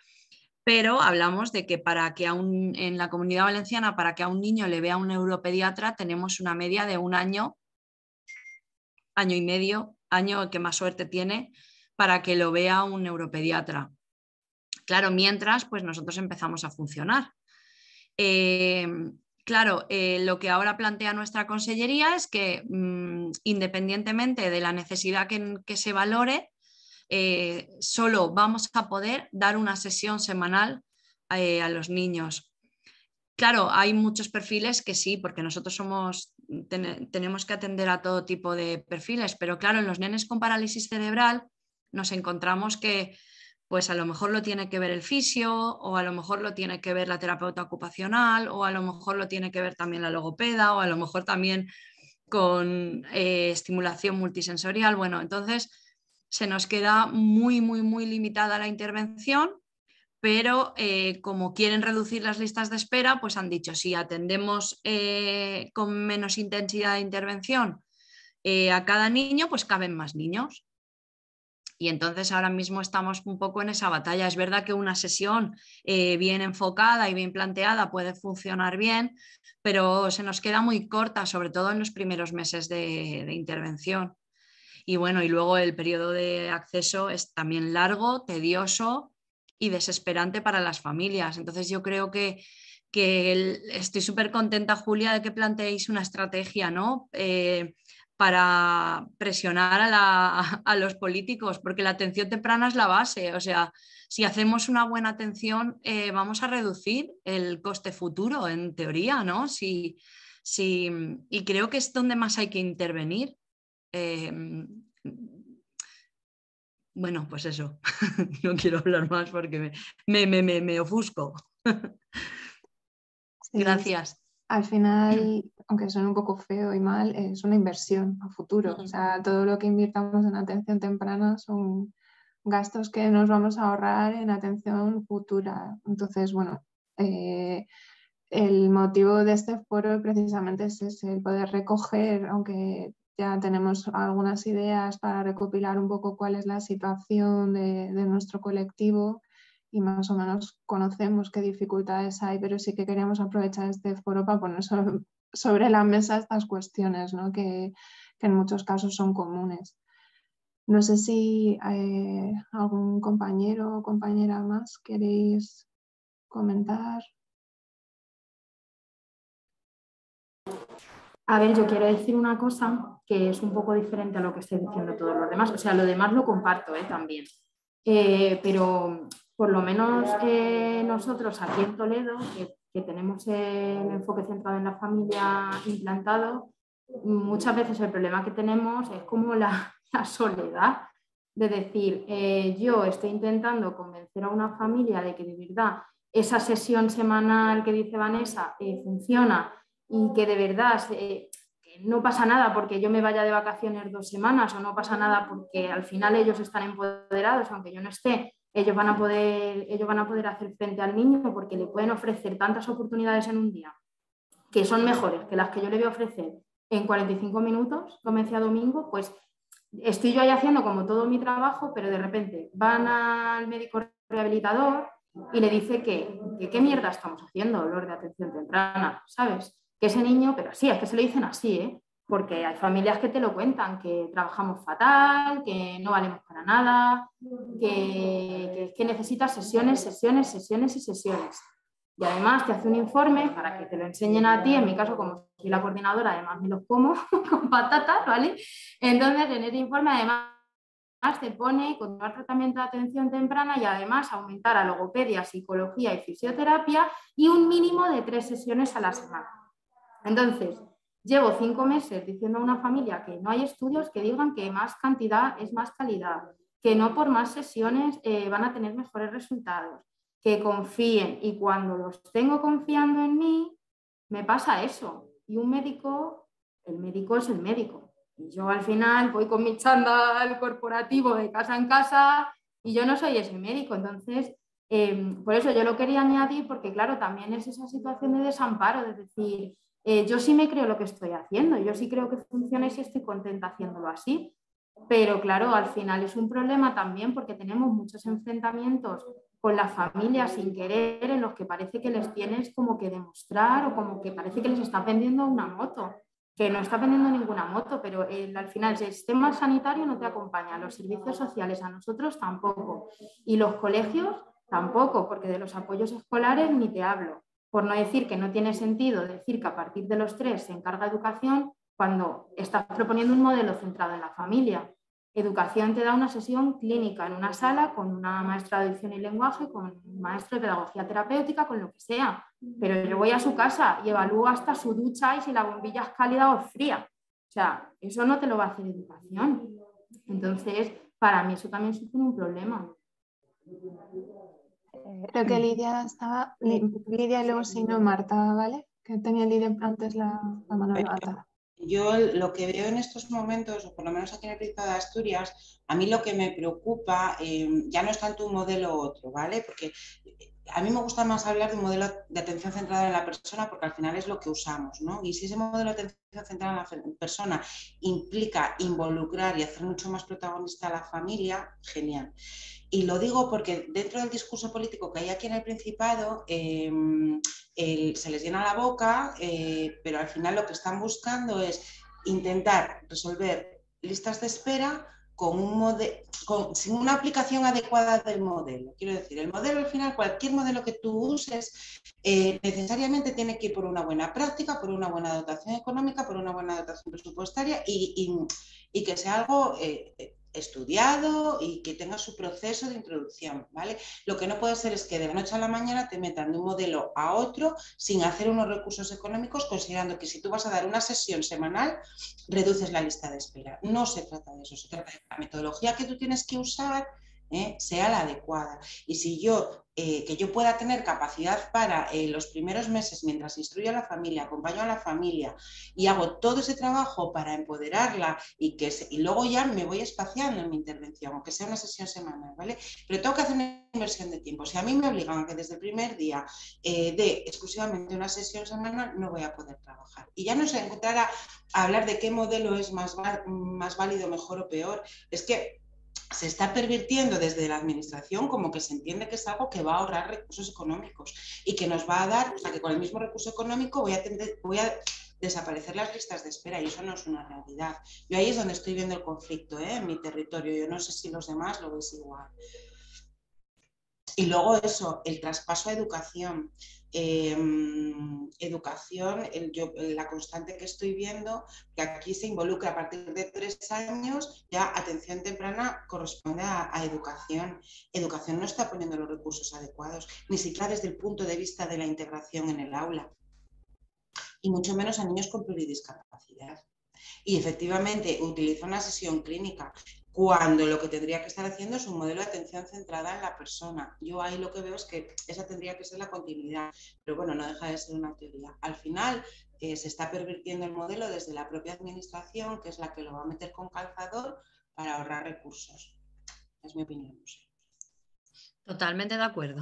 Pero hablamos de que para que a un, en la Comunidad Valenciana, para que a un niño le vea un neuropediatra, tenemos una media de un año, año y medio, año que más suerte tiene, para que lo vea un neuropediatra. Claro, mientras, pues nosotros empezamos a funcionar. Eh, claro, eh, lo que ahora plantea nuestra Consellería es que, mmm, independientemente de la necesidad que, que se valore, Eh, solo vamos a poder dar una sesión semanal eh, a los niños. Claro, hay muchos perfiles que sí, porque nosotros somos, ten, tenemos que atender a todo tipo de perfiles, pero claro, en los nenes con parálisis cerebral nos encontramos que pues a lo mejor lo tiene que ver el fisio, o a lo mejor lo tiene que ver la terapeuta ocupacional, o a lo mejor lo tiene que ver también la logopeda, o a lo mejor también con eh, estimulación multisensorial. Bueno, entonces se nos queda muy, muy, muy limitada la intervención, pero eh, como quieren reducir las listas de espera, pues han dicho, si atendemos eh, con menos intensidad de intervención eh, a cada niño, pues caben más niños. Y entonces ahora mismo estamos un poco en esa batalla. Es verdad que una sesión eh, bien enfocada y bien planteada puede funcionar bien, pero se nos queda muy corta, sobre todo en los primeros meses de, de intervención. Y bueno, y luego el periodo de acceso es también largo, tedioso y desesperante para las familias. Entonces yo creo que, que el, estoy súper contenta, Julia, de que planteéis una estrategia, ¿no? Eh, para presionar a, la, a los políticos, porque la atención temprana es la base. O sea, si hacemos una buena atención, eh, vamos a reducir el coste futuro, en teoría, ¿no? Si, si, y creo que es donde más hay que intervenir. Eh, bueno, pues eso, no quiero hablar más porque me, me, me, me ofusco. Sí, gracias. Al final, aunque suene un poco feo y mal, es una inversión a futuro. O sea, todo lo que invirtamos en atención temprana son gastos que nos vamos a ahorrar en atención futura. Entonces, bueno, eh, el motivo de este foro precisamente es ese, el poder recoger, aunque ya tenemos algunas ideas para recopilar un poco cuál es la situación de, de nuestro colectivo y más o menos conocemos qué dificultades hay, pero sí que queríamos aprovechar este foro para poner sobre, sobre la mesa estas cuestiones, ¿no? que, que en muchos casos son comunes. No sé si eh, algún compañero o compañera más queréis comentar. A ver, yo quiero decir una cosa que es un poco diferente a lo que estoy diciendo todos los demás. O sea, lo demás lo comparto ¿eh? también. Eh, pero por lo menos eh, nosotros aquí en Toledo, que, que tenemos el enfoque centrado en la familia implantado, muchas veces el problema que tenemos es como la, la soledad de decir, eh, yo estoy intentando convencer a una familia de que de verdad esa sesión semanal que dice Vanessa eh, funciona y que de verdad eh, que no pasa nada porque yo me vaya de vacaciones dos semanas o no pasa nada porque al final ellos están empoderados, aunque yo no esté, ellos van a poder, ellos van a poder hacer frente al niño porque le pueden ofrecer tantas oportunidades en un día que son mejores que las que yo le voy a ofrecer en cuarenta y cinco minutos, como decía Domingo, pues estoy yo ahí haciendo como todo mi trabajo, pero de repente van al médico rehabilitador y le dice que, que qué mierda estamos haciendo, dolor de atención temprana, ¿sabes? Que ese niño, pero sí, es que se lo dicen así, ¿eh? Porque hay familias que te lo cuentan, que trabajamos fatal, que no valemos para nada, que, que, que necesitas sesiones, sesiones, sesiones y sesiones. Y además te hace un informe para que te lo enseñen a ti, en mi caso como soy la coordinadora, además me los como con patatas, ¿vale? Entonces en ese informe además te pone continuar tratamiento de atención temprana y además aumentar a logopedia, psicología y fisioterapia y un mínimo de tres sesiones a la semana. Entonces, llevo cinco meses diciendo a una familia que no hay estudios que digan que más cantidad es más calidad, que no por más sesiones eh, van a tener mejores resultados, que confíen y cuando los tengo confiando en mí, me pasa eso. Y un médico, el médico es el médico. Y yo al final voy con mi chándal corporativo de casa en casa y yo no soy ese médico. Entonces, eh, por eso yo lo quería añadir porque claro, también es esa situación de desamparo, de decir, eh, yo sí me creo lo que estoy haciendo, yo sí creo que funciona y sí estoy contenta haciéndolo así. Pero claro, al final es un problema también porque tenemos muchos enfrentamientos con la familia sin querer en los que parece que les tienes como que demostrar o como que parece que les está vendiendo una moto, que no está vendiendo ninguna moto, pero el, al final el sistema sanitario no te acompaña, los servicios sociales a nosotros tampoco y los colegios tampoco, porque de los apoyos escolares ni te hablo, por no decir que no tiene sentido decir que a partir de los tres se encarga educación cuando estás proponiendo un modelo centrado en la familia. Educación te da una sesión clínica en una sala con una maestra de dicción y lenguaje, con un maestro de pedagogía terapéutica, con lo que sea. Pero yo voy a su casa y evalúo hasta su ducha y si la bombilla es cálida o fría. O sea, eso no te lo va a hacer educación. Entonces, para mí eso también supone un problema. Creo que Lidia estaba, Lidia y luego si no Marta, ¿vale? Que tenía Lidia antes la, la mano levantada. Yo lo que veo en estos momentos, o por lo menos aquí en el Principado de Asturias, a mí lo que me preocupa eh, ya no es tanto un modelo u otro, ¿vale? Porque a mí me gusta más hablar de un modelo de atención centrada en la persona porque al final es lo que usamos, ¿no? Y si ese modelo de atención centrada en la persona implica involucrar y hacer mucho más protagonista a la familia, genial. Y lo digo porque dentro del discurso político que hay aquí en el Principado eh, el, se les llena la boca, eh, pero al final lo que están buscando es intentar resolver listas de espera con un modelo, con, sin una aplicación adecuada del modelo. Quiero decir, el modelo al final, cualquier modelo que tú uses, eh, necesariamente tiene que ir por una buena práctica, por una buena dotación económica, por una buena dotación presupuestaria y, y, y que sea algo eh, estudiado y que tenga su proceso de introducción, ¿vale? Lo que no puede ser es que de la noche a la mañana te metan de un modelo a otro sin hacer unos recursos económicos, considerando que si tú vas a dar una sesión semanal, reduces la lista de espera. No se trata de eso, se trata de que la metodología que tú tienes que usar ¿eh? sea la adecuada. Y si yo, eh, que yo pueda tener capacidad para eh, los primeros meses, mientras instruyo a la familia, acompaño a la familia y hago todo ese trabajo para empoderarla y, que se, y luego ya me voy espaciando en mi intervención, aunque sea una sesión semanal, ¿vale? Pero tengo que hacer una inversión de tiempo. Si a mí me obligan a que desde el primer día eh, de exclusivamente una sesión semanal, no voy a poder trabajar. Y ya no se encontrará a hablar de qué modelo es más, más válido, mejor o peor. Es que se está pervirtiendo desde la administración como que se entiende que es algo que va a ahorrar recursos económicos y que nos va a dar, o sea, que con el mismo recurso económico voy a, tender, voy a desaparecer las listas de espera y eso no es una realidad. Yo ahí es donde estoy viendo el conflicto, ¿eh? En mi territorio. Yo no sé si los demás lo veis igual. Y luego eso, el traspaso a educación. Eh, educación, el, yo, la constante que estoy viendo, que aquí se involucra a partir de tres años, ya atención temprana corresponde a, a educación. Educación no está poniendo los recursos adecuados, ni siquiera desde el punto de vista de la integración en el aula, y mucho menos a niños con pluridiscapacidad. Y efectivamente utiliza una sesión clínica, cuando lo que tendría que estar haciendo es un modelo de atención centrada en la persona. Yo ahí lo que veo es que esa tendría que ser la continuidad, pero bueno, no deja de ser una teoría. Al final eh, se está pervirtiendo el modelo desde la propia administración, que es la que lo va a meter con calzador para ahorrar recursos. Es mi opinión. No sé. Totalmente de acuerdo.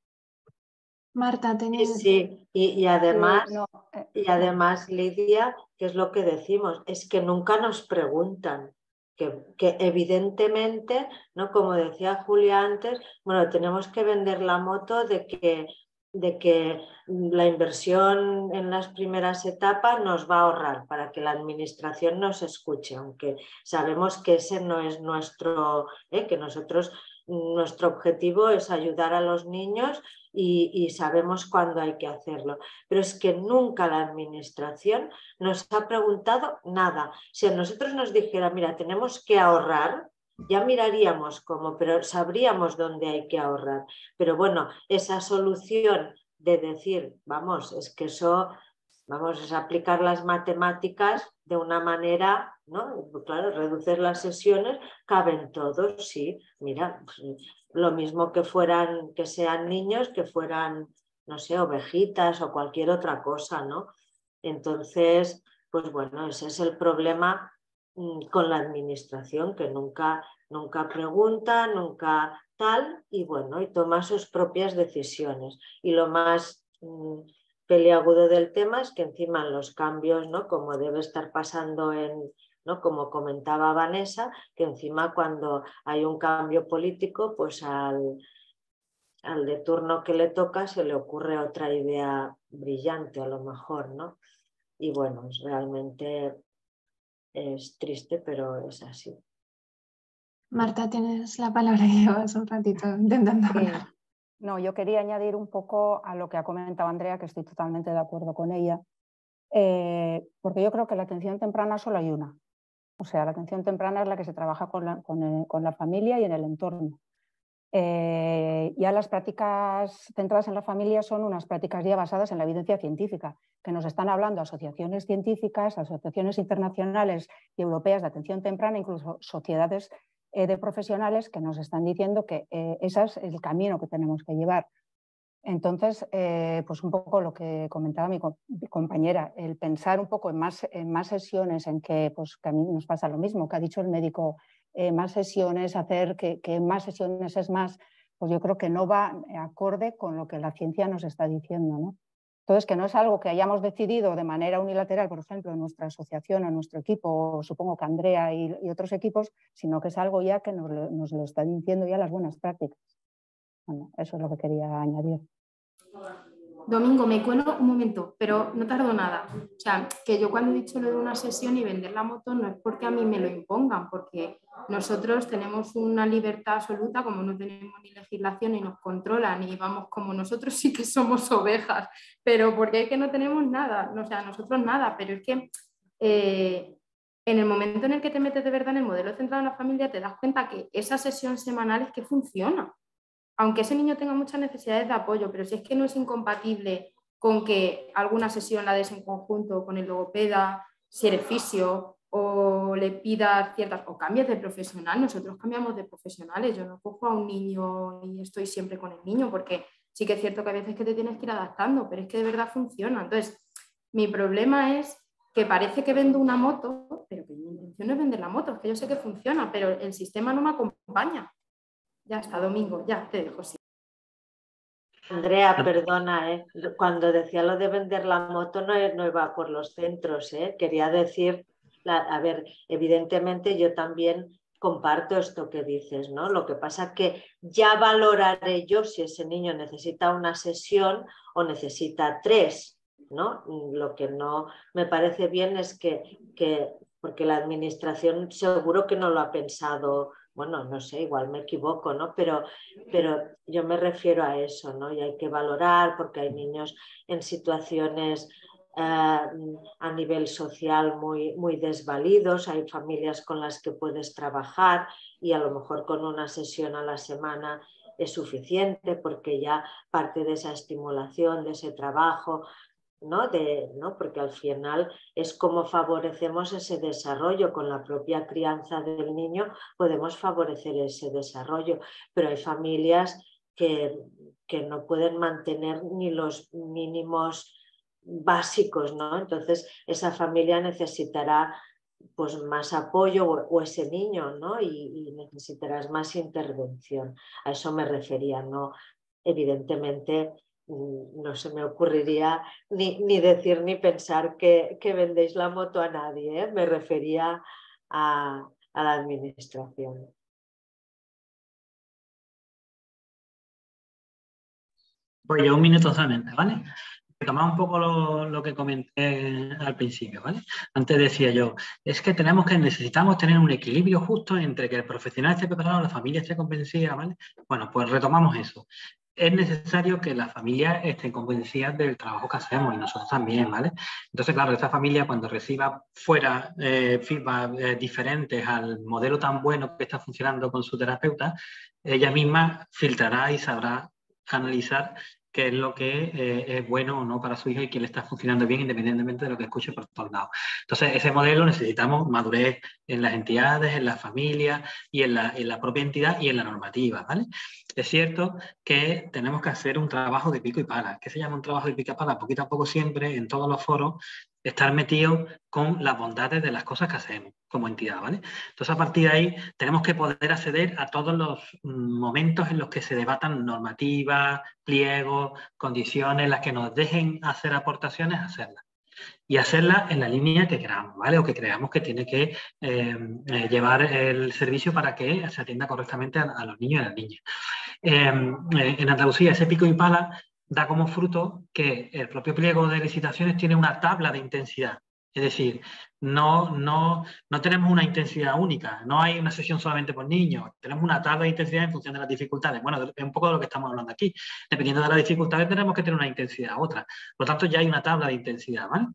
Marta, tenías... Sí, sí. Y, y además, sí, no, eh, y además, Lidia, que es lo que decimos, es que nunca nos preguntan. Que, que evidentemente, ¿no? Como decía Julia antes, bueno, tenemos que vender la moto de que, de que la inversión en las primeras etapas nos va a ahorrar para que la administración nos escuche, aunque sabemos que ese no es nuestro, ¿eh? que nosotros, nuestro objetivo es ayudar a los niños y, y sabemos cuándo hay que hacerlo. Pero es que nunca la administración nos ha preguntado nada. Si a nosotros nos dijera, mira, tenemos que ahorrar, ya miraríamos cómo, pero sabríamos dónde hay que ahorrar. Pero bueno, esa solución de decir, vamos, es que eso, vamos, es aplicar las matemáticas de una manera, ¿no? Claro, reducir las sesiones, caben todos, sí, mira, lo mismo que fueran, que sean niños, que fueran, no sé, ovejitas o cualquier otra cosa, ¿no? Entonces, pues bueno, ese es el problema mmm, con la administración, que nunca, nunca pregunta, nunca tal, y bueno, y toma sus propias decisiones. Y lo más mmm, peliagudo del tema es que encima los cambios, ¿no? Como debe estar pasando en, ¿no? Como comentaba Vanessa, que encima cuando hay un cambio político, pues al, al de turno que le toca se le ocurre otra idea brillante a lo mejor, ¿no? Y bueno, realmente es triste, pero es así. Marta, tienes la palabra, que llevas un ratito intentando sí. hablar. No, yo quería añadir un poco a lo que ha comentado Andrea, que estoy totalmente de acuerdo con ella, eh, porque yo creo que la atención temprana solo hay una. O sea, la atención temprana es la que se trabaja con la, con el, con la familia y en el entorno. Eh, ya las prácticas centradas en la familia son unas prácticas ya basadas en la evidencia científica, que nos están hablando asociaciones científicas, asociaciones internacionales y europeas de atención temprana, incluso sociedades eh, de profesionales que nos están diciendo que eh, ese es el camino que tenemos que llevar. Entonces, eh, pues un poco lo que comentaba mi, co mi compañera, el pensar un poco en más, en más sesiones, en que, pues, que a mí nos pasa lo mismo, que ha dicho el médico, eh, más sesiones, hacer que, que más sesiones es más, pues yo creo que no va acorde con lo que la ciencia nos está diciendo, ¿no? Entonces, que no es algo que hayamos decidido de manera unilateral, por ejemplo, en nuestra asociación, en nuestro equipo, o supongo que Andrea y, y otros equipos, sino que es algo ya que nos, nos lo están diciendo ya las buenas prácticas. Bueno, eso es lo que quería añadir. Domingo, me cuelo un momento, pero no tardo nada. O sea, que yo cuando he dicho lo de una sesión y vender la moto no es porque a mí me lo impongan, porque nosotros tenemos una libertad absoluta, como no tenemos ni legislación ni nos controlan, y vamos, como nosotros sí que somos ovejas, pero porque es que no tenemos nada, o sea, nosotros nada, pero es que eh, en el momento en el que te metes de verdad en el modelo centrado en la familia, te das cuenta que esa sesión semanal es que funciona. Aunque ese niño tenga muchas necesidades de apoyo, pero si es que no es incompatible con que alguna sesión la des en conjunto con el logopeda, si eres fisio, o le pidas ciertas, o cambies de profesional, nosotros cambiamos de profesionales, yo no cojo a un niño y estoy siempre con el niño, porque sí que es cierto que a veces que te tienes que ir adaptando, pero es que de verdad funciona. Entonces, mi problema es que parece que vendo una moto, pero que mi intención no es vender la moto, es que yo sé que funciona, pero el sistema no me acompaña. Ya está, Domingo, ya te dejo. Sí. Andrea, perdona, ¿eh? Cuando decía lo de vender la moto no, no iba por los centros, ¿eh? Quería decir, la, a ver, evidentemente yo también comparto esto que dices, ¿no? Lo que pasa es que ya valoraré yo si ese niño necesita una sesión o necesita tres, ¿no? Lo que no me parece bien es que, que porque la administración seguro que no lo ha pensado. Bueno, no sé, igual me equivoco, ¿no? Pero, pero yo me refiero a eso, ¿no? Y hay que valorar porque hay niños en situaciones eh, a nivel social muy, muy desvalidos, hay familias con las que puedes trabajar y a lo mejor con una sesión a la semana es suficiente porque ya parte de esa estimulación, de ese trabajo, ¿no? De, ¿no? Porque al final es como favorecemos ese desarrollo, con la propia crianza del niño podemos favorecer ese desarrollo, pero hay familias que, que no pueden mantener ni los mínimos básicos, ¿no? Entonces esa familia necesitará pues más apoyo o, o ese niño, ¿no? Y, y necesitarás más intervención. A eso me refería, ¿no? Evidentemente no se me ocurriría ni, ni decir ni pensar que, que vendéis la moto a nadie, ¿eh? Me refería a, a la administración. Pues yo un minuto solamente, ¿vale? Retomar un poco lo, lo que comenté al principio, ¿vale? Antes decía yo, es que tenemos que, necesitamos tener un equilibrio justo entre que el profesional esté preparado, la familia esté convencida, ¿vale? Bueno, pues retomamos eso. Es necesario que las familias estén convencidas del trabajo que hacemos y nosotros también, ¿vale? Entonces, claro, esta familia cuando reciba fuera eh, feedback eh, diferentes al modelo tan bueno que está funcionando con su terapeuta, ella misma filtrará y sabrá analizar qué es lo que eh, es bueno o no para su hijo y que le está funcionando bien independientemente de lo que escuche por todos lados. Entonces, ese modelo necesitamos madurez en las entidades, en las familias y en la, en la propia entidad y en la normativa, ¿vale? Es cierto que tenemos que hacer un trabajo de pico y pala. ¿Qué se llama un trabajo de pico y pala? Poquito a poco siempre, en todos los foros, estar metido con las bondades de las cosas que hacemos como entidad, ¿vale? Entonces, a partir de ahí, tenemos que poder acceder a todos los momentos en los que se debatan normativas, pliegos, condiciones, las que nos dejen hacer aportaciones, hacerlas. Y hacerlas en la línea que queramos, ¿vale? O que creamos que tiene que eh, eh, llevar el servicio para que se atienda correctamente a, a los niños y a las niñas. Eh, en Andalucía, ese pico y pala da como fruto que el propio pliego de licitaciones tiene una tabla de intensidad. Es decir, no, no, no tenemos una intensidad única, no hay una sesión solamente por niños, tenemos una tabla de intensidad en función de las dificultades. Bueno, es un poco de lo que estamos hablando aquí. Dependiendo de las dificultades tenemos que tener una intensidad u otra. Por lo tanto, ya hay una tabla de intensidad, ¿vale?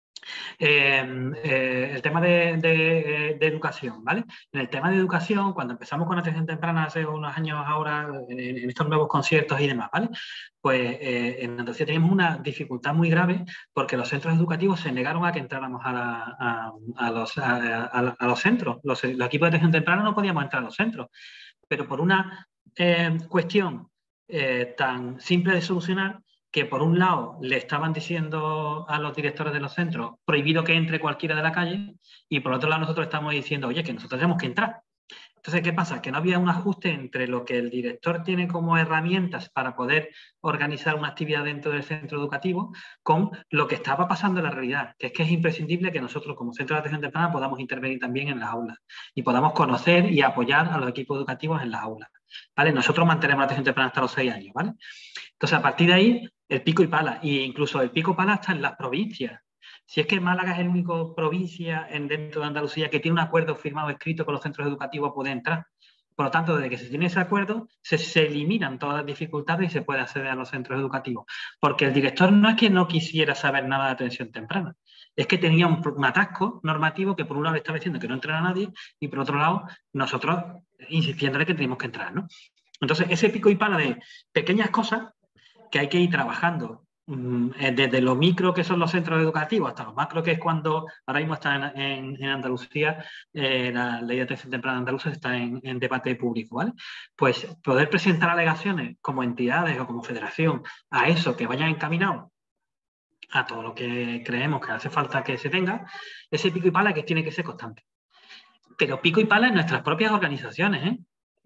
Eh, eh, el tema de, de, de educación, ¿vale? En el tema de educación, cuando empezamos con atención temprana hace unos años ahora, en, en estos nuevos conciertos y demás, ¿vale? Pues eh, en Andalucía teníamos una dificultad muy grave porque los centros educativos se negaron a que entráramos a, la, a, a, los, a, a, a los centros. Los, los equipos de atención temprana no podíamos entrar a los centros, pero por una eh, cuestión eh, tan simple de solucionar que por un lado le estaban diciendo a los directores de los centros prohibido que entre cualquiera de la calle y por otro lado nosotros estamos diciendo, oye, que nosotros tenemos que entrar. Entonces, ¿qué pasa? Que no había un ajuste entre lo que el director tiene como herramientas para poder organizar una actividad dentro del centro educativo con lo que estaba pasando en la realidad, que es que es imprescindible que nosotros como centro de atención temprana podamos intervenir también en las aulas y podamos conocer y apoyar a los equipos educativos en las aulas, ¿vale? Nosotros mantenemos la atención temprana hasta los seis años, ¿vale? Entonces, a partir de ahí, el pico y pala, e incluso el pico y pala está en las provincias. Si es que Málaga es el único provincia en, dentro de Andalucía que tiene un acuerdo firmado escrito con los centros educativos puede entrar. Por lo tanto, desde que se tiene ese acuerdo, se, se eliminan todas las dificultades y se puede acceder a los centros educativos. Porque el director no es que no quisiera saber nada de atención temprana, es que tenía un, un atasco normativo que por un lado le estaba diciendo que no entrara nadie y por otro lado nosotros insistiéndole que teníamos que entrar, ¿no? Entonces, ese pico y pala de pequeñas cosas que hay que ir trabajando desde lo micro que son los centros educativos hasta lo macro que es cuando ahora mismo está en, en, en Andalucía, eh, la ley de atención temprana andaluza está en, en debate público, ¿vale? Pues poder presentar alegaciones como entidades o como federación a eso que vayan encaminados a todo lo que creemos que hace falta que se tenga, ese pico y pala que tiene que ser constante. Pero pico y pala en nuestras propias organizaciones, ¿eh?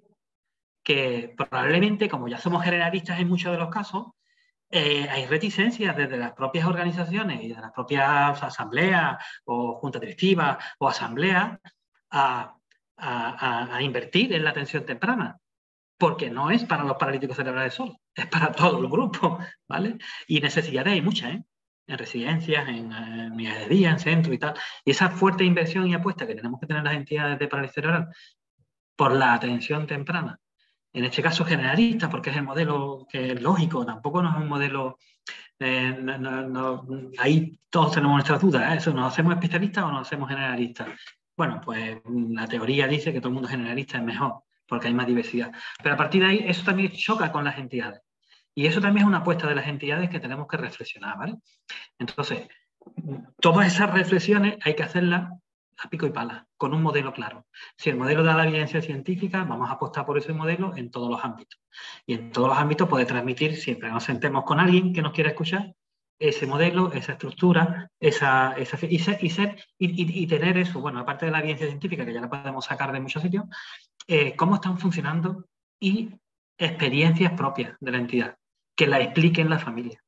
Que probablemente, como ya somos generalistas en muchos de los casos, Eh, hay reticencias desde las propias organizaciones y de las propias asambleas o juntas directivas o asambleas a, a, a, a invertir en la atención temprana, porque no es para los paralíticos cerebrales solo, es para todo el grupo, ¿vale? Y necesidades hay muchas, ¿eh? En residencias, en, en unidades de día, en centros y tal. Y esa fuerte inversión y apuesta que tenemos que tener las entidades de parálisis cerebral por la atención temprana, en este caso generalista, porque es el modelo que es lógico, tampoco no es un modelo, eh, no, no, no, ahí todos tenemos nuestras dudas, ¿eh? ¿Eso nos hacemos especialistas o nos hacemos generalistas? Bueno, pues la teoría dice que todo el mundo generalista es mejor, porque hay más diversidad. Pero a partir de ahí, eso también choca con las entidades. Y eso también es una apuesta de las entidades que tenemos que reflexionar, ¿vale? Entonces, todas esas reflexiones hay que hacerlas a pico y pala, con un modelo claro. Si el modelo da la evidencia científica, vamos a apostar por ese modelo en todos los ámbitos. Y en todos los ámbitos puede transmitir, siempre que nos sentemos con alguien que nos quiera escuchar, ese modelo, esa estructura, esa, esa y, ser, y, ser, y, y, y tener eso, bueno, aparte de la evidencia científica, que ya la podemos sacar de muchos sitios, eh, cómo están funcionando y experiencias propias de la entidad, que la expliquen la familia,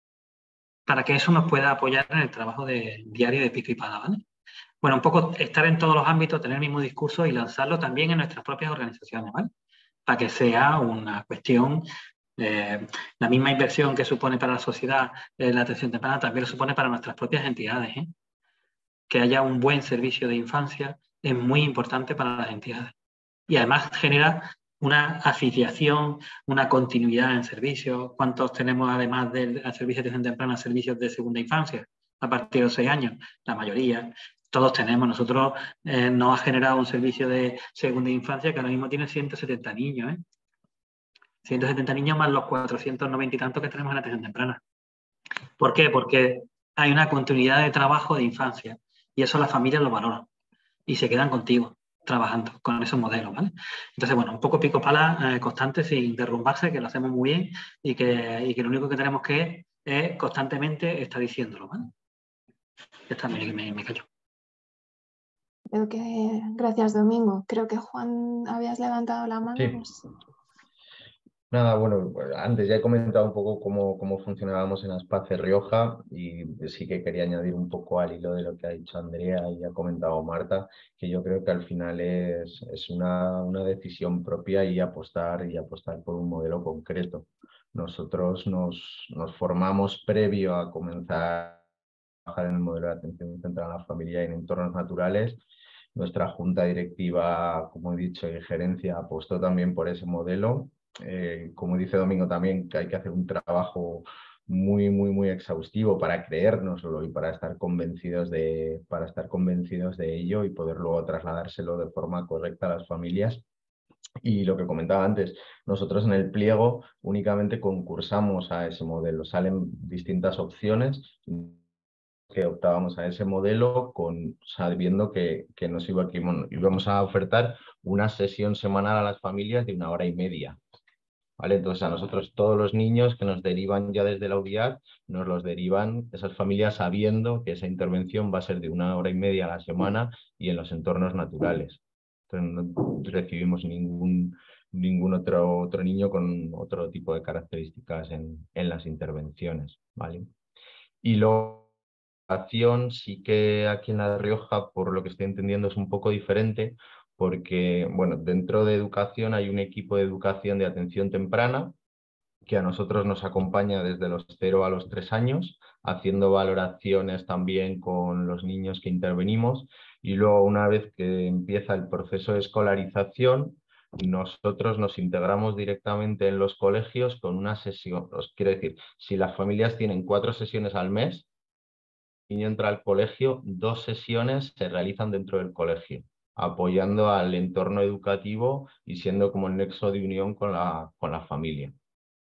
para que eso nos pueda apoyar en el trabajo de, diario de pico y pala, ¿vale? Bueno, un poco estar en todos los ámbitos, tener el mismo discurso y lanzarlo también en nuestras propias organizaciones, ¿vale? Para que sea una cuestión, eh, la misma inversión que supone para la sociedad eh, la atención temprana, también lo supone para nuestras propias entidades, ¿eh? Que haya un buen servicio de infancia es muy importante para las entidades. Y además genera una afiliación, una continuidad en servicios. ¿Cuántos tenemos además del servicio de atención temprana, servicios de segunda infancia? A partir de los seis años, la mayoría. Todos tenemos, nosotros eh, nos ha generado un servicio de segunda infancia que ahora mismo tiene ciento setenta niños, ¿eh? ciento setenta niños más los cuatrocientos noventa y tantos que tenemos en la atención temprana. ¿Por qué? Porque hay una continuidad de trabajo de infancia y eso las familias lo valoran y se quedan contigo trabajando con esos modelos, ¿vale? Entonces, bueno, un poco pico pala eh, constante sin derrumbarse, que lo hacemos muy bien y que, y que lo único que tenemos que es constantemente estar diciéndolo, ¿vale? Ya está, me, me, me callo. Creo que, gracias, Domingo. Creo que Juan habías levantado la mano. Sí. Pues... Nada, bueno, antes ya he comentado un poco cómo, cómo funcionábamos en Aspace Rioja y sí que quería añadir un poco al hilo de lo que ha dicho Andrea y ha comentado Marta, que yo creo que al final es, es una, una decisión propia y apostar, y apostar por un modelo concreto. Nosotros nos, nos formamos previo a comenzar a trabajar en el modelo de atención central a la familia y en entornos naturales. Nuestra junta directiva, como he dicho, y gerencia apostó también por ese modelo. Eh, como dice Domingo también, que hay que hacer un trabajo muy, muy, muy exhaustivo para creérnoslo y para estar convencidos de, para estar convencidos de ello y poder luego trasladárselo de forma correcta a las familias. Y lo que comentaba antes, nosotros en el pliego únicamente concursamos a ese modelo. Salen distintas opciones que optábamos a ese modelo con, sabiendo que, que nos iba, que íbamos a ofertar una sesión semanal a las familias de una hora y media. ¿vale? Entonces a nosotros todos los niños que nos derivan ya desde la U D I A D, nos los derivan esas familias sabiendo que esa intervención va a ser de una hora y media a la semana y en los entornos naturales. Entonces no recibimos ningún, ningún otro, otro niño con otro tipo de características en, en las intervenciones, ¿vale? Y luego sí que aquí en La Rioja, por lo que estoy entendiendo, es un poco diferente porque, bueno, dentro de educación hay un equipo de educación de atención temprana que a nosotros nos acompaña desde los cero a los tres años, haciendo valoraciones también con los niños que intervenimos, y luego una vez que empieza el proceso de escolarización, nosotros nos integramos directamente en los colegios con una sesión. Os quiero decir, si las familias tienen cuatro sesiones al mes, el niño entra al colegio, dos sesiones se realizan dentro del colegio, apoyando al entorno educativo y siendo como el nexo de unión con la, con la familia.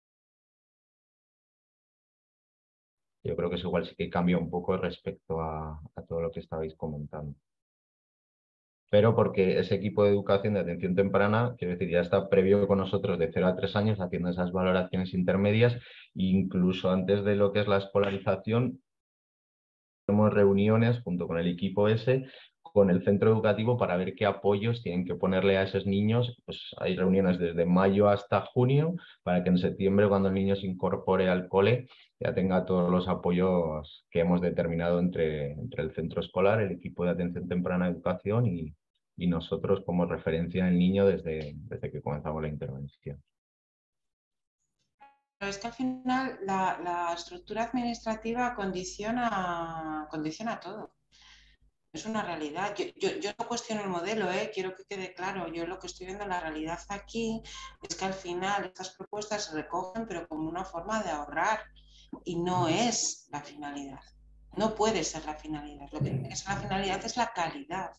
Yo creo que eso igual sí que cambia un poco respecto a, a todo lo que estabais comentando. Pero porque ese equipo de educación de atención temprana, quiero decir, ya está previo con nosotros de cero a tres años haciendo esas valoraciones intermedias, e incluso antes de lo que es la escolarización, tenemos reuniones junto con el equipo ese, con el centro educativo para ver qué apoyos tienen que ponerle a esos niños. Pues hay reuniones desde mayo hasta junio para que en septiembre, cuando el niño se incorpore al cole, ya tenga todos los apoyos que hemos determinado entre, entre el centro escolar, el equipo de atención temprana de educación y, y nosotros como referencia al niño desde, desde que comenzamos la intervención. Pero es que al final la, la estructura administrativa condiciona, condiciona todo. Es una realidad. Yo, yo, yo no cuestiono el modelo, ¿eh? Quiero que quede claro. Yo lo que estoy viendo en la realidad aquí es que al final estas propuestas se recogen, pero como una forma de ahorrar. Y no es la finalidad. No puede ser la finalidad. Lo que tiene que ser la finalidad es la calidad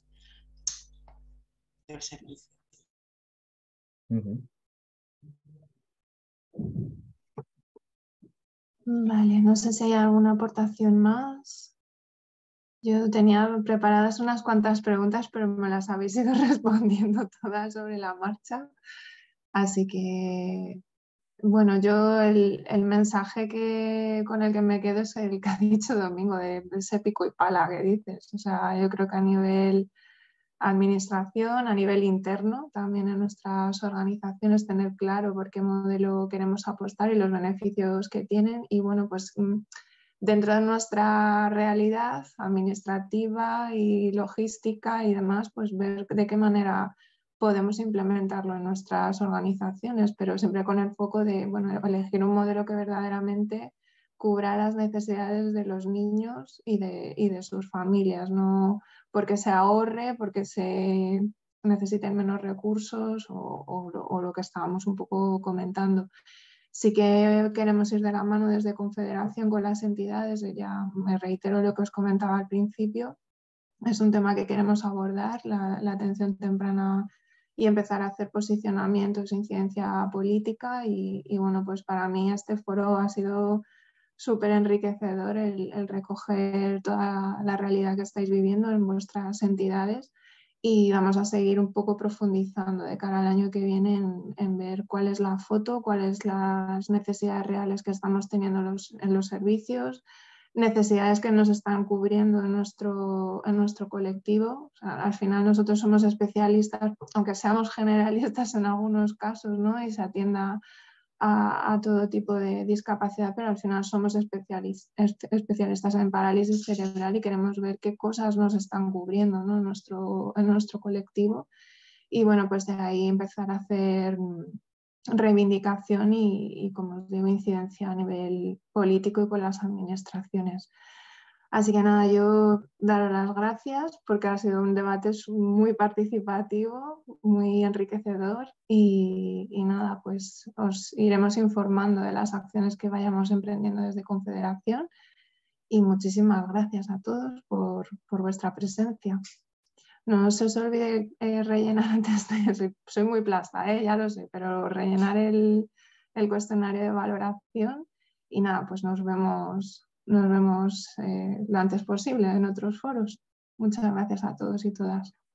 del servicio. Uh-huh. Vale, no sé si hay alguna aportación más. Yo tenía preparadas unas cuantas preguntas, pero me las habéis ido respondiendo todas sobre la marcha. Así que, bueno, yo el, el mensaje que, con el que me quedo es el que ha dicho Domingo, de ese pico y pala que dices. O sea, yo creo que a nivel administración, a nivel interno, también en nuestras organizaciones, tener claro por qué modelo queremos apostar y los beneficios que tienen. Y bueno, pues dentro de nuestra realidad administrativa y logística y demás, pues ver de qué manera podemos implementarlo en nuestras organizaciones, pero siempre con el foco de, bueno, elegir un modelo que verdaderamente cubra las necesidades de los niños y de, y de sus familias, no porque se ahorre, porque se necesiten menos recursos o, o, o lo que estábamos un poco comentando. Sí que queremos ir de la mano desde Confederación con las entidades, ya me reitero lo que os comentaba al principio, es un tema que queremos abordar, la, la atención temprana y empezar a hacer posicionamientos, incidencia política y, y bueno, pues para mí este foro ha sido súper enriquecedor el, el recoger toda la realidad que estáis viviendo en vuestras entidades y vamos a seguir un poco profundizando de cara al año que viene en, en ver cuál es la foto, cuáles las necesidades reales que estamos teniendo los, en los servicios, necesidades que nos están cubriendo en nuestro, en nuestro colectivo. O sea, al final nosotros somos especialistas, aunque seamos generalistas en algunos casos, ¿no? Y se atienda A, a todo tipo de discapacidad, pero al final somos especialistas, especialistas en parálisis cerebral y queremos ver qué cosas nos están cubriendo, ¿no? en, nuestro, en nuestro colectivo. Y bueno, pues de ahí empezar a hacer reivindicación y, y, como os digo, incidencia a nivel político y con las administraciones. Así que nada, yo daros las gracias porque ha sido un debate muy participativo, muy enriquecedor y, y nada, pues os iremos informando de las acciones que vayamos emprendiendo desde Confederación y muchísimas gracias a todos por, por vuestra presencia. No se os olvide eh, rellenar antes de... Soy, soy muy plasta, eh, ya lo sé, pero rellenar el, el cuestionario de valoración y nada, pues nos vemos... Nos vemos eh, lo antes posible en otros foros. Muchas gracias a todos y todas.